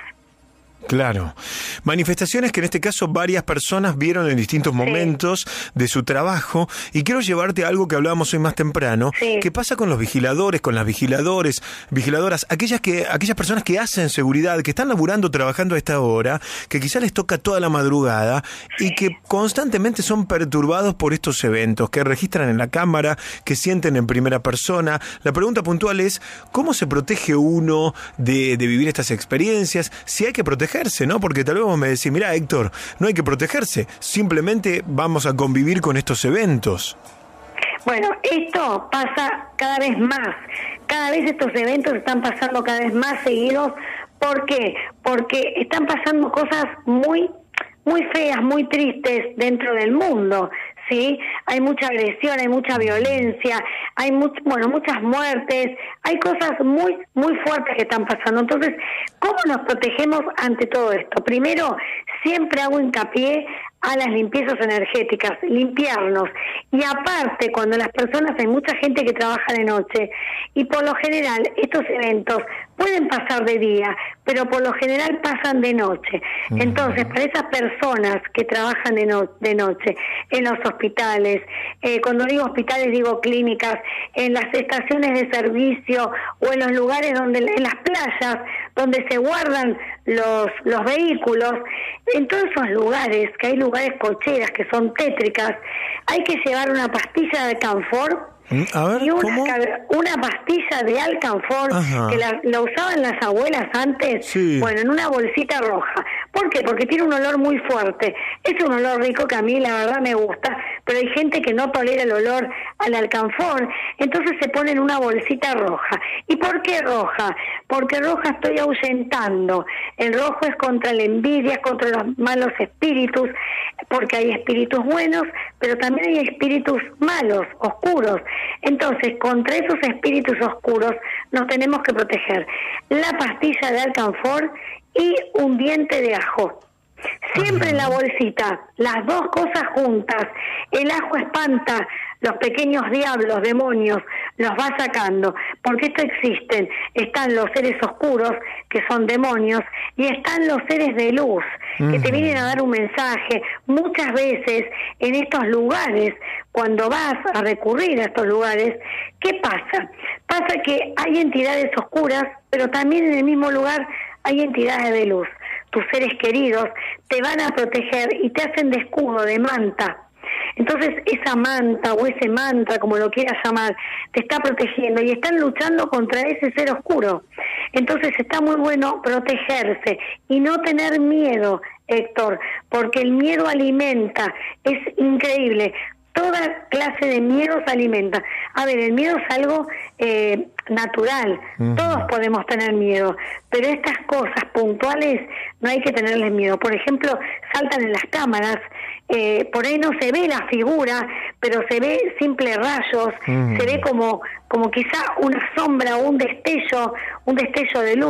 Claro. Manifestaciones que en este caso varias personas vieron en distintos momentos sí. de su trabajo. Y quiero llevarte a algo que hablábamos hoy más temprano. Sí. ¿Qué pasa con los vigiladores, con las vigiladores, vigiladoras? Aquellas que, aquellas personas que hacen seguridad, que están laburando, trabajando a esta hora, que quizás les toca toda la madrugada sí. y que constantemente son perturbados por estos eventos, que registran en la cámara, que sienten en primera persona. La pregunta puntual es, ¿cómo se protege uno de, de vivir estas experiencias? Si hay que proteger ¿no? Porque tal vez vos me decís, mira Héctor, no hay que protegerse, simplemente vamos a convivir con estos eventos. Bueno, esto pasa cada vez más, cada vez estos eventos están pasando cada vez más seguidos. ¿Por qué? Porque están pasando cosas muy, muy feas, muy tristes dentro del mundo. ¿Sí? Hay mucha agresión, hay mucha violencia, hay much, bueno, muchas muertes, hay cosas muy muy fuertes que están pasando. Entonces, ¿cómo nos protegemos ante todo esto? Primero, siempre hago hincapié a las limpiezas energéticas, limpiarnos. Y aparte, cuando las personas, hay mucha gente que trabaja de noche, y por lo general estos eventos pueden pasar de día, pero por lo general pasan de noche. Entonces, para esas personas que trabajan de, no, de noche, en los hospitales, eh, cuando digo hospitales digo clínicas, en las estaciones de servicio o en los lugares donde, en las playas, donde se guardan los, los vehículos, en todos esos lugares, que hay lugares cocheras que son tétricas, hay que llevar una pastilla de Canfor. A ver, y una, ¿cómo? una pastilla de Alcanfor que la, la usaban las abuelas antes, sí. bueno, en una bolsita roja. ¿Por qué? Porque tiene un olor muy fuerte. Es un olor rico que a mí la verdad me gusta, pero hay gente que no tolera el olor al Alcanfor, entonces se pone en una bolsita roja. ¿Y por qué roja? Porque roja estoy ahuyentando. El rojo es contra la envidia, es contra los malos espíritus, porque hay espíritus buenos, pero también hay espíritus malos, oscuros. Entonces, contra esos espíritus oscuros nos tenemos que proteger. La pastilla de Alcanfor y un diente de ajo. Siempre en la bolsita, las dos cosas juntas. El ajo espanta los pequeños diablos, demonios, los va sacando, porque esto existen. Están los seres oscuros, que son demonios, y están los seres de luz, que te vienen a dar un mensaje. Muchas veces en estos lugares, cuando vas a recurrir a estos lugares, ¿qué pasa? Pasa que hay entidades oscuras, pero también en el mismo lugar hay entidades de luz. Tus seres queridos te van a proteger y te hacen de escudo, de manta. Entonces esa manta o ese mantra, como lo quieras llamar, te está protegiendo y están luchando contra ese ser oscuro. Entonces está muy bueno protegerse y no tener miedo, Héctor, porque el miedo alimenta, es increíble. Toda clase de miedo se alimenta. A ver, el miedo es algo eh, natural, uh-huh. Todos podemos tener miedo, pero estas cosas puntuales no hay que tenerles miedo. Por ejemplo, saltan en las cámaras, eh, por ahí no se ve la figura, pero se ve simples rayos, uh-huh. Se ve como, como quizá una sombra o un destello, un destello de luz.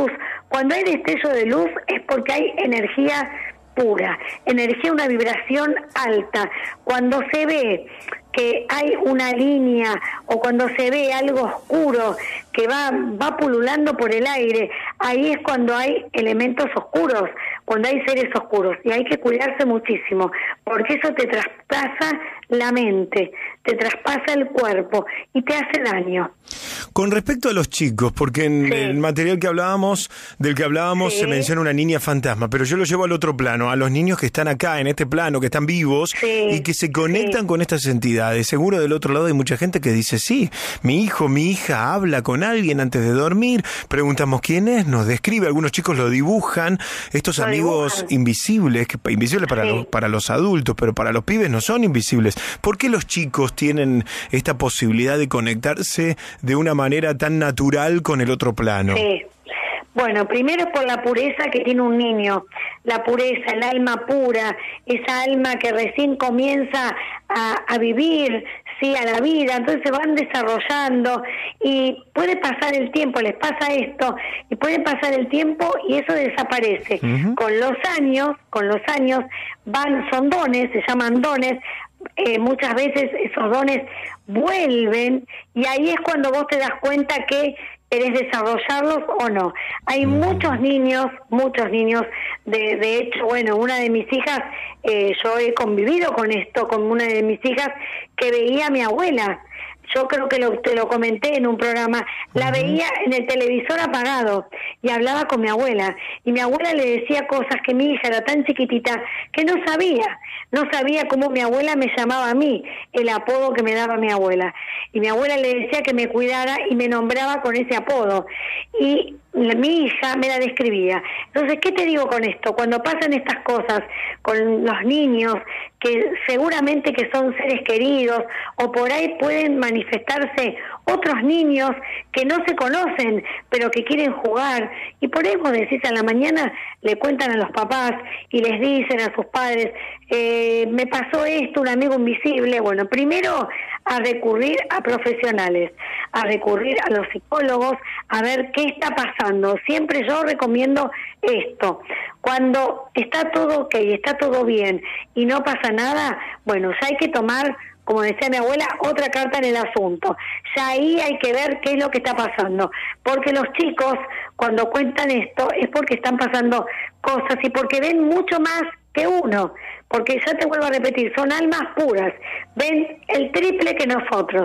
Cuando hay destello de luz es porque hay energía pura, energía, una vibración alta. Cuando se ve que hay una línea o cuando se ve algo oscuro que va va pululando por el aire, ahí es cuando hay elementos oscuros, cuando hay seres oscuros, y hay que cuidarse muchísimo, porque eso te traspasa la mente, te traspasa el cuerpo y te hace daño. Con respecto a los chicos, porque en sí. el material que hablábamos, del que hablábamos, sí. se menciona una niña fantasma, pero yo lo llevo al otro plano, a los niños que están acá, en este plano, que están vivos sí. y que se conectan sí. con estas entidades. Seguro del otro lado hay mucha gente que dice, sí, mi hijo, mi hija habla con alguien antes de dormir, preguntamos quién es, nos describe, algunos chicos lo dibujan, estos lo amigos dibujan. invisibles, que, invisibles para, sí. los, para los adultos, pero para los pibes no son invisibles. ¿Por qué los chicos tienen esta posibilidad de conectarse de una manera tan natural con el otro plano? Sí. Bueno, primero por la pureza que tiene un niño, la pureza, el alma pura, esa alma que recién comienza a, a vivir, sí, a la vida, entonces se van desarrollando y puede pasar el tiempo, les pasa esto, y puede pasar el tiempo y eso desaparece. Uh-huh. Con los años, con los años van, son dones, se llaman dones, eh, muchas veces esos dones vuelven y ahí es cuando vos te das cuenta que ¿querés desarrollarlos o no? Hay muchos niños, muchos niños, de, de hecho, bueno, una de mis hijas, eh, yo he convivido con esto, con una de mis hijas, que veía a mi abuela. Yo creo que lo, te lo comenté en un programa, la uh-huh. veía en el televisor apagado y hablaba con mi abuela. Y mi abuela le decía cosas que mi hija era tan chiquitita que no sabía. No sabía cómo mi abuela me llamaba a mí, el apodo que me daba mi abuela. Y mi abuela le decía que me cuidara y me nombraba con ese apodo. Y mi hija me la describía. Entonces, ¿qué te digo con esto? Cuando pasan estas cosas con los niños, que seguramente que son seres queridos, o por ahí pueden manifestarse otros niños que no se conocen, pero que quieren jugar, y por ahí vos decís a la mañana, le cuentan a los papás y les dicen a sus padres, eh, me pasó esto, un amigo invisible. Bueno, primero a recurrir a profesionales, a recurrir a los psicólogos, a ver qué está pasando. Siempre yo recomiendo esto. Cuando está todo ok, está todo bien y no pasa nada, bueno, ya hay que tomar, como decía mi abuela, otra carta en el asunto. Ya ahí hay que ver qué es lo que está pasando. Porque los chicos, cuando cuentan esto, es porque están pasando cosas y porque ven mucho más que uno. Porque ya te vuelvo a repetir, son almas puras. Ven el triple que nosotros.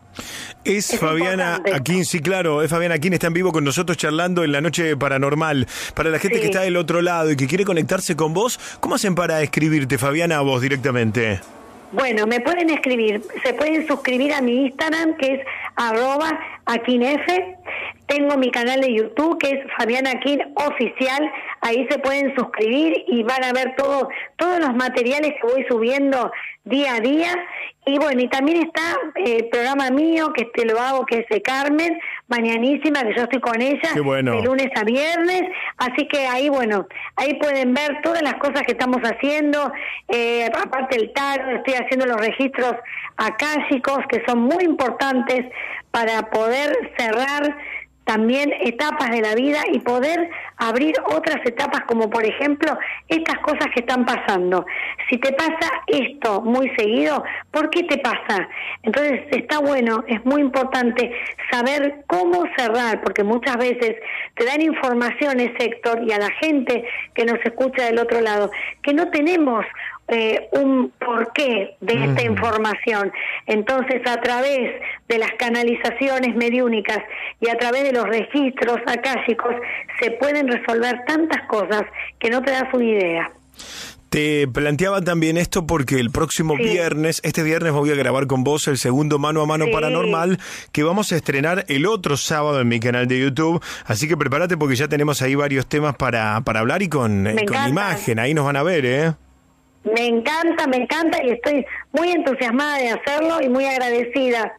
Es, es Fabiana Aquín, sí, claro, es Fabiana Aquín, está en vivo con nosotros charlando en la noche paranormal. Para la gente sí. que está del otro lado y que quiere conectarse con vos, ¿cómo hacen para escribirte, Fabiana, a vos directamente? Bueno, me pueden escribir, se pueden suscribir a mi Instagram, que es arroba aquinf. Tengo mi canal de YouTube, que es Fabiana Aquín Oficial. Ahí se pueden suscribir y van a ver todo, todos los materiales que voy subiendo día a día. Y bueno, y también está el programa mío, que te lo hago, que es de Carmen, mañanísima, que yo estoy con ella, Qué bueno. de lunes a viernes. Así que ahí, bueno, ahí pueden ver todas las cosas que estamos haciendo. Eh, aparte el tarot, estoy haciendo los registros akáshicos, que son muy importantes para poder cerrar también etapas de la vida y poder abrir otras etapas, como por ejemplo estas cosas que están pasando. Si te pasa esto muy seguido, ¿por qué te pasa? Entonces está bueno, es muy importante saber cómo cerrar, porque muchas veces te dan informaciones, Héctor, y a la gente que nos escucha del otro lado, que no tenemos Eh, un porqué de esta mm. información. Entonces, a través de las canalizaciones mediúnicas y a través de los registros akáshicos se pueden resolver tantas cosas que no te das una idea. Te planteaba también esto porque el próximo sí. viernes, este viernes voy a grabar con vos el segundo Mano a Mano sí. Paranormal, que vamos a estrenar el otro sábado en mi canal de YouTube, así que prepárate porque ya tenemos ahí varios temas para, para hablar y con, eh, con imagen, ahí nos van a ver, ¿eh? Me encanta, me encanta y estoy muy entusiasmada de hacerlo y muy agradecida.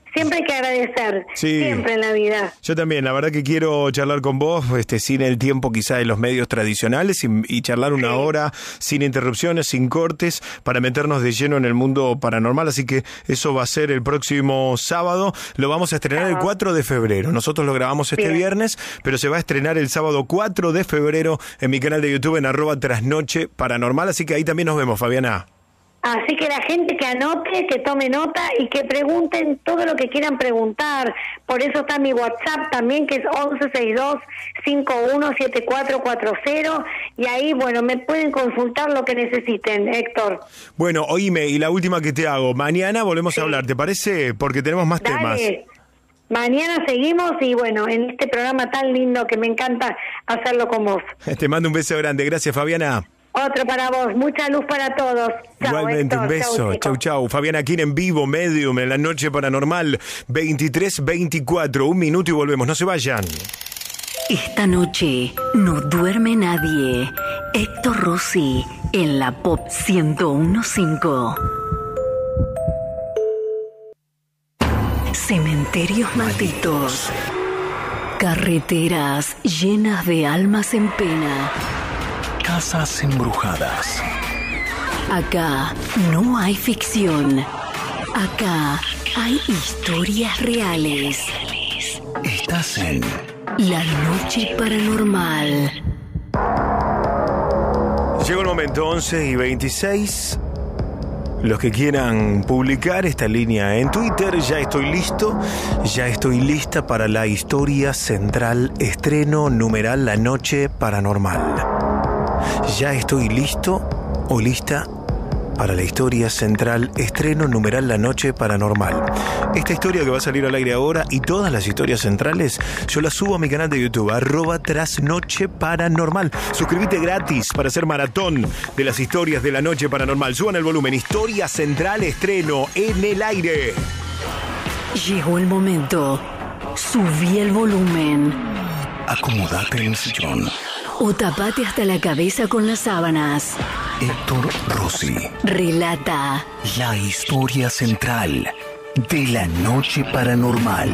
Siempre hay que agradecer, Sí. siempre en la vida. Yo también, la verdad que quiero charlar con vos, este, sin el tiempo quizá de los medios tradicionales y, y charlar una hora sin interrupciones, sin cortes, para meternos de lleno en el mundo paranormal, así que eso va a ser el próximo sábado. Lo vamos a estrenar el cuatro de febrero. Nosotros lo grabamos este Bien. viernes, pero se va a estrenar el sábado cuatro de febrero en mi canal de YouTube en arroba trasnoche paranormal, así que ahí también nos vemos, Fabiana. Así que la gente que anote, que tome nota y que pregunten todo lo que quieran preguntar. Por eso está mi WhatsApp también, que es once sesenta y dos cincuenta y uno setenta y cuatro cuarenta. Y ahí, bueno, me pueden consultar lo que necesiten, Héctor. Bueno, oíme, y la última que te hago. Mañana volvemos a hablar, ¿te parece? Porque tenemos más temas. Dale. Mañana seguimos y bueno, en este programa tan lindo que me encanta hacerlo con vos. Te mando un beso grande. Gracias, Fabiana. Otro para vos, mucha luz para todos. Chau, Igualmente, Héctor. un beso. Chau, chicos. Chau, chau. Fabiana Aquín en vivo, Medium, en la noche paranormal. veintitrés veinticuatro. Un minuto y volvemos. No se vayan. Esta noche no duerme nadie. Héctor Rossi en la Pop ciento uno punto cinco. Cementerios malditos. Carreteras llenas de almas en pena. Casas embrujadas. Acá no hay ficción. Acá hay historias reales. Estás en La Noche Paranormal. Llegó el momento, once y veintiséis. Los que quieran publicar esta línea en Twitter, ya estoy listo, ya estoy lista para la historia central, estreno numeral La Noche Paranormal. Ya estoy listo o lista para la historia central, estreno numeral La Noche Paranormal. Esta historia que va a salir al aire ahora y todas las historias centrales, yo las subo a mi canal de YouTube, arroba Trasnoche Paranormal. Suscríbete gratis para hacer maratón de las historias de La Noche Paranormal. Suban el volumen, historia central, estreno en el aire. Llegó el momento. Subí el volumen. Acomódate en el sillón. O tapate hasta la cabeza con las sábanas. Héctor Rossi. Relata La historia central de La Noche Paranormal.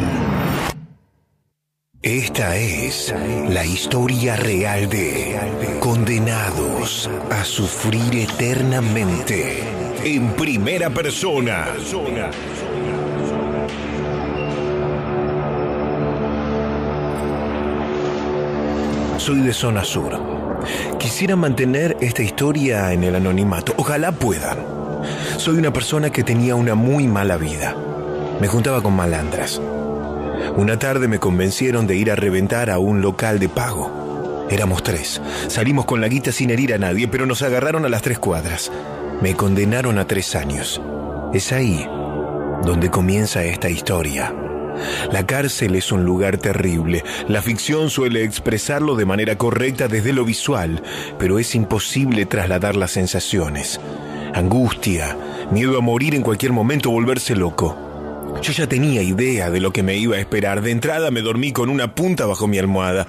Esta es la historia real de condenados a sufrir eternamente en primera persona. Soy de zona sur. Quisiera mantener esta historia en el anonimato. Ojalá puedan. Soy una persona que tenía una muy mala vida. Me juntaba con malandras. Una tarde me convencieron de ir a reventar a un local de pago. Éramos tres. Salimos con la guita sin herir a nadie, pero nos agarraron a las tres cuadras. Me condenaron a tres años. Es ahí donde comienza esta historia. La cárcel es un lugar terrible. La ficción suele expresarlo de manera correcta desde lo visual, pero es imposible trasladar las sensaciones. Angustia, miedo a morir en cualquier momento, volverse loco. Yo ya tenía idea de lo que me iba a esperar. De entrada me dormí con una punta bajo mi almohada.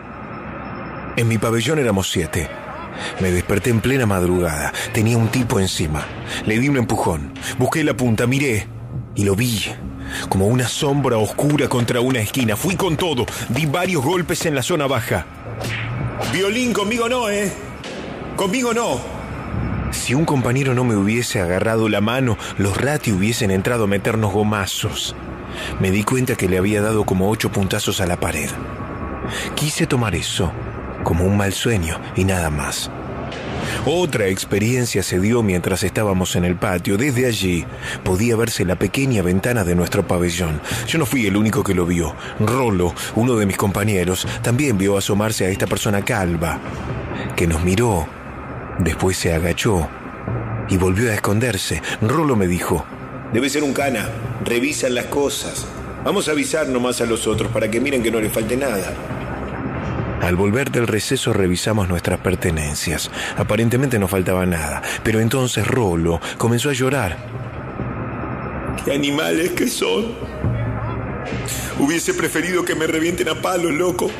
En mi pabellón éramos siete. Me desperté en plena madrugada. Tenía un tipo encima. Le di un empujón. Busqué la punta, miré y lo vi. Como una sombra oscura contra una esquina. Fui con todo. Di varios golpes en la zona baja. Violín, conmigo no, ¿eh? Conmigo no. Si un compañero no me hubiese agarrado la mano, los rati hubiesen entrado a meternos gomazos. Me di cuenta que le había dado como ocho puntazos a la pared. Quise tomar eso como un mal sueño y nada más. Otra experiencia se dio mientras estábamos en el patio. Desde allí podía verse la pequeña ventana de nuestro pabellón. Yo no fui el único que lo vio. Rolo, uno de mis compañeros, también vio asomarse a esta persona calva, que nos miró, después se agachó y volvió a esconderse. Rolo me dijo: debe ser un cana, revisan las cosas. Vamos a avisar nomás a los otros para que miren que no les falte nada. Al volver del receso revisamos nuestras pertenencias. Aparentemente no faltaba nada, pero entonces Rolo comenzó a llorar. ¡Qué animales que son! Hubiese preferido que me revienten a palos, loco.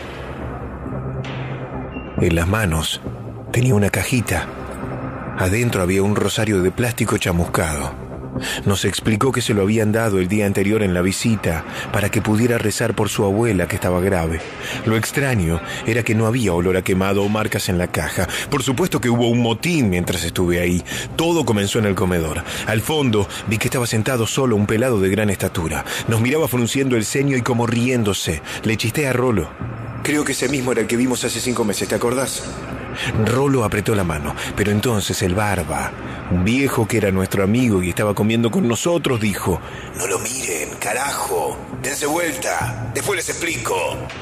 En las manos tenía una cajita. Adentro había un rosario de plástico chamuscado. Nos explicó que se lo habían dado el día anterior en la visita para que pudiera rezar por su abuela que estaba grave. Lo extraño era que no había olor a quemado o marcas en la caja. Por supuesto que hubo un motín mientras estuve ahí. Todo comenzó en el comedor. Al fondo vi que estaba sentado solo un pelado de gran estatura. Nos miraba frunciendo el ceño y como riéndose. Le chisté a Rolo. Creo que ese mismo era el que vimos hace cinco meses, ¿te acordás? Rolo apretó la mano, pero entonces el Barba, un viejo que era nuestro amigo y estaba comiendo con nosotros, dijo: No lo miren, carajo, dense vuelta, después les explico.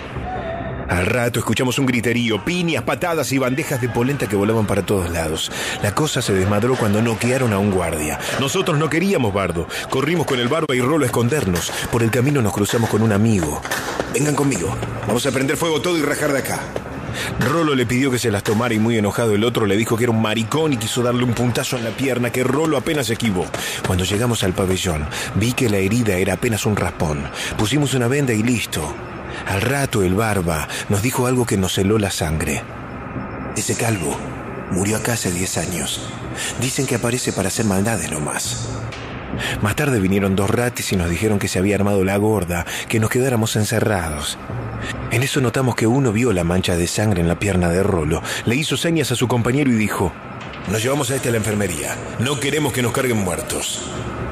Al rato escuchamos un griterío, piñas, patadas y bandejas de polenta que volaban para todos lados. La cosa se desmadró cuando noquearon a un guardia. Nosotros no queríamos bardo. Corrimos con el Barba y Rolo a escondernos. Por el camino nos cruzamos con un amigo. Vengan conmigo, vamos a prender fuego todo y rajar de acá. Rolo le pidió que se las tomara y muy enojado el otro le dijo que era un maricón y quiso darle un puntazo en la pierna que Rolo apenas esquivó. Cuando llegamos al pabellón, vi que la herida era apenas un raspón. Pusimos una venda y listo. Al rato el Barba nos dijo algo que nos heló la sangre. Ese calvo murió acá hace diez años. Dicen que aparece para hacer maldades nomás. Más tarde vinieron dos ratis y nos dijeron que se había armado la gorda, que nos quedáramos encerrados. En eso notamos que uno vio la mancha de sangre en la pierna de Rolo. Le hizo señas a su compañero y dijo: Nos llevamos a este a la enfermería. No queremos que nos carguen muertos.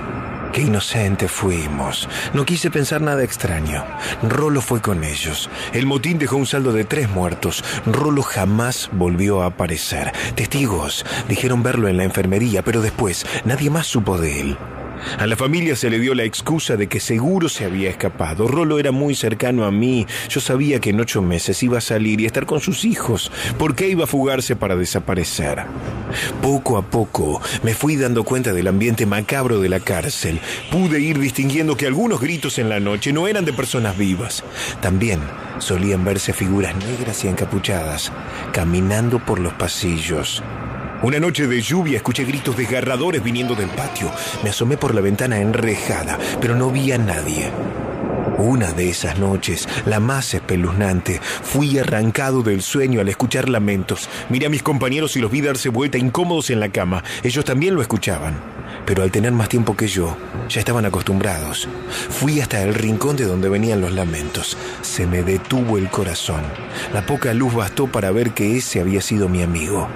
Qué inocentes fuimos. No quise pensar nada extraño. Rolo fue con ellos. El motín dejó un saldo de tres muertos. Rolo jamás volvió a aparecer. Testigos dijeron verlo en la enfermería, pero después nadie más supo de él. A la familia se le dio la excusa de que seguro se había escapado. Rolo era muy cercano a mí. Yo sabía que en ocho meses iba a salir y estar con sus hijos. ¿Por qué iba a fugarse para desaparecer? Poco a poco me fui dando cuenta del ambiente macabro de la cárcel. Pude ir distinguiendo que algunos gritos en la noche no eran de personas vivas. También solían verse figuras negras y encapuchadas caminando por los pasillos. Una noche de lluvia escuché gritos desgarradores viniendo del patio. Me asomé por la ventana enrejada, pero no vi a nadie. Una de esas noches, la más espeluznante, fui arrancado del sueño al escuchar lamentos. Miré a mis compañeros y los vi darse vuelta incómodos en la cama. Ellos también lo escuchaban, pero al tener más tiempo que yo, ya estaban acostumbrados. Fui hasta el rincón de donde venían los lamentos. Se me detuvo el corazón. La poca luz bastó para ver que ese había sido mi amigo.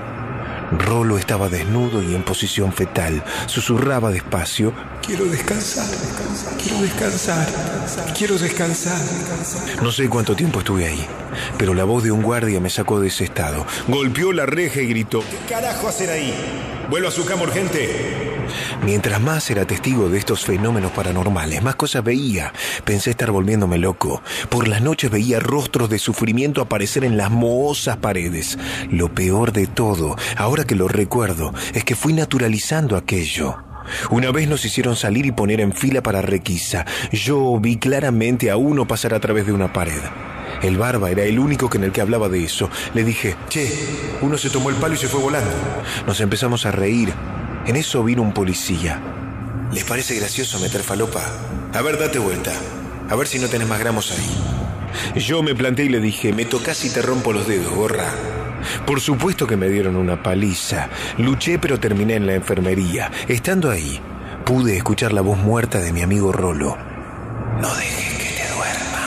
Rolo estaba desnudo y en posición fetal. Susurraba despacio: Quiero descansar, quiero descansar, quiero descansar. No sé cuánto tiempo estuve ahí, pero la voz de un guardia me sacó de ese estado. Golpeó la reja y gritó: ¿Qué carajo hacer ahí? ¡Vuelva a su cama urgente! Mientras más era testigo de estos fenómenos paranormales, más cosas veía. Pensé estar volviéndome loco. Por las noches veía rostros de sufrimiento aparecer en las mohosas paredes. Lo peor de todo, ahora que lo recuerdo, es que fui naturalizando aquello. Una vez nos hicieron salir y poner en fila para requisa. Yo vi claramente a uno pasar a través de una pared. El Barba era el único que en el que hablaba de eso. Le dije: Che, uno se tomó el palo y se fue volando. Nos empezamos a reír. En eso vino un policía. ¿Les parece gracioso meter falopa? A ver, date vuelta. A ver si no tenés más gramos ahí. Yo me planté y le dije: Me tocás y te rompo los dedos, gorra. Por supuesto que me dieron una paliza. Luché, pero terminé en la enfermería. Estando ahí, pude escuchar la voz muerta de mi amigo Rolo. No dejes que te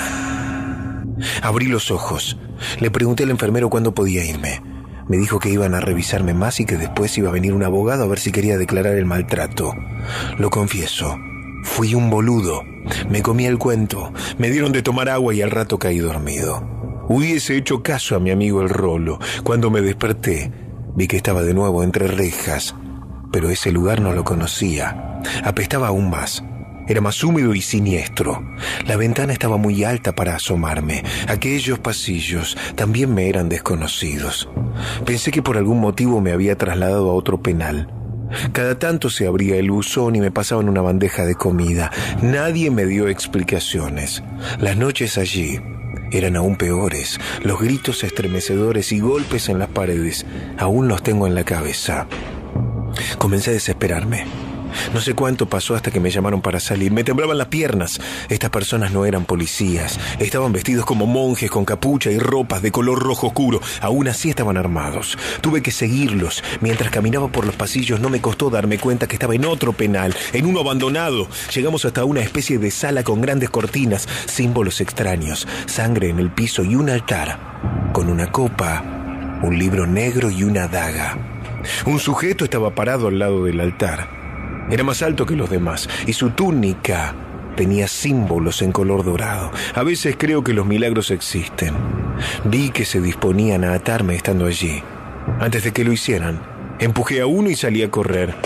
duerman. Abrí los ojos. Le pregunté al enfermero cuándo podía irme. Me dijo que iban a revisarme más y que después iba a venir un abogado a ver si quería declarar el maltrato. Lo confieso, fui un boludo. Me comí el cuento, me dieron de tomar agua y al rato caí dormido. Hubiese hecho caso a mi amigo el Rolo. Cuando me desperté, vi que estaba de nuevo entre rejas, pero ese lugar no lo conocía. Apestaba aún más. Era más húmedo y siniestro. La ventana estaba muy alta para asomarme. Aquellos pasillos también me eran desconocidos. Pensé que por algún motivo me había trasladado a otro penal. Cada tanto se abría el buzón y me pasaban una bandeja de comida. Nadie me dio explicaciones. Las noches allí eran aún peores. Los gritos estremecedores y golpes en las paredes aún los tengo en la cabeza. Comencé a desesperarme. No sé cuánto pasó hasta que me llamaron para salir. Me temblaban las piernas. Estas personas no eran policías. Estaban vestidos como monjes con capucha y ropas de color rojo oscuro. Aún así estaban armados. Tuve que seguirlos. Mientras caminaba por los pasillos no me costó darme cuenta que estaba en otro penal, en uno abandonado. Llegamos hasta una especie de sala con grandes cortinas, símbolos extraños, sangre en el piso y un altar con una copa, un libro negro y una daga. Un sujeto estaba parado al lado del altar. Era más alto que los demás y su túnica tenía símbolos en color dorado. A veces creo que los milagros existen. Vi que se disponían a atarme estando allí. Antes de que lo hicieran, empujé a uno y salí a correr.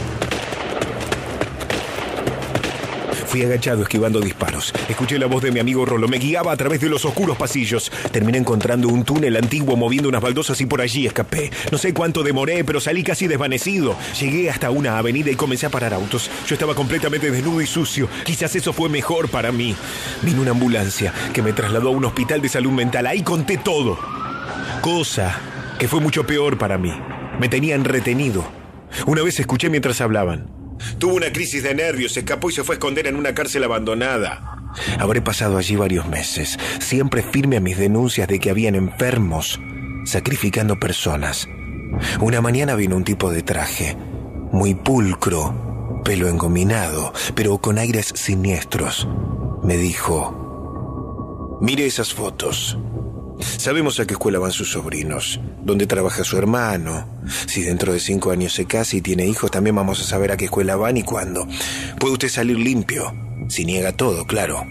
Fui agachado esquivando disparos. Escuché la voz de mi amigo Rolo. Me guiaba a través de los oscuros pasillos. Terminé encontrando un túnel antiguo moviendo unas baldosas y por allí escapé. No sé cuánto demoré, pero salí casi desvanecido. Llegué hasta una avenida y comencé a parar autos. Yo estaba completamente desnudo y sucio. Quizás eso fue mejor para mí. Vino una ambulancia que me trasladó a un hospital de salud mental. Ahí conté todo. Cosa que fue mucho peor para mí. Me tenían retenido. Una vez escuché mientras hablaban. Tuvo una crisis de nervios, se escapó y se fue a esconder en una cárcel abandonada. Habré pasado allí varios meses, siempre firme a mis denuncias de que habían enfermos, sacrificando personas. Una mañana vino un tipo de traje, muy pulcro, pelo engominado, pero con aires siniestros. Me dijo: mire esas fotos. Sabemos a qué escuela van sus sobrinos, dónde trabaja su hermano. Si dentro de cinco años se casa y tiene hijos, también vamos a saber a qué escuela van y cuándo. Puede usted salir limpio, si niega todo, claro.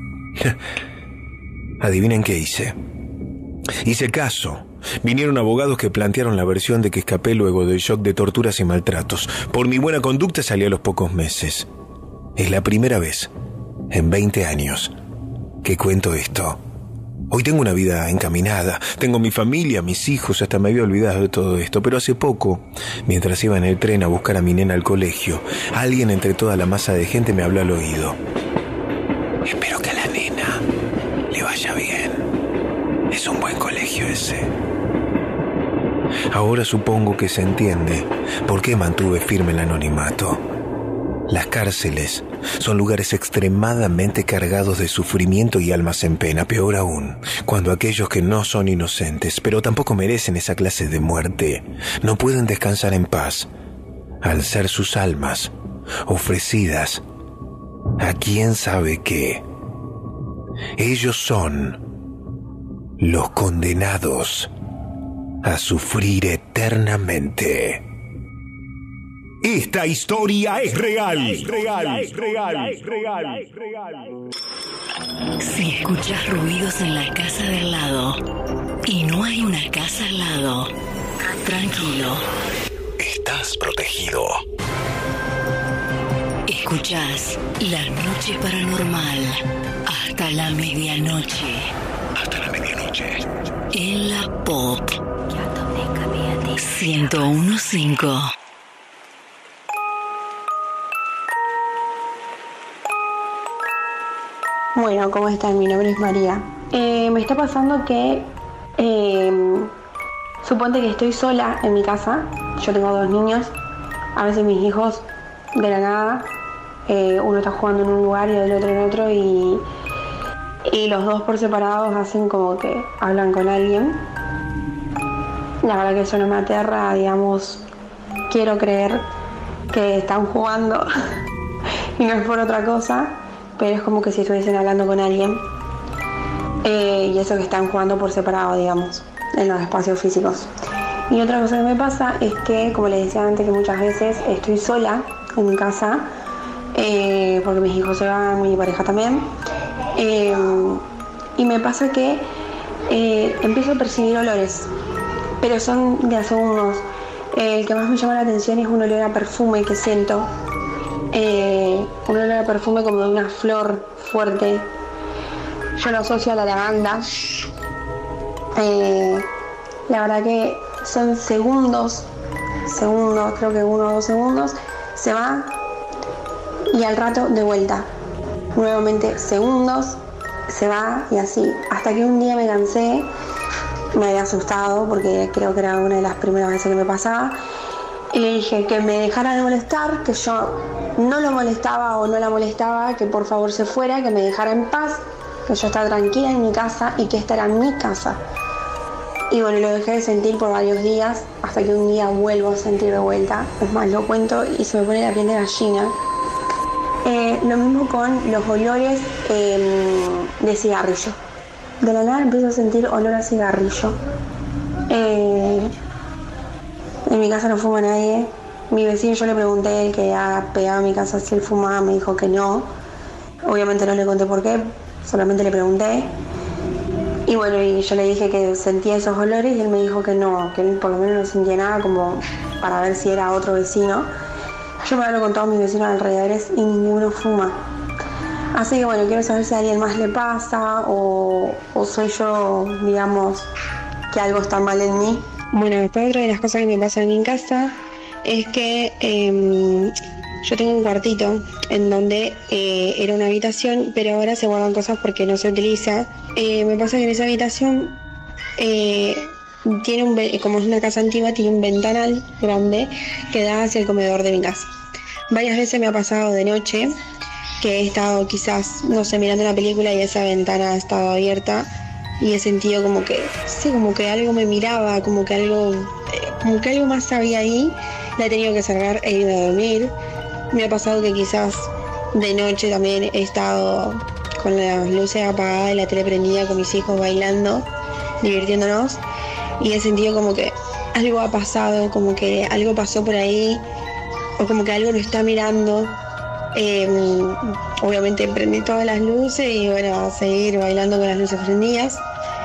Adivinen qué hice. Hice caso. Vinieron abogados que plantearon la versión de que escapé luego del shock de torturas y maltratos. Por mi buena conducta salí a los pocos meses. Es la primera vez en veinte años que cuento esto. Hoy tengo una vida encaminada, tengo mi familia, mis hijos, hasta me había olvidado de todo esto, pero hace poco, mientras iba en el tren a buscar a mi nena al colegio, alguien entre toda la masa de gente me habló al oído. Espero que a la nena le vaya bien. Es un buen colegio ese. Ahora supongo que se entiende por qué mantuve firme el anonimato. Las cárceles son lugares extremadamente cargados de sufrimiento y almas en pena. Peor aún, cuando aquellos que no son inocentes, pero tampoco merecen esa clase de muerte, no pueden descansar en paz al ser sus almas ofrecidas a quién sabe qué. Ellos son los condenados a sufrir eternamente. Esta historia es real. Es real, es real, es real, es real. Si escuchas ruidos en la casa de al lado y no hay una casa al lado, tranquilo. Estás protegido. Escuchás La Noche Paranormal hasta la medianoche. Hasta la medianoche. En la Pop ciento uno punto cinco. Bueno, ¿cómo están? Mi nombre es María. Eh, me está pasando que, eh, suponte que estoy sola en mi casa, yo tengo dos niños, a veces mis hijos de la nada, eh, uno está jugando en un lugar y el otro en otro y, y los dos por separados hacen como que hablan con alguien. La verdad que eso no me aterra, digamos, quiero creer que están jugando y no es por otra cosa. Pero es como que si estuviesen hablando con alguien. Eh, y eso que están jugando por separado, digamos, en los espacios físicos. Y otra cosa que me pasa es que, como les decía antes, que muchas veces estoy sola en mi casa, eh, porque mis hijos se van, mi pareja también. Eh, y me pasa que eh, empiezo a percibir olores, pero son de a segundos. Eh, el que más me llama la atención es un olor a perfume que siento. Eh, un olor a perfume como de una flor fuerte. Yo lo asocio a la lavanda. Eh, la verdad que son segundos, segundos, creo que uno o dos segundos, se va y al rato de vuelta. Nuevamente segundos, se va y así. Hasta que un día me cansé, me había asustado porque creo que era una de las primeras veces que me pasaba. Y le dije que me dejara de molestar, que yo no lo molestaba o no la molestaba, que por favor se fuera, que me dejara en paz, que yo estaba tranquila en mi casa y que esta era mi casa. Y bueno, lo dejé de sentir por varios días, hasta que un día vuelvo a sentir de vuelta. Es más, lo cuento y se me pone la piel de gallina. Eh, lo mismo con los olores eh, de cigarrillo. De la nada empiezo a sentir olor a cigarrillo. Eh, en mi casa no fuma nadie. Mi vecino, yo le pregunté, el que ha pegado a mi casa, si él fumaba, me dijo que no. Obviamente no le conté por qué, solamente le pregunté. Y bueno, y yo le dije que sentía esos olores y él me dijo que no, que él por lo menos no sentía nada, como para ver si era otro vecino. Yo me hablo con todos mis vecinos alrededores y ninguno fuma. Así que bueno, quiero saber si a alguien más le pasa o, o soy yo, digamos, que algo está mal en mí. Bueno, después otra de las cosas que me pasan en mi casa es que eh, yo tengo un cuartito en donde eh, era una habitación, pero ahora se guardan cosas porque no se utiliza. Eh, me pasa que en esa habitación eh, tiene un, como es una casa antigua, tiene un ventanal grande que da hacia el comedor de mi casa. Varias veces me ha pasado de noche que he estado quizás, no sé, mirando una película y esa ventana ha estado abierta y he sentido como que, sí, como que algo me miraba, como que algo, como que algo más había ahí. La he tenido que cerrar e ir a dormir. Me ha pasado que quizás de noche también he estado con las luces apagadas y la tele prendida con mis hijos bailando, divirtiéndonos, y he sentido como que algo ha pasado, como que algo pasó por ahí, o como que algo lo está mirando. Eh, obviamente prendí todas las luces y bueno, a seguir bailando con las luces prendidas.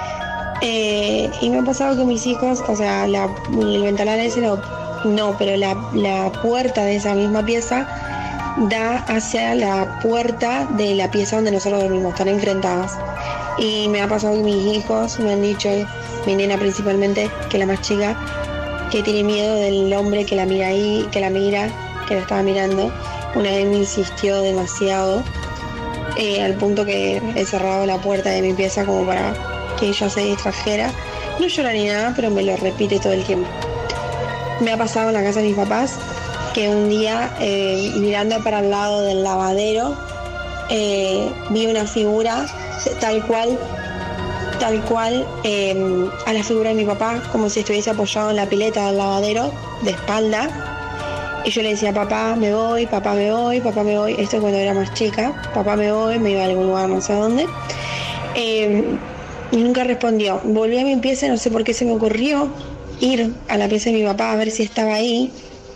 Eh, y me ha pasado que mis hijos, o sea, la, el ventanal ese no, no pero la, la puerta de esa misma pieza da hacia la puerta de la pieza donde nosotros dormimos, están enfrentadas. Y me ha pasado que mis hijos me han dicho, mi nena principalmente, que es la más chica, que tiene miedo del hombre que la mira ahí, que la mira, que la estaba mirando. Una vez me insistió demasiado, eh, al punto que he cerrado la puerta de mi pieza como para que ella se distrajera. No llora ni nada, pero me lo repite todo el tiempo. Me ha pasado en la casa de mis papás que un día, eh, mirando para el lado del lavadero, eh, vi una figura tal cual, tal cual eh, a la figura de mi papá, como si estuviese apoyado en la pileta del lavadero, de espalda. Y yo le decía, papá, me voy, papá, me voy, papá, me voy. Esto cuando era más chica. Papá, me voy, me iba a algún lugar, no sé dónde. Eh, y nunca respondió. Volví a mi pieza, no sé por qué se me ocurrió ir a la pieza de mi papá a ver si estaba ahí.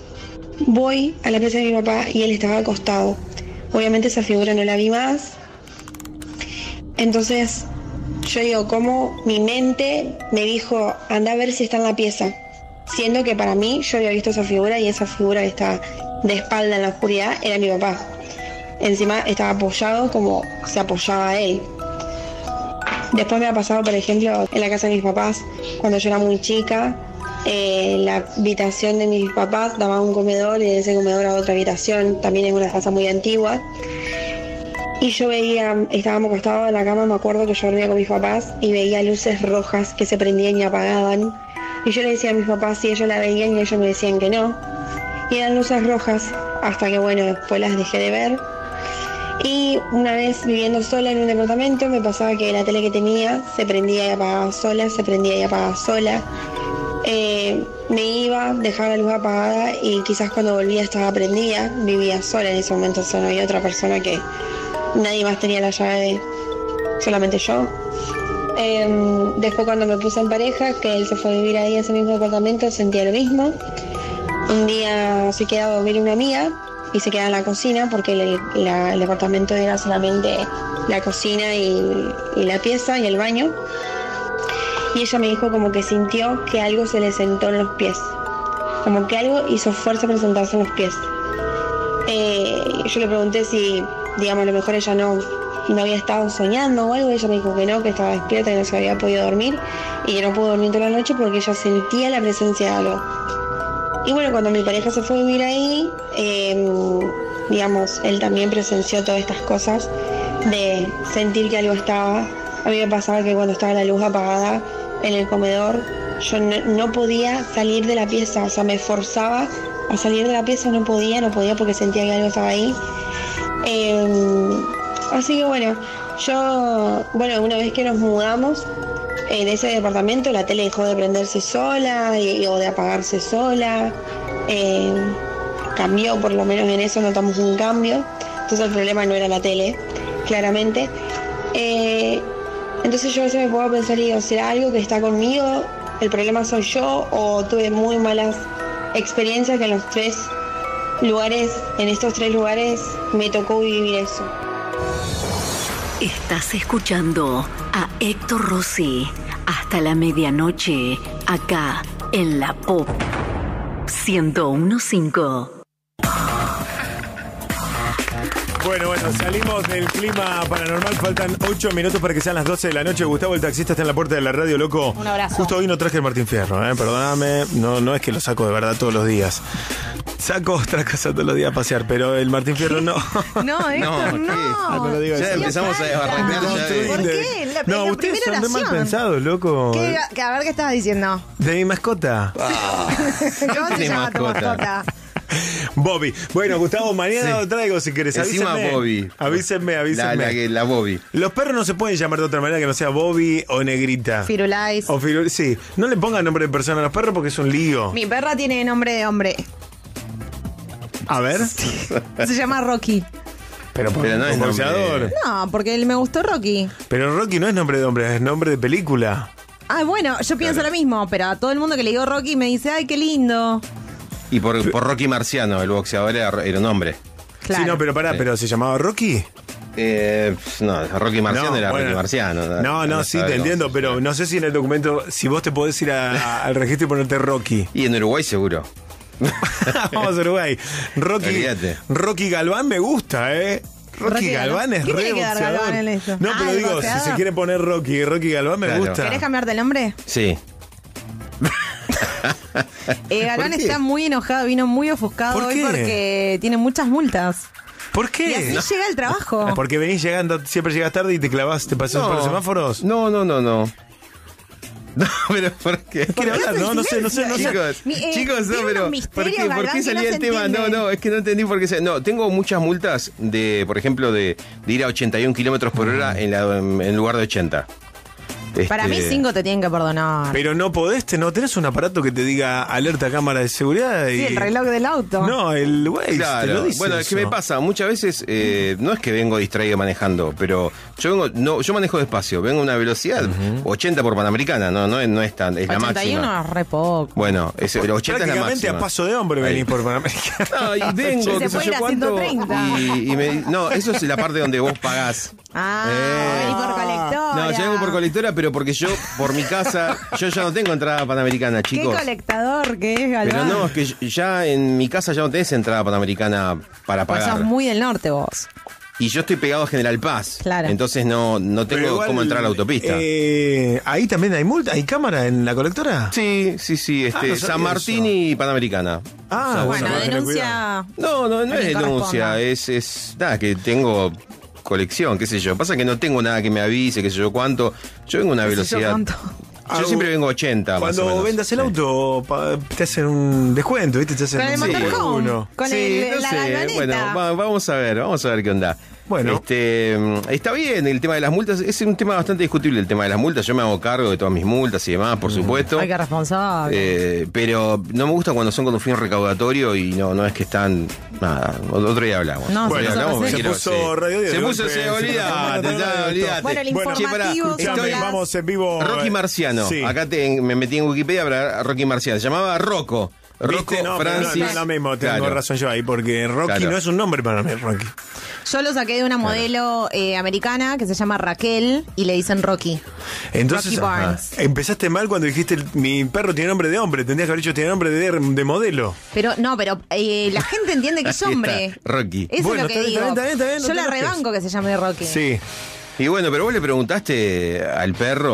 Voy a la pieza de mi papá y él estaba acostado. Obviamente esa figura no la vi más. Entonces yo digo, ¿cómo mi mente me dijo, anda a ver si está en la pieza? Siendo que para mí yo había visto esa figura y esa figura que estaba de espalda en la oscuridad era mi papá. Encima estaba apoyado como se apoyaba él. Después me ha pasado, por ejemplo, en la casa de mis papás, cuando yo era muy chica, eh, la habitación de mis papás daba a un comedor y de ese comedor a otra habitación, también en una casa muy antigua. Y yo veía, estábamos acostados en la cama, me acuerdo que yo dormía con mis papás y veía luces rojas que se prendían y apagaban. Y yo le decía a mis papás si ellos la veían y ellos me decían que no. Y eran luces rojas, hasta que bueno, después las dejé de ver. Y una vez viviendo sola en un departamento me pasaba que la tele que tenía se prendía y apagaba sola, se prendía y apagaba sola. Eh, me iba, dejaba la luz apagada y quizás cuando volvía estaba prendida. Vivía sola en ese momento, o sea, no había otra persona, que nadie más tenía la llave, solamente yo. Eh, después cuando me puse en pareja, que él se fue a vivir ahí a ese mismo departamento, sentía lo mismo. Un día se quedaba a dormir una amiga y se quedaba en la cocina porque el, la, el departamento era solamente la cocina y, y la pieza y el baño. Y ella me dijo como que sintió que algo se le sentó en los pies, como que algo hizo fuerza para sentarse en los pies. Eh, yo le pregunté si, digamos, a lo mejor ella no, no había estado soñando o algo. Ella me dijo que no, que estaba despierta, que no se había podido dormir y que no pudo dormir toda la noche porque ella sentía la presencia de algo. Y bueno, cuando mi pareja se fue a vivir ahí, eh, digamos, él también presenció todas estas cosas de sentir que algo estaba. A mí me pasaba que cuando estaba la luz apagada en el comedor, yo no, no podía salir de la pieza, o sea, me forzaba a a salir de la pieza, no podía, no podía porque sentía que algo estaba ahí. Eh, así que bueno, yo, bueno, una vez que nos mudamos en ese departamento, la tele dejó de prenderse sola y, o de apagarse sola. Eh, cambió, por lo menos en eso notamos un cambio. Entonces el problema no era la tele, claramente. Eh, entonces yo a veces me puedo pensar y digo, ¿será algo que está conmigo? ¿El problema soy yo? ¿O tuve muy malas experiencias que en los tres lugares, en estos tres lugares, me tocó vivir eso? Estás escuchando a Héctor Rossi hasta la medianoche, acá en la Pop ciento uno punto cinco. Bueno, bueno, salimos del clima paranormal. Faltan ocho minutos para que sean las doce de la noche. Gustavo, el taxista, está en la puerta de la radio, loco. Un abrazo. Justo hoy no traje el Martín Fierro, ¿eh? Perdóname. No, no es que lo saco de verdad todos los días. Saco otra casa todos los días a pasear, pero el Martín Fierro no. No, Héctor, no. Ah, no lo digo Ya así. empezamos a arrancar. ¿Por qué? La, No, la ustedes primera son de mal oración. pensados, loco. ¿Qué, que, a ver qué estabas diciendo. De mi mascota. Ah, ¿Cómo se mi llama tu mascota. mascota? Bobby. Bueno, Gustavo, mañana Sí. lo traigo si querés. Encima Avísenme. Bobby. Avísenme, avísenme. La, la, la Bobby. Los perros no se pueden llamar de otra manera que no sea Bobby o Negrita. Firulais. O Firul- sí, no le pongan nombre de persona a los perros porque es un lío. Mi perra tiene nombre de hombre. A ver. Se llama Rocky. Pero, por Pero no es un nombre boxeador. No, porque él me gustó Rocky. Pero Rocky no es nombre de hombre, es nombre de película. Ah, bueno, yo pienso lo mismo, pero a todo el mundo que le digo Rocky me dice, ay, qué lindo. Y por, por Rocky Marciano, el boxeador era, era un hombre. Claro. Sí, no, pero pará, Sí. pero ¿se llamaba Rocky? Eh, no, Rocky Marciano No, era bueno. Rocky Marciano. No, no, sí, te entiendo, pero no sé si en el documento, si vos te podés ir a- a- al registro y ponerte Rocky. Y en Uruguay seguro. Vamos a Uruguay. Rocky, Olvídate. Rocky Galván me gusta, ¿eh? Rocky, Rocky Galván es ¿Qué re tiene que dar boxeador. Galván en esto? No, Ah, pero ¿el digo, si boxeador? se quiere poner Rocky, Rocky Galván me Claro. gusta. ¿Querés cambiarte el nombre? Sí. Eh, Galván ¿Por qué? está muy enojado, vino muy ofuscado ¿Por hoy qué? porque tiene muchas multas. ¿Por Y qué? así llega el trabajo. Porque venís llegando, siempre llegas tarde y te clavas, te pasas por los semáforos. No, no, no, no. No, pero ¿por qué? ¿Quiere hablar? No, no sé, no sé, no sé. Chicos, Mi- eh, chicos, no, tiene pero unos ¿por misterios, qué, ¿por Galván, qué que salía no el se tema? No, entiende. no, es que no entendí por qué se... No, tengo muchas multas de, por ejemplo, de, de ir a ochenta y un kilómetros por hora en, la, en, en lugar de ochenta. Para mí Este, cinco te tienen que perdonar. Pero no podés, te- no tenés un aparato que te diga alerta cámara de seguridad. Y... Sí, el reloj del auto. No, el güey te Claro, lo dice. bueno, es que eso. me pasa, muchas veces eh, no es que vengo distraído manejando, pero yo vengo, no, yo manejo despacio, vengo a una velocidad ochenta por Panamericana, no, no, es- no es tan, es la ochenta y uno máxima. es re poco. Bueno, es, el ochenta es la Prácticamente máxima. a paso de hombre Ahí. venís por Panamericana. No, y vengo, Se qué sé puede yo ir a cuánto. ciento treinta. Y, y me, no, eso es la parte donde vos pagás. Ah, Eh. vení por colectora. No, yo vengo por colectora, pero porque yo, por mi casa, yo ya no tengo entrada panamericana, Qué chicos. colectador que es, Galván. Pero no, es que ya en mi casa ya no tenés entrada panamericana para Pues pagar. sos muy del norte vos. Y yo estoy pegado a General Paz. Claro. Entonces no, no Pero tengo igual, cómo entrar a la autopista. eh, ahí también hay multa, hay cámara en la colectora. Sí, sí, sí. Este, Ah, no sabía San Martín eso. y Panamericana. Ah, Bueno, bueno, denuncia. No, no, no A es quien denuncia. corresponda. Es, es nada, que tengo colección, qué sé yo. Pasa que no tengo nada que me avise, qué sé yo cuánto. Yo vengo a una ¿Qué sé yo velocidad. cuánto? Yo Algo- siempre vengo a ochenta, más o Cuando menos. vendas el Sí. auto, pa- te hacen un descuento, ¿viste? Te hacen Con el un motorhome. uno. Con Sí, el, no la sé. galvaneta. Bueno, va- vamos a ver, vamos a ver qué onda. Bueno. Este, mm, está bien el tema de las multas. Es un tema bastante discutible el tema de las multas. Yo me hago cargo de todas mis multas y demás, por supuesto. Ay, qué responsable. Eh, pero no me gusta cuando son con un fin recaudatorio y no, no es que están. Nada, otro día hablamos. No, Otro se día puso hablamos, así. me Se quiero- puso sí. Radio diez Se de puso, golpe, se se olvidate, puso ya, todo olvidate. Bueno, el Che, pará, informativo estoy- sobre las- Vamos en vivo. Rocky Marciano. Sí. Acá te- me metí en Wikipedia para Rocky Marciano. Se llamaba Rocco. Rocco ¿Viste? No, pero no, Francis. no es lo mismo, tengo Claro. razón yo ahí, porque Rocky Claro. no es un nombre para mí, Rocky. Yo lo saqué de una modelo eh, americana que se llama Raquel y le dicen Rocky. Entonces, Rocky Barnes. ajá, empezaste mal cuando dijiste, mi perro tiene nombre de hombre, tendrías que haber dicho, tiene nombre de, de modelo. Pero no, pero eh, la gente entiende que es Ahí está, hombre. Rocky. Eso Bueno, es lo que está bien, digo. está bien, está bien, no Yo te la enojes. rebanco que se llame Rocky. Sí. Y bueno, pero vos le preguntaste al perro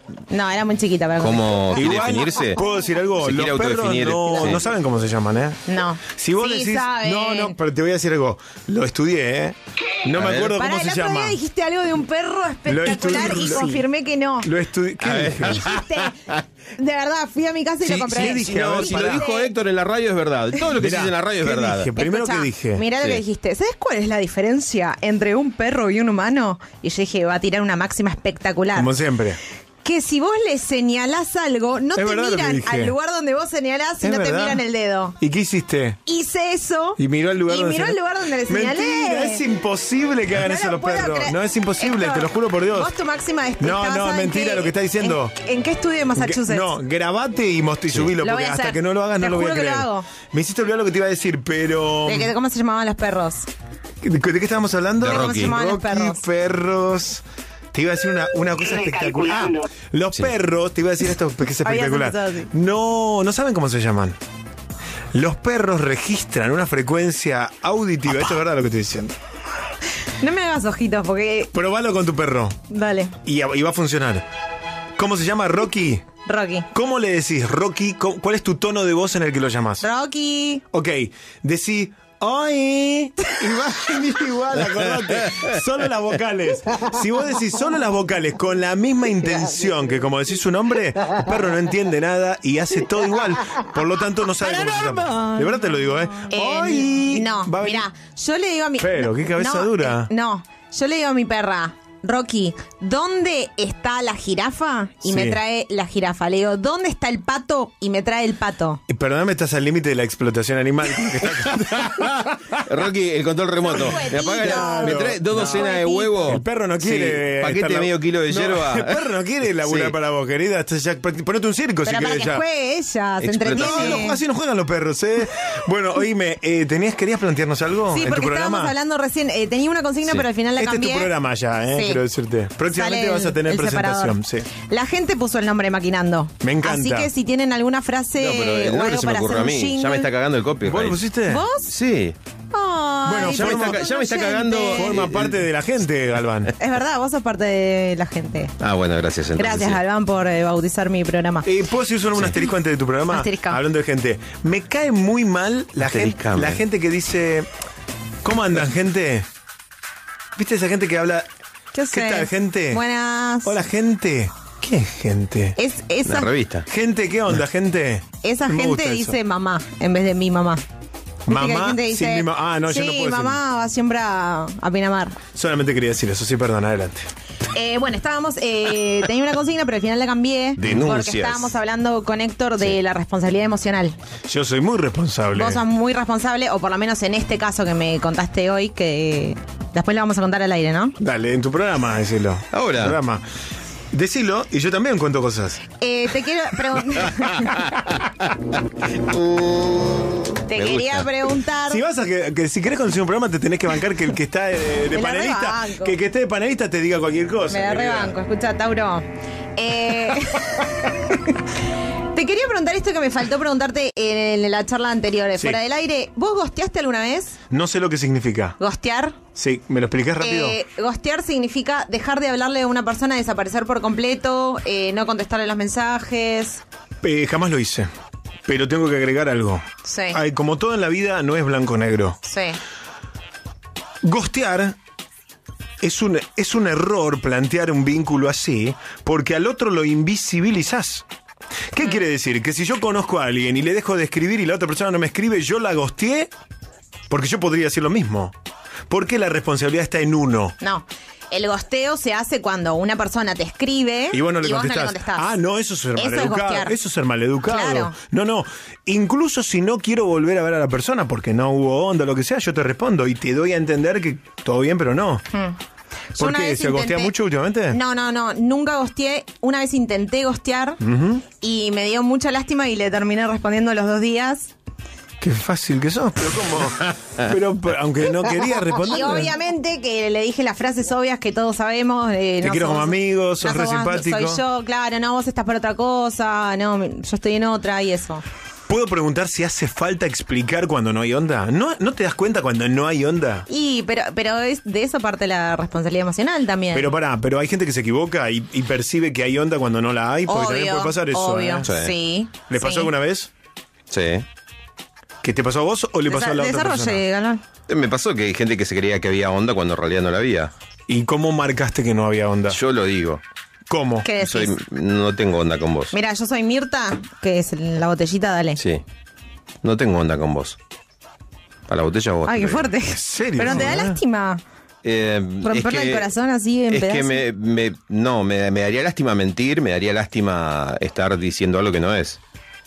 No, era muy chiquita para ¿Cómo Igual, definirse? ¿Puedo decir algo? Se Los quiere perros autodefinir. no, Sí. no saben cómo se llaman, ¿eh? No. Si vos Sí decís... saben. No, no, pero te voy a decir algo. Lo estudié, ¿eh? No A me ver. acuerdo Pará, cómo el se otro llama. día dijiste algo de un perro espectacular estudié- y sí. confirmé que no. Lo estudié... ¿Qué A ver. dije? Dijiste, de verdad, fui a mi casa y Sí, lo compré. sí, dije, No, a ver, si pará. lo dijo Héctor en la radio es verdad. Todo lo que Mirá, se dice en la radio es ¿qué verdad. dije? Primero Escuchá, que dije. Mirá lo Sí. que dijiste. ¿Sabes cuál es la diferencia entre un perro y un humano? Y yo dije, va a tirar una máxima espectacular. Como siempre. Que si vos le señalás algo, no Es te verdad lo que miran dije. al lugar donde vos señalás, sino Es te verdad. miran el dedo. ¿Y qué hiciste? Hice eso. Y miró el lugar y donde miró se- el lugar donde le señalé. Mentira, es imposible que hagan No eso lo los puedo perros. creer. No es imposible, Héctor, te lo juro por Dios. Vos tu máxima es No, estás no, en mentira qué- lo que está diciendo. ¿En, en qué estudio de Massachusetts? No, grabate y, most- y subilo, Lo voy porque a hasta hacer. que no lo hagas Te no lo voy a juro que lo creer. hago. Me hiciste olvidar lo que te iba a decir, pero... ¿De, qué- ¿Cómo se llamaban los perros? ¿De, de qué estábamos hablando? De ¿Cómo se llamaban los perros? perros. Te iba a decir una, una cosa espectacular. Ah, los perros, te iba a decir esto que es Habías espectacular. empezado así. No, no saben cómo se llaman. Los perros registran una frecuencia auditiva. Esto es verdad lo que estoy diciendo. No me hagas ojitos porque... Probalo con tu perro Dale, y, y va a funcionar. ¿Cómo se llama? Rocky. Rocky. ¿Cómo le decís Rocky? ¿Cómo- ¿Cuál es tu tono de voz en el que lo llamás? Rocky. Ok, decí ¡ay! Y va a venir igual, acordate. Solo las vocales. Si vos decís solo las vocales con la misma intención que como decís su nombre, el perro no entiende nada y hace todo igual. Por lo tanto, no sabe cómo se llama. De verdad te lo digo, ¿eh? Eh, ¡Ay! No, Va a venir- mira, yo le digo a mi... Pero, no, qué cabeza no, dura. eh, no, yo le digo a mi perra, Rocky, ¿dónde está la jirafa? Y Sí. me trae la jirafa. Le digo, ¿dónde está el pato? Y me trae el pato. Y Perdóname, estás al límite de la explotación animal. Rocky, el control remoto. Me apaga la- me trae dos docenas de huevos. El perro no quiere. Sí, paquete estar de la- medio kilo de No, hierba. El perro no quiere laburar Sí. para vos, querida. Estás ya- Ponete un circo Pero si para querés que ya. juegue ella, se Explotación. entretiene. No, no, así no juegan los perros, ¿eh? Bueno, oíme, eh, ¿tenías, ¿querías plantearnos algo Sí, en tu porque programa? estábamos hablando recién. eh, tenía una consigna, Sí. pero al final la Este cambié. es tu programa ya, ¿eh? Sí. Quiero decirte. Próximamente Sale vas a tener el presentación, separador. sí. La gente puso el nombre Maquinando. Me encanta. Así que si tienen alguna frase No, pero el o nombre algo se me para ocurrió hacer a un mí. jingle. Ya me está cagando el copyright. ¿Vos lo pusiste? ¿Vos? Sí. Ay, Bueno, Ya me forma, está, ya me está cagando. forma parte de la gente, Galván. Es verdad, vos sos parte de la gente. Ah, bueno, gracias. entonces, Gracias, sí. Galván, por eh, bautizar mi programa. Eh, ¿Puedo decir solo un asterisco antes de tu programa? Asterisco. Hablando de gente. Me cae muy mal la gente, Asteriscame. la gente que dice... ¿Cómo andan, gente? ¿Viste esa gente que habla... ¿Qué, ¿Qué tal, gente? Buenas. Hola, gente. ¿Qué es gente? Es, La esa revista. Gente, ¿qué onda, gente? esa Me gusta gente eso. dice mamá en vez de mi mamá. ¿Viste que hay Mamá gente que dice, sin mi ma- Ah, no, sí, yo no puedo decir. mamá va siempre a, a Pinamar. Solamente quería decir eso, sí, perdón, adelante. Eh, bueno, estábamos, eh, tenía una consigna, pero al final la cambié. Denuncias. Porque estábamos hablando con Héctor de la responsabilidad emocional. Yo soy muy responsable. Vos sos muy responsable, o por lo menos en este caso que me contaste hoy, que después le vamos a contar al aire, ¿no? Dale, en tu programa, decilo. Ahora. En tu programa. Decilo, y yo también cuento cosas. Eh, te quiero preguntar. te Me quería gusta. preguntar. Si vas a que, que si querés conducir un programa, te tenés que bancar que el que está de, de Me la panelista, rebanco. que el que esté de panelista te diga cualquier cosa. Me la querida. rebanco, escucha, Tauro. Eh, te quería preguntar esto que me faltó preguntarte en la charla anterior, Sí. fuera del aire. ¿Vos gosteaste alguna vez? No sé lo que significa. ¿Gostear? Sí, ¿me lo explicás rápido? Eh, gostear significa dejar de hablarle a una persona, desaparecer por completo, eh, no contestarle los mensajes. Eh, jamás lo hice. Pero tengo que agregar algo. Sí. Ay, como todo en la vida, no es blanco-negro. Sí. Gostear es un, es un error plantear un vínculo así, porque al otro lo invisibilizás. ¿Qué Mm. quiere decir? Que si yo conozco a alguien y le dejo de escribir y la otra persona no me escribe, yo la gosteé, porque yo podría decir lo mismo. Porque la responsabilidad está en uno. No. El gosteo se hace cuando una persona te escribe Y vos no le, vos contestás. no le contestás. Ah, no, eso es ser Eso es maleducado. gostear. Eso es ser maleducado. Claro. No, no. Incluso si no quiero volver a ver a la persona porque no hubo onda o lo que sea, yo te respondo y te doy a entender que todo bien, pero no. Hmm. Yo ¿Por una qué? vez ¿Se gostea intenté- mucho últimamente? No, no, no. Nunca gosteé. Una vez intenté gostear Ujú. y me dio mucha lástima y le terminé respondiendo los dos días. Qué fácil que sos, pero ¿cómo? pero, pero aunque no quería responder. Y obviamente que le dije las frases obvias que todos sabemos. eh, Te no quiero sos- como amigo, sos no re vos, simpático. Soy yo, claro, no, vos estás por otra cosa, no, yo estoy en otra y eso. ¿Puedo preguntar si hace falta explicar cuando no hay onda? ¿No, ¿No te das cuenta cuando no hay onda? Y, pero, pero es de eso parte la responsabilidad emocional también. Pero pará, pero hay gente que se equivoca y, y percibe que hay onda cuando no la hay, porque obvio, también puede pasar eso. Obvio, ¿eh? sí. sí. ¿Les pasó sí. alguna vez? Sí. ¿Que te pasó a vos o le pasó Desa- a la otra persona? Desarrolle, Galán. Me pasó que hay gente que se creía que había onda cuando en realidad no la había. ¿Y cómo marcaste que no había onda? Yo lo digo. ¿Cómo? ¿Qué decís? Soy, no tengo onda con vos. Mira, yo soy Mirta, que es la botellita, dale. Sí. No tengo onda con vos. A la botella vos. Ay, qué te fuerte. ¿En serio? Pero no te da lástima. Eh, Romperle es que, el corazón así en Es pedazos. que me, me- no, me, me daría lástima mentir, me daría lástima estar diciendo algo que no es.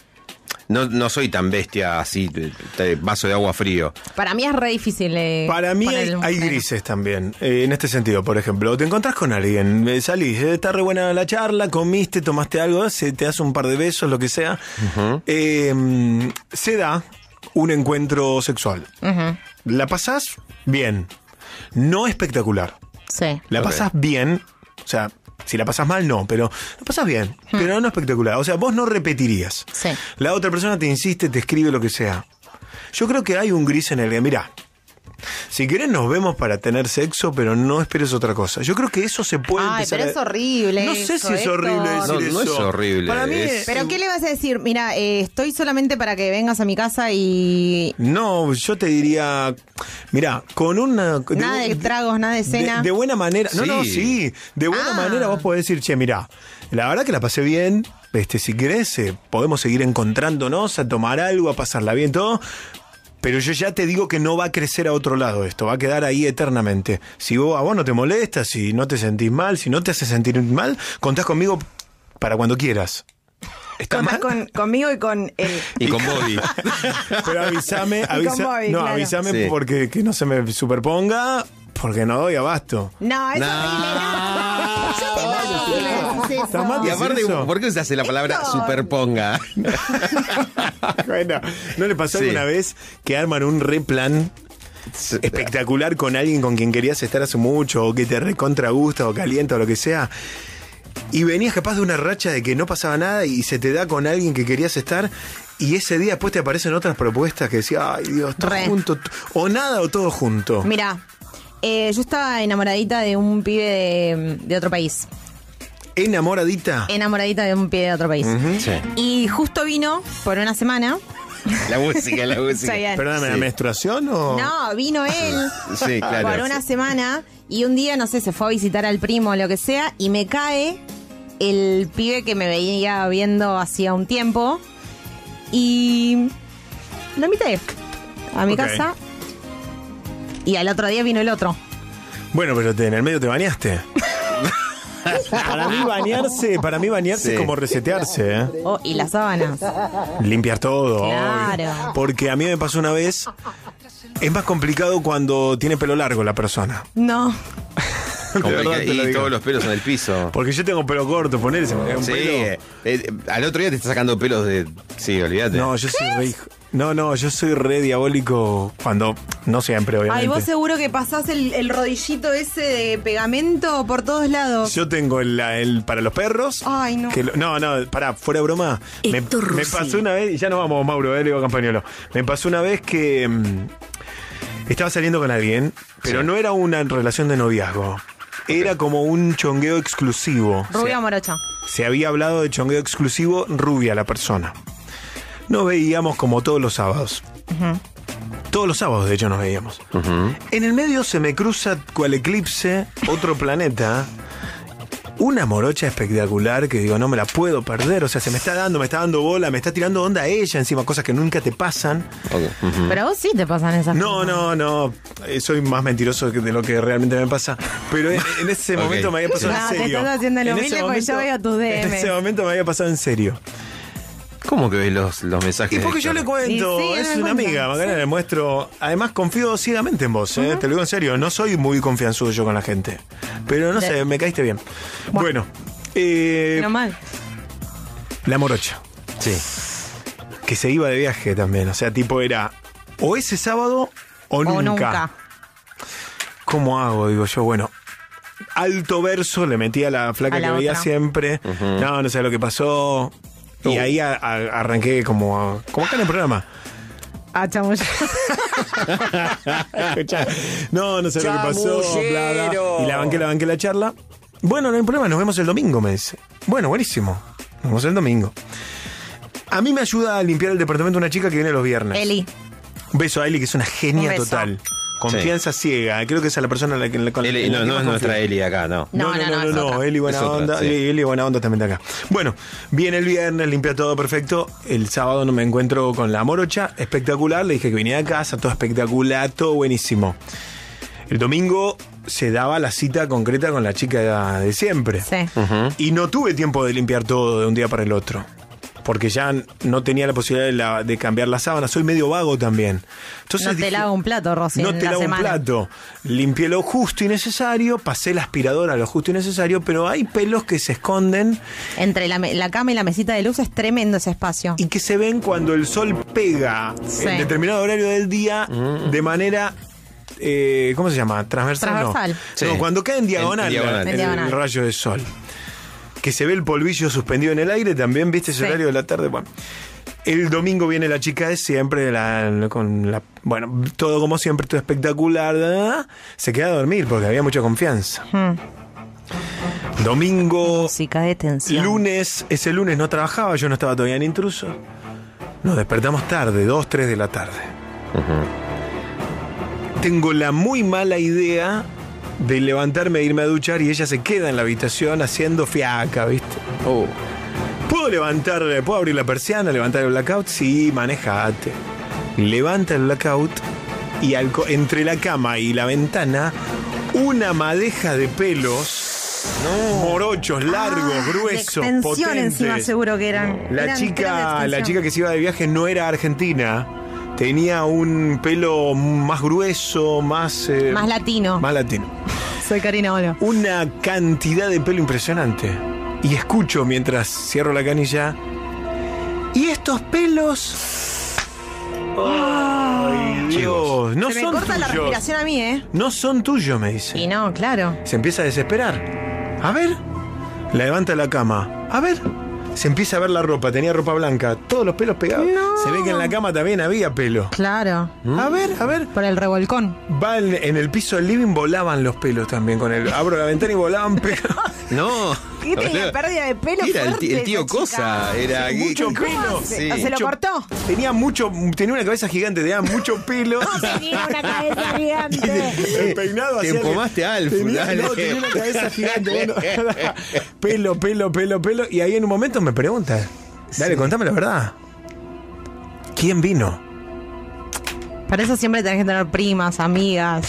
No, no soy tan bestia así, de- de vaso de agua frío. Para mí es re difícil. eh, Para mí hay, ponerle un hay freno. grises también, eh, en este sentido, por ejemplo, te encontrás con alguien, eh, salís, eh, está re buena la charla, comiste, tomaste algo, se te hace un par de besos, lo que sea, eh, mm, se da un encuentro sexual. Ujú. La pasás bien, no espectacular, Sí. la Ok. pasás bien, o sea, si la pasás mal no, pero la pasás bien, pero no espectacular, o sea, vos no repetirías. Sí. La otra persona te insiste, te escribe lo que sea. Yo creo que hay un gris en el que, mirá, si querés nos vemos para tener sexo, pero no esperes otra cosa. Yo creo que eso se puede Ay, empezar pero a- es horrible. No sé eso, si es Héctor. horrible decir No, eso. no es horrible, Para mí es- ¿Pero qué le vas a decir? Mira, eh, estoy solamente para que vengas a mi casa y... No, yo te diría, mira, con una... de- Nada de tragos, nada de cena. De, de buena manera. No, Sí. no, sí. De buena Ah. manera vos podés decir, che, mira, la verdad que la pasé bien. Este, si querés, eh, podemos seguir encontrándonos, a tomar algo, a pasarla bien, todo. Pero yo ya te digo que no va a crecer a otro lado esto, va a quedar ahí eternamente. Si vos, a vos no te molesta, si no te sentís mal, si no te hace sentir mal, contás conmigo para cuando quieras. ¿Está Contás mal? con, conmigo y con él. Y con Bobby. Pero avísame, Y con avisa, Bobby, no, claro. avísame Sí. porque que no se me superponga, porque no doy abasto. No, es Nah. horrible. No. Yo te mato si me decís eso. Está mal Y decir aparte, eso. ¿por qué se hace la palabra Héctor. superponga? Bueno, ¿no le pasó Sí. alguna vez que arman un replan espectacular con alguien con quien querías estar hace mucho, o que te recontra gusta, o calienta, o lo que sea? Y venías capaz de una racha de que no pasaba nada y se te da con alguien que querías estar, y ese día después te aparecen otras propuestas que decías, ay Dios, todo Re. junto, t- o nada o todo junto. Mira, eh, yo estaba enamoradita de un pibe de, de otro país. Enamoradita. Enamoradita de un pibe de otro país. Ujú. Sí. Y justo vino por una semana. La música, la música. Está bien. Perdóname, ¿la Sí. menstruación o...? No, vino él Sí, claro. por una semana y un día, no sé, se fue a visitar al primo o lo que sea y me cae el pibe que me veía viendo hacía un tiempo y lo invité a mi Ok. casa y al otro día vino el otro. Bueno, pero te- en el medio te bañaste. Para mí bañarse, para mí bañarse Sí. es como resetearse, ¿eh? Oh, y las sábanas. Limpiar todo. Claro. obvio. Porque a mí me pasó una vez. Es más complicado cuando tiene pelo largo la persona. No. De Complica- verdad te lo y digo. todos los pelos en el piso. Porque yo tengo pelo corto, poner se me cae un Sí, pelo. eh, eh, al otro día te está sacando pelos de... Sí, olvídate. No, yo soy re hijo- No, no, yo soy re diabólico cuando. No siempre, obviamente. Ay, vos seguro que pasás el, el rodillito ese de pegamento por todos lados. Yo tengo el, el para los perros. Ay, no. que lo- no, no, pará, fuera de broma. Me, Héctor me Rossi. pasó una vez, y ya nos vamos, Mauro, eh, le digo a Campañolo. Me pasó una vez que mm, estaba saliendo con alguien, pero Sí. no era una relación de noviazgo. Era como un chongueo exclusivo. Rubia morocha. Se había hablado de chongueo exclusivo, rubia la persona. Nos veíamos como todos los sábados. Todos los sábados, de hecho, nos veíamos. Ujú. En el medio se me cruza cual eclipse otro planeta. Una morocha espectacular que digo, no me la puedo perder. O sea, se me está dando, me está dando bola, me está tirando onda a ella encima, cosas que nunca te pasan. Ok, ujú. Pero a vos sí te pasan esas No, cosas. no, no. eh, Soy más mentiroso que de lo que realmente me pasa. Pero en, en ese Ok. momento me había pasado No, en te serio. estás haciendo el En humilde ese porque yo veo tus D En Ms. ese momento me había pasado en serio. ¿Cómo que ves los, los mensajes? Y porque de yo le Héctor? cuento, Y sí, es me una cuenta, amiga, Macarena, sí. le muestro. Además, confío ciegamente en vos, ¿eh? Te lo digo en serio. No soy muy confianzudo yo con la gente. Pero no De- sé, me caíste bien. Bueno, eh, Menos mal. la morocha. Sí. Que se iba de viaje también. O sea, tipo era o ese sábado o nunca. O nunca. ¿Cómo hago? Digo yo, bueno. Alto verso, le metí a la flaca A la que veía otra. siempre. No, no sé lo que pasó. Y ahí a, a, arranqué como, a, como acá en el programa. Ah, chamullero. No, no sé lo que pasó. Bla, bla. Y la banqué, la banqué la charla. Bueno, no hay problema, nos vemos el domingo, me dice. Bueno, buenísimo. Nos vemos el domingo. A mí me ayuda a limpiar el departamento una chica que viene los viernes. Eli. Un beso a Eli, que es una genia total. Confianza sí. ciega. Creo que esa es la persona la que, con Eli, la no, que no es nuestra Eli acá, no. No, no, no, no, no, no. Eli buena es otra, onda. sí. Eli buena onda también de acá. Bueno, viene el viernes, limpia todo perfecto. El sábado no me encuentro con la morocha, espectacular. Le dije que venía a casa, todo espectacular, todo buenísimo. El domingo se daba la cita concreta con la chica de siempre. Sí. Uh-huh. Y no tuve tiempo de limpiar todo de un día para el otro. Porque ya no tenía la posibilidad de, la, de cambiar la sábana. Soy medio vago también. Entonces no te dije, lavo un plato, Rosy. No en te la lavo semana. un plato. Limpié lo justo y necesario. Pasé el aspirador a lo justo y necesario. Pero hay pelos que se esconden. Entre la, la cama y la mesita de luz es tremendo ese espacio. Y que se ven cuando el sol pega Sí. en determinado horario del día mm. de manera... Eh, ¿Cómo se llama? Transversal. Transversal. No, Sí. no cuando cae en diagonal, En diagonal. el, En diagonal. el rayo de sol. Que se ve el polvillo suspendido en el aire, también, ¿viste? Ese Sí. horario de la tarde. Bueno, el domingo viene la chica de siempre, la, con la, bueno, todo como siempre, todo espectacular. ¿Da, da, da? Se queda a dormir porque había mucha confianza. Hmm. Domingo, Música de tensión. lunes, ese lunes no trabajaba, yo no estaba todavía en intruso. Nos despertamos tarde, dos, tres de la tarde. Uh-huh. Tengo la muy mala idea de levantarme e irme a duchar y ella se queda en la habitación haciendo fiaca, ¿viste? Oh. ¿Puedo levantar, puedo abrir la persiana, levantar el blackout? Sí, manejate. Levanta el blackout y al, entre la cama y la ventana, una madeja de pelos, no. morochos, largos, Ah, gruesos, de extensión potentes. encima seguro que eran. La Eran chica, pelos de la extensión. chica que se iba de viaje no era argentina. Tenía un pelo más grueso, más... Eh, Más latino. Más latino. Soy Karina Olo. Una cantidad de pelo impresionante. Y escucho mientras cierro la canilla. ¿Y estos pelos? ¡Ay, Dios! No Se me son corta la tuyos. respiración a mí, ¿eh? No son tuyos, me dice. Y no, claro. Se empieza a desesperar. A ver. La levanta de la cama. A ver. Se empieza a ver la ropa. Tenía ropa blanca. Todos los pelos pegados. No. Se ve que en la cama también había pelo. Claro. ¿Mm? A ver, a ver. Por el revolcón. Va en, en el piso del living, volaban los pelos también con él. Abro la ventana y volaban pelos. No. ¿Qué tenía pérdida de pelo Era el, fuerte ti- el tío esa chica? Cosa. Era Sí, mucho ¿Cómo pelo. hace? ¿O se lo Mucho- cortó? Tenía mucho, tenía una cabeza gigante, tenía mucho pelo. Tenía una cabeza gigante. El peinado Te hacía que- empomaste a Alf, tenía, dale. no, tenía una cabeza gigante. Bueno, pelo, pelo, pelo, pelo. Y ahí en un momento me pregunta, dale, contame la verdad. ¿Quién vino? Para eso siempre tenés que tener primas, amigas.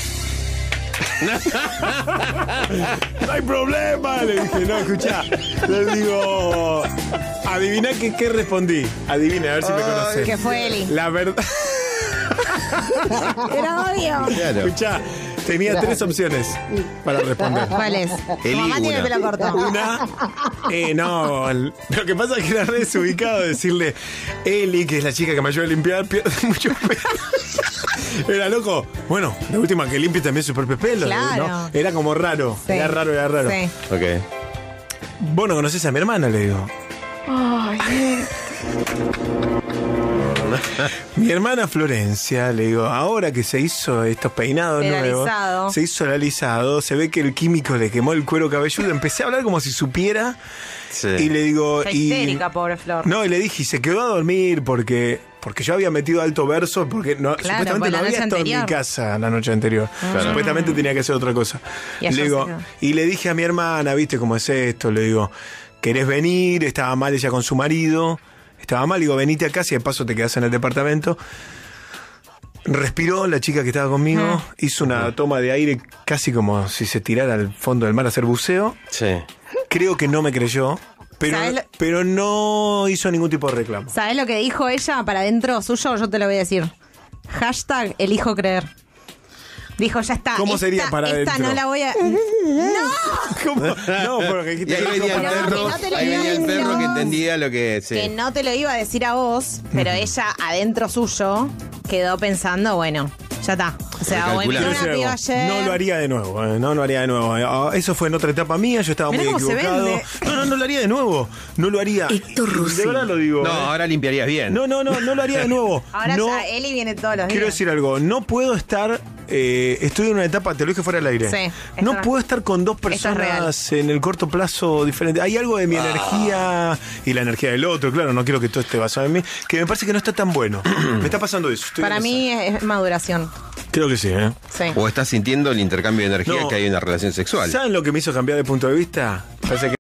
No hay problema, le dije, no, escuchá. Le digo, adivina qué, qué respondí. Adivina, a ver si me conocés. Que fue Eli. La verdad. Era obvio. Claro. Escuchá, tenía tres opciones para responder. ¿Cuál es? Tu Eli, mamá tiene el una. pelo corto. Una, eh, no, el- lo que pasa es que era re desubicado decirle Eli, que es la chica que me ayuda a limpiar, pierde mucho pelo. Era loco. Bueno, la última que limpie también su propio pelo. Claro. ¿no? Era como raro. Sí. Era raro, era raro. Sí. Ok. Vos no conocés a mi hermana, le digo. Mi hermana Florencia, le digo, ahora que se hizo estos peinados El nuevos, alisado. se hizo el alisado, se ve que el químico le quemó el cuero cabelludo, empecé a hablar como si supiera Sí. y le digo... Está y, histérica, pobre Flor. no, y le dije, y se quedó a dormir porque porque yo había metido alto verso, porque no, Claro, supuestamente por la no había noche estado en mi anterior. casa la noche anterior. Claro. Supuestamente tenía que hacer otra cosa. Y ayer Le digo, se quedó. y le dije a mi hermana, ¿viste cómo es esto? Le digo, ¿querés venir? Estaba mal ella con su marido. Estaba mal, digo, venite acá, si de paso te quedás en el departamento. Respiró la chica que estaba conmigo, Ah. hizo una toma de aire casi como si se tirara al fondo del mar a hacer buceo. Sí. Creo que no me creyó, pero, ¿Sabes lo- pero no hizo ningún tipo de reclamo. ¿Sabés lo que dijo ella para adentro suyo? Yo te lo voy a decir. Hashtag elijo creer. Dijo, ya está. ¿Cómo esta- sería para Esta adentro? no la voy a... ¡No! ¿Cómo? No, porque Y ahí venía el Pero que perro, no te lo ahí venía el digas. perro que entendía lo que... Sí. Que no te lo iba a decir a vos, pero ella adentro suyo quedó pensando, bueno, Ya está. O sea, o Quiero envió decir una algo, piba ayer. no lo haría de nuevo, eh, no lo haría de nuevo. Eh, ah, Eso fue en otra etapa mía, yo estaba Mirá muy cómo se equivocado. vende. No, no, no lo haría de nuevo. No lo haría. De verdad lo digo. No, eh. ahora limpiarías bien. No, no, no, no lo haría de nuevo. Ahora no, ya Eli viene todos los quiero días. decir algo, no puedo estar, eh, estoy en una etapa, te lo dije fuera del aire. Sí, no esto- puedo estar con dos esto es real. personas en el corto plazo diferente. Hay algo de mi Ah. energía y la energía del otro, claro, no quiero que todo esté basado en mí, que me parece que no está tan bueno. Me está pasando eso. estoy Para en mí es es maduración. esa. Creo que sí, ¿eh? Sí. O estás sintiendo el intercambio de energía No. que hay en una relación sexual. ¿Saben lo que me hizo cambiar de punto de vista? Parece que